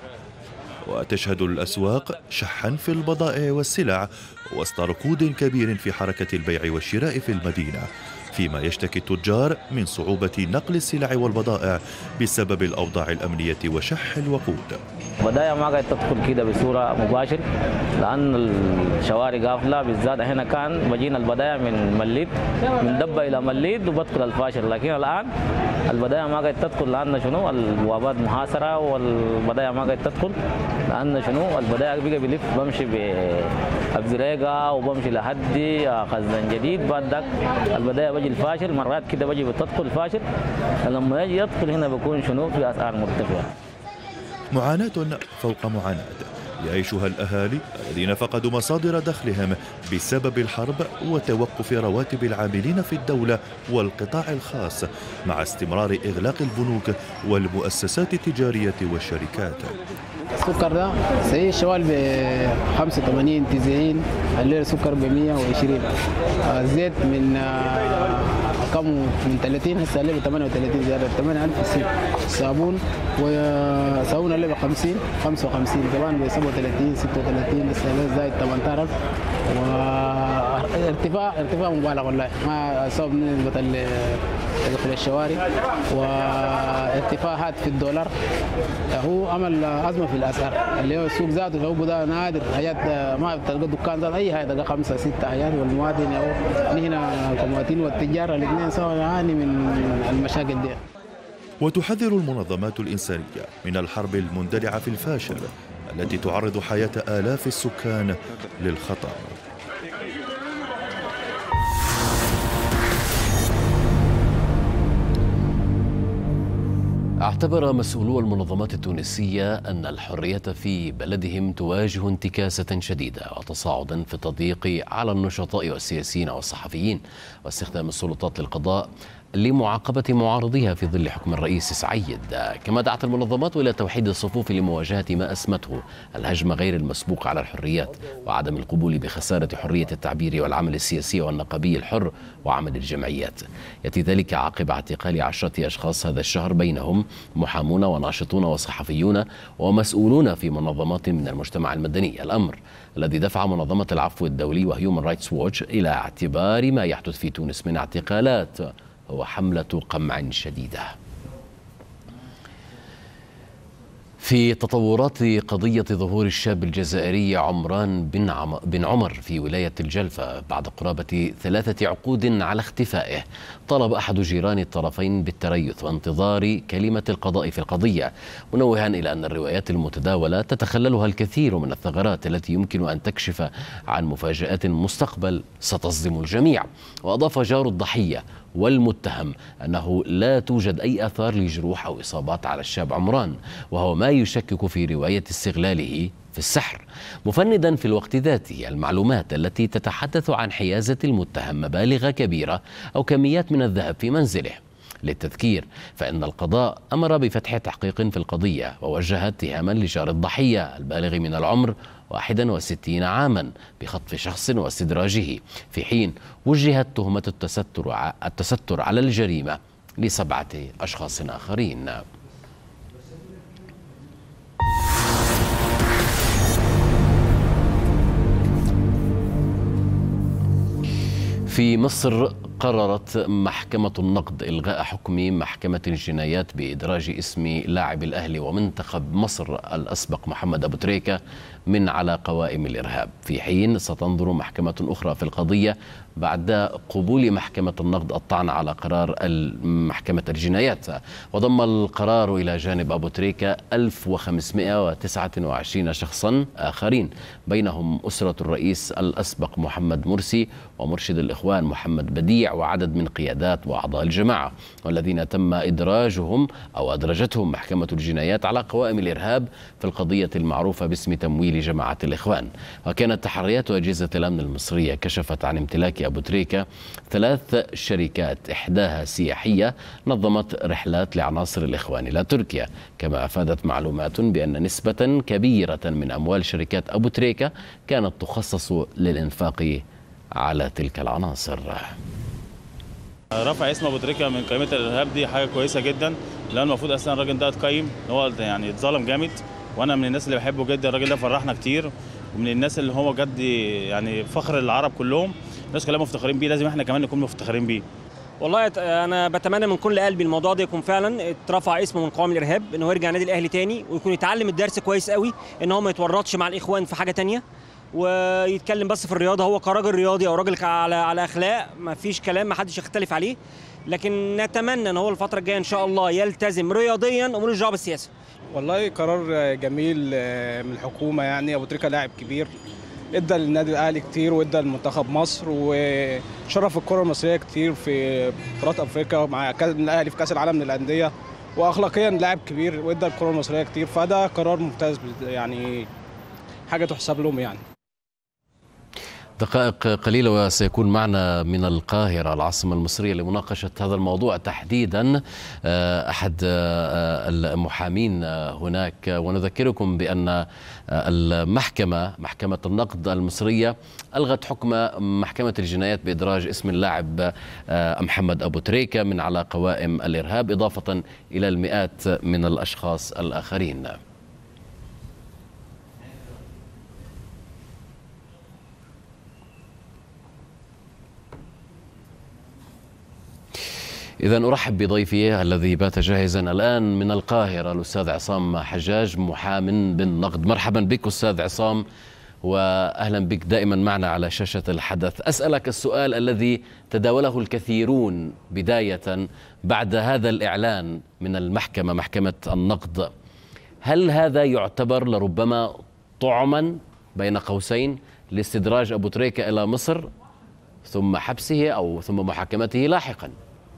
وتشهد الأسواق شحا في البضائع والسلع وسط ركود كبير في حركة البيع والشراء في المدينة، فيما يشتكي التجار من صعوبة نقل السلع والبضائع بسبب الأوضاع الأمنية وشح الوقود. البضائع ما قاعد تدخل كده بصورة مباشرة لأن الشوارع قافلة، بالذات هنا كان بجينا البضائع من مليد، من دبة إلى مليد وبدخل الفاشر، لكن الآن البضائع ما قاعد تدخل لأن شنو البوابات محاصرة والبضائع ما قاعد تدخل، لأن شنو البضائع بقى بلف بمشي بأبزريقة وبمشي لحدي خزن جديد، بعد ذاك البضائع بجي الفاشر مرات كده بجي بتدخل الفاشر، فلما يجي يدخل هنا بيكون شنو في أسعار مرتفعة. معاناة فوق معاناة يعيشها الأهالي الذين فقدوا مصادر دخلهم بسبب الحرب وتوقف رواتب العاملين في الدولة والقطاع الخاص، مع استمرار إغلاق البنوك والمؤسسات التجارية والشركات. السكر ده سعر الشوال ب 85 90، الليل سكر ب 120، الزيت من كم من 30 هسه الليل ب 38 زياده 8000 الصابون وصابون الليل ب 50 55 كمان ب 37 36 لسه الليل زايد 18000 ارتفاع مبالغ والله ما صاب نسبه دخول الشوارع وارتفاعات في الدولار. هو عمل ازمه في الاسعار اللي هو السوق ذاته هو بدا نادر حاجات ما بتلقى دكان ذات اي حاجه 5 6 حاجات، والمواطن هنا المواطنين والتجار الاثنين سوا يعاني من المشاكل دي. وتحذر المنظمات الإنسانية من الحرب المندلعة في الفاشر التي تعرض حياة آلاف السكان للخطر. اعتبر مسؤولو المنظمات التونسية أن الحرية في بلدهم تواجه انتكاسة شديدة وتصاعدا في التضييق على النشطاء والسياسيين والصحفيين، واستخدام السلطات للقضاء لمعاقبة معارضيها في ظل حكم الرئيس سعيد. كما دعت المنظمات إلى توحيد الصفوف لمواجهة ما أسمته الهجمة غير المسبوق على الحريات وعدم القبول بخسارة حرية التعبير والعمل السياسي والنقابي الحر وعمل الجمعيات. يأتي ذلك عقب اعتقال 10 أشخاص هذا الشهر، بينهم محامون وناشطون وصحفيون ومسؤولون في منظمات من المجتمع المدني، الأمر الذي دفع منظمة العفو الدولي وهيومن رايتس ووتش إلى اعتبار ما يحدث في تونس من اعتقالات هو حملة قمع شديدة. في تطورات قضية ظهور الشاب الجزائري عمران بن عمر في ولاية الجلفة بعد قرابة 3 عقود على اختفائه، طلب أحد جيران الطرفين بالتريث وانتظار كلمة القضاء في القضية، منوها إلى أن الروايات المتداولة تتخللها الكثير من الثغرات التي يمكن أن تكشف عن مفاجآت مستقبل ستصدم الجميع. وأضاف جار الضحية والمتهم أنه لا توجد أي آثار لجروح أو إصابات على الشاب عمران، وهو ما يشكك في رواية استغلاله في السحر، مفندا في الوقت ذاته المعلومات التي تتحدث عن حيازة المتهم مبالغ كبيرة أو كميات من الذهب في منزله. للتذكير فإن القضاء أمر بفتح تحقيق في القضية ووجه اتهاما لجار الضحية البالغ من العمر 61 عاما بخطف شخص واستدراجه، في حين وجهت تهمة التستر على الجريمة ل7 أشخاص آخرين. في مصر قررت محكمة النقد إلغاء حكم محكمة الجنايات بإدراج اسم لاعب الأهلي ومنتخب مصر الأسبق محمد أبو تريكة من على قوائم الإرهاب، في حين ستنظر محكمة أخرى في القضية بعد قبول محكمة النقد الطعن على قرار محكمة الجنايات. وضم القرار إلى جانب أبو تريكة 1529 شخصا آخرين، بينهم أسرة الرئيس الأسبق محمد مرسي ومرشد الإخوان محمد بديع وعدد من قيادات وأعضاء الجماعة، والذين تم إدراجهم أو أدرجتهم محكمة الجنايات على قوائم الإرهاب في القضية المعروفة باسم تمويل جماعة الإخوان. وكانت تحريات أجهزة الأمن المصرية كشفت عن امتلاك أبو تريكة 3 شركات، إحداها سياحية نظمت رحلات لعناصر الإخوان إلى تركيا، كما أفادت معلومات بأن نسبة كبيرة من أموال شركات أبو تريكة كانت تخصص للإنفاق على تلك العناصر. رفع اسم ابو تريكة من قائمه الارهاب دي حاجه كويسه جدا، لان المفروض اصلا الراجل ده اتقيم، هو يعني اتظلم جامد، وانا من الناس اللي بحبه جدا. الراجل ده فرحنا كتير، ومن الناس اللي هو جد يعني فخر العرب كلهم، الناس كلها مفتخرين بيه، لازم احنا كمان نكون مفتخرين بيه. والله انا بتمنى من كل قلبي الموضوع ده يكون فعلا اترفع اسمه من قوائم الارهاب، ان هو يرجع النادي الاهلي تاني ويكون يتعلم الدرس كويس قوي، ان هو ما يتورطش مع الاخوان في حاجه تانيه ويتكلم بس في الرياضه. هو كراجل رياضي او راجل على اخلاق ما فيش كلام، ما حدش يختلف عليه، لكن نتمنى ان هو الفتره الجايه ان شاء الله يلتزم رياضيا وملوش دعوه بالسياسه. والله قرار جميل من الحكومه، يعني ابو تريكة لاعب كبير ادى للنادي الاهلي كتير وادى لمنتخب مصر وشرف الكره المصريه كتير في بطولات افريقيا مع الاهلي في كاس العالم للانديه، واخلاقيا لاعب كبير وادى الكره المصريه كتير، فده قرار ممتاز يعني حاجه تحسب لهم. يعني دقائق قليلة وسيكون معنا من القاهرة العاصمة المصرية لمناقشة هذا الموضوع تحديدا أحد المحامين هناك. ونذكركم بأن محكمة النقد المصرية ألغت حكم محكمة الجنايات بإدراج اسم اللاعب محمد أبو تريكة من على قوائم الإرهاب، إضافة إلى المئات من الأشخاص الآخرين. إذن أرحب بضيفي الذي بات جاهزا الآن من القاهرة، الأستاذ عصام حجاج محام بالنقد. مرحبا بك أستاذ عصام، وأهلا بك دائما معنا على شاشة الحدث. أسألك السؤال الذي تداوله الكثيرون بداية بعد هذا الإعلان من محكمة النقد: هل هذا يعتبر لربما طعما بين قوسين لاستدراج أبو تريكة إلى مصر ثم حبسه أو ثم محاكمته لاحقا؟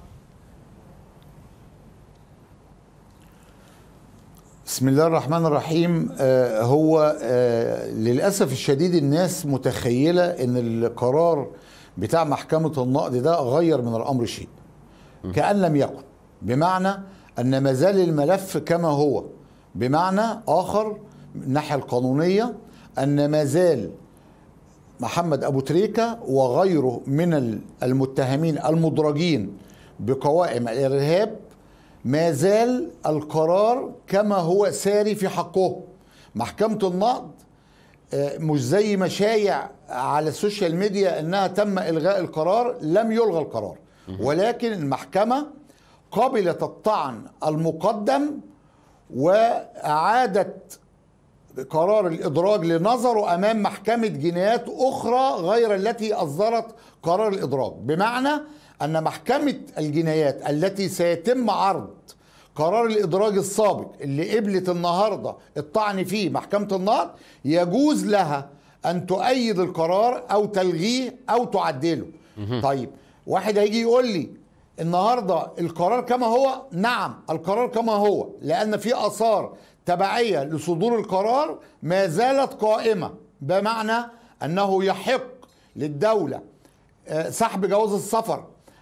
بسم الله الرحمن الرحيم. هو للأسف الشديد الناس متخيلة أن القرار بتاع محكمة النقد ده غير من الأمر شيء، كأن لم يكن، بمعنى أن ما زال الملف كما هو. بمعنى آخر من الناحية القانونية أن ما زال محمد أبو تريكة وغيره من المتهمين المدرجين بقوائم الإرهاب ما زال القرار كما هو ساري في حقه. محكمة النقد مش زي ما شايع على السوشيال ميديا انها تم الغاء القرار، لم يلغى القرار، ولكن المحكمة قبلت الطعن المقدم واعادت قرار الادراج لنظره امام محكمة جنايات اخرى غير التي اصدرت قرار الادراج. بمعنى أن محكمة الجنايات التي سيتم عرض قرار الإدراج السابق اللي قبلت النهاردة الطعن فيه محكمة النقد يجوز لها أن تؤيد القرار أو تلغيه أو تعدله. طيب واحد هيجي يقول لي النهاردة القرار كما هو؟ نعم القرار كما هو، لأن في آثار تبعية لصدور القرار ما زالت قائمة، بمعنى أنه يحق للدولة سحب جواز السفر،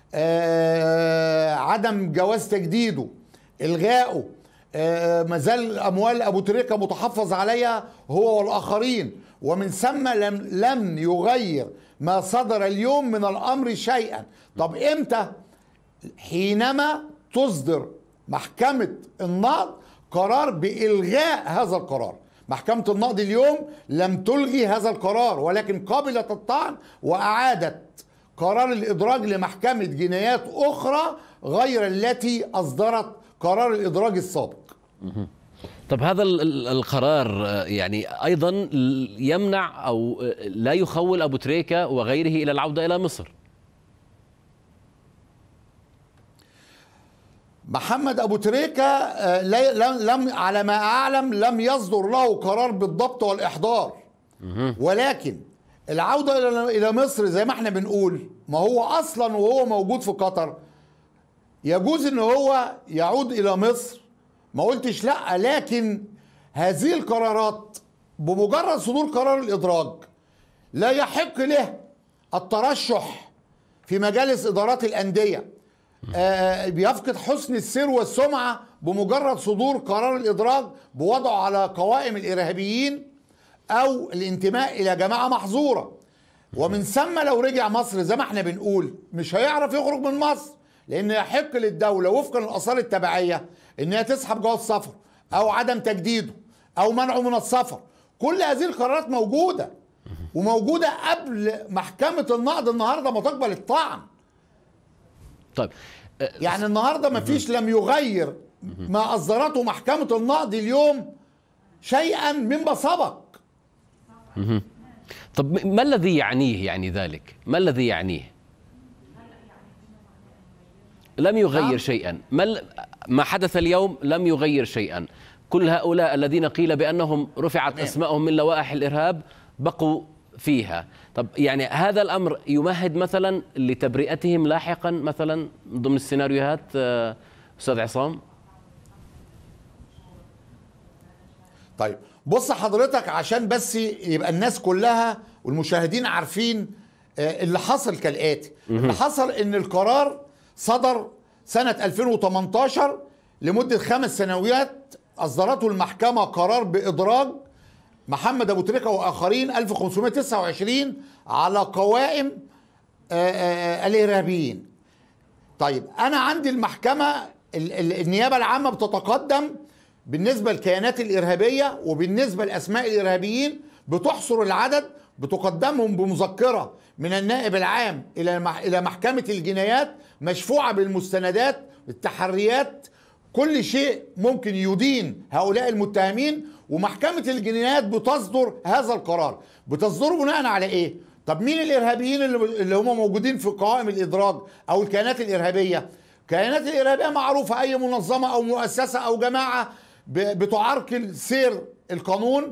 عدم جواز تجديده، إلغائه، مازال أموال أبو تريكة متحفظ عليها هو والآخرين، ومن ثم لم يغير ما صدر اليوم من الأمر شيئا. طب إمتى؟ حينما تصدر محكمة النقد قرار بإلغاء هذا القرار. محكمة النقد اليوم لم تلغي هذا القرار، ولكن قبلت الطعن وأعادت قرار الإدراج لمحكمة جنايات أخرى غير التي أصدرت قرار الإدراج السابق. طب هذا القرار يعني أيضا يمنع أو لا يخول أبو تريكة وغيره إلى العودة إلى مصر؟ محمد أبو تريكة لم على ما أعلم لم يصدر له قرار بالضبط والإحضار، ولكن العودة إلى مصر زي ما احنا بنقول، ما هو أصلا وهو موجود في قطر يجوز إن هو يعود إلى مصر، ما قلتش لأ، لكن هذه القرارات بمجرد صدور قرار الإدراج لا يحق له الترشح في مجالس إدارات الأندية، بيفقد حسن السير والسمعة بمجرد صدور قرار الإدراج بوضعه على قوائم الإرهابيين أو الانتماء إلى جماعة محظورة. ومن ثم لو رجع مصر زي ما احنا بنقول مش هيعرف يخرج من مصر، لأن يحق للدولة وفقا للآثار التبعية إنها تسحب جواز سفر أو عدم تجديده أو منعه من السفر. كل هذه القرارات موجودة وموجودة قبل محكمة النقض النهاردة ما تقبل الطعن. طيب يعني النهاردة ما فيش لم يغير ما أصدرته محكمة النقض اليوم شيئا مما سبق. طب ما الذي يعنيه يعني ذلك؟ ما الذي يعنيه؟ لم يغير شيئا، ما حدث اليوم لم يغير شيئا. كل هؤلاء الذين قيل بأنهم رفعت أسمائهم من لوائح الإرهاب بقوا فيها. طب يعني هذا الأمر يمهد مثلا لتبرئتهم لاحقا مثلا ضمن السيناريوهات أستاذ عصام؟ طيب بص حضرتك عشان بس يبقى الناس كلها والمشاهدين عارفين اللي حصل كالآتي. اللي حصل ان القرار صدر سنة 2018 لمدة 5 سنوات، أصدرته المحكمة قرار بإدراج محمد أبو تريكة وآخرين 1529 على قوائم الإرهابيين. طيب أنا عندي المحكمة النيابة العامة بتتقدم بالنسبة للكيانات الإرهابية وبالنسبة لأسماء الإرهابيين، بتحصر العدد، بتقدمهم بمذكرة من النائب العام إلى محكمة الجنايات مشفوعة بالمستندات، التحريات، كل شيء ممكن يدين هؤلاء المتهمين، ومحكمة الجنايات بتصدر هذا القرار. بتصدره بناء على إيه؟ طب مين الإرهابيين اللي هم موجودين في قوائم الإدراج أو الكيانات الإرهابية؟ الكيانات الإرهابية معروفة، أي منظمة أو مؤسسة أو جماعة بتعرقل سير القانون،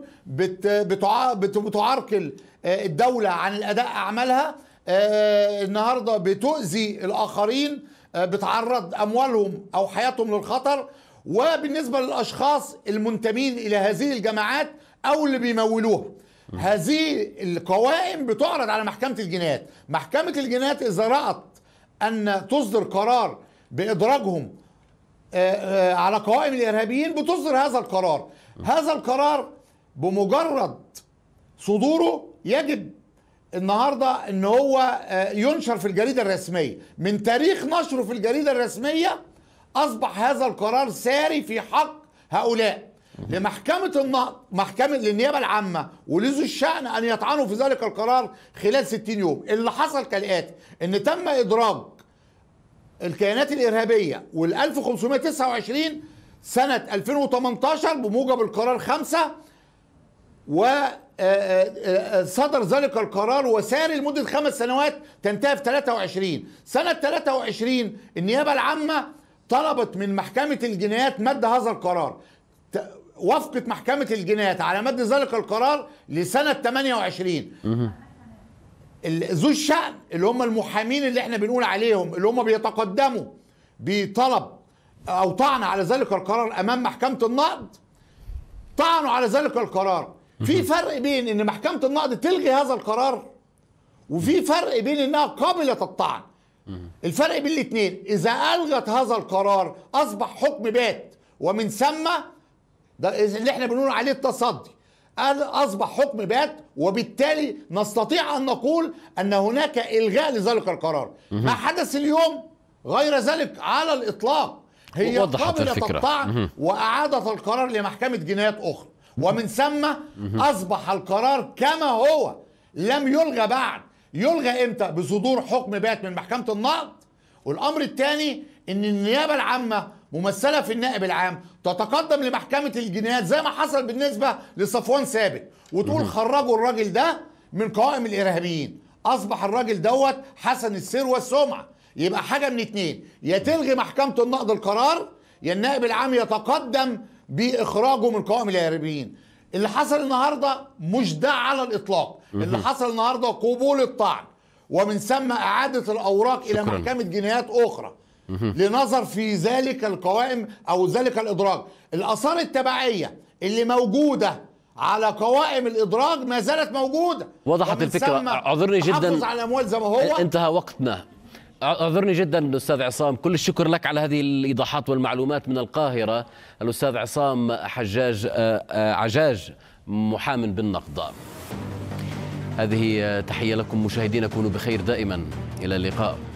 بتعرقل الدولة عن الأداء أعمالها، النهاردة بتؤذي الآخرين، بتعرض أموالهم أو حياتهم للخطر. وبالنسبة للأشخاص المنتمين إلى هذه الجماعات أو اللي بيمولوها، هذه القوائم بتعرض على محكمة الجنايات. محكمة الجنايات إذا رأت أن تصدر قرار بإدراجهم على قوائم الإرهابيين بتصدر هذا القرار. هذا القرار بمجرد صدوره يجب النهاردة ان هو ينشر في الجريدة الرسمية. من تاريخ نشره في الجريدة الرسمية اصبح هذا القرار ساري في حق هؤلاء. لمحكمة النقض، محكمة للنيابة العامة ولذو الشأن ان يطعنوا في ذلك القرار خلال 60 يوم. اللي حصل كالآتي: ان تم ادراج الكيانات الإرهابية وال 1529 سنة 2018 بموجب القرار 5، وصدر ذلك القرار وساري لمدة 5 سنوات تنتهي في 23. سنة 23 النيابة العامة طلبت من محكمة الجنايات مد هذا القرار، وافقت محكمة الجنايات على مد ذلك القرار لسنة 28. ذو الشأن اللي هم المحامين اللي احنا بنقول عليهم اللي هم بيتقدموا بطلب او طعن على ذلك القرار امام محكمة النقض، طعنوا على ذلك القرار. في فرق بين ان محكمة النقض تلغي هذا القرار وفي فرق بين انها قابلة الطعن. الفرق بين الاثنين: اذا الغت هذا القرار اصبح حكم بات، ومن ثم ده اللي احنا بنقول عليه التصدي، اصبح حكم بات، وبالتالي نستطيع ان نقول ان هناك الغاء لذلك القرار. ما حدث اليوم غير ذلك على الاطلاق، هي قابلة الطعن واعادت القرار لمحكمة جنايات اخرى، ومن ثم اصبح القرار كما هو لم يلغى بعد. يلغى امتى؟ بصدور حكم بات من محكمة النقض. والامر الثاني ان النيابة العامة ممثلة في النائب العام تتقدم لمحكمة الجنايات زي ما حصل بالنسبة لصفوان ثابت وتقول خرجوا الراجل ده من قوائم الارهابيين، اصبح الراجل دوت حسن السير والسمعة. يبقى حاجة من اتنين، يا تلغي محكمة النقض القرار يا النائب العام يتقدم باخراجه من قوائم الارهابيين. اللي حصل النهارده مش ده على الاطلاق، اللي حصل النهارده قبول الطعن ومن ثم اعاده الاوراق الى محكمه جنايات اخرى لنظر في ذلك القوائم او ذلك الادراج. الاثار التبعيه اللي موجوده على قوائم الادراج ما زالت موجوده. وضحت الفكره. اعذرني جدا، حافظ على الاموال زي ما هو. انتهى وقتنا. اعذرني جدا استاذ عصام، كل الشكر لك على هذه الايضاحات والمعلومات من القاهره. الاستاذ عصام عجاج محام بالنقض. هذه تحيه لكم مشاهدينا، كونوا بخير دائما، الى اللقاء.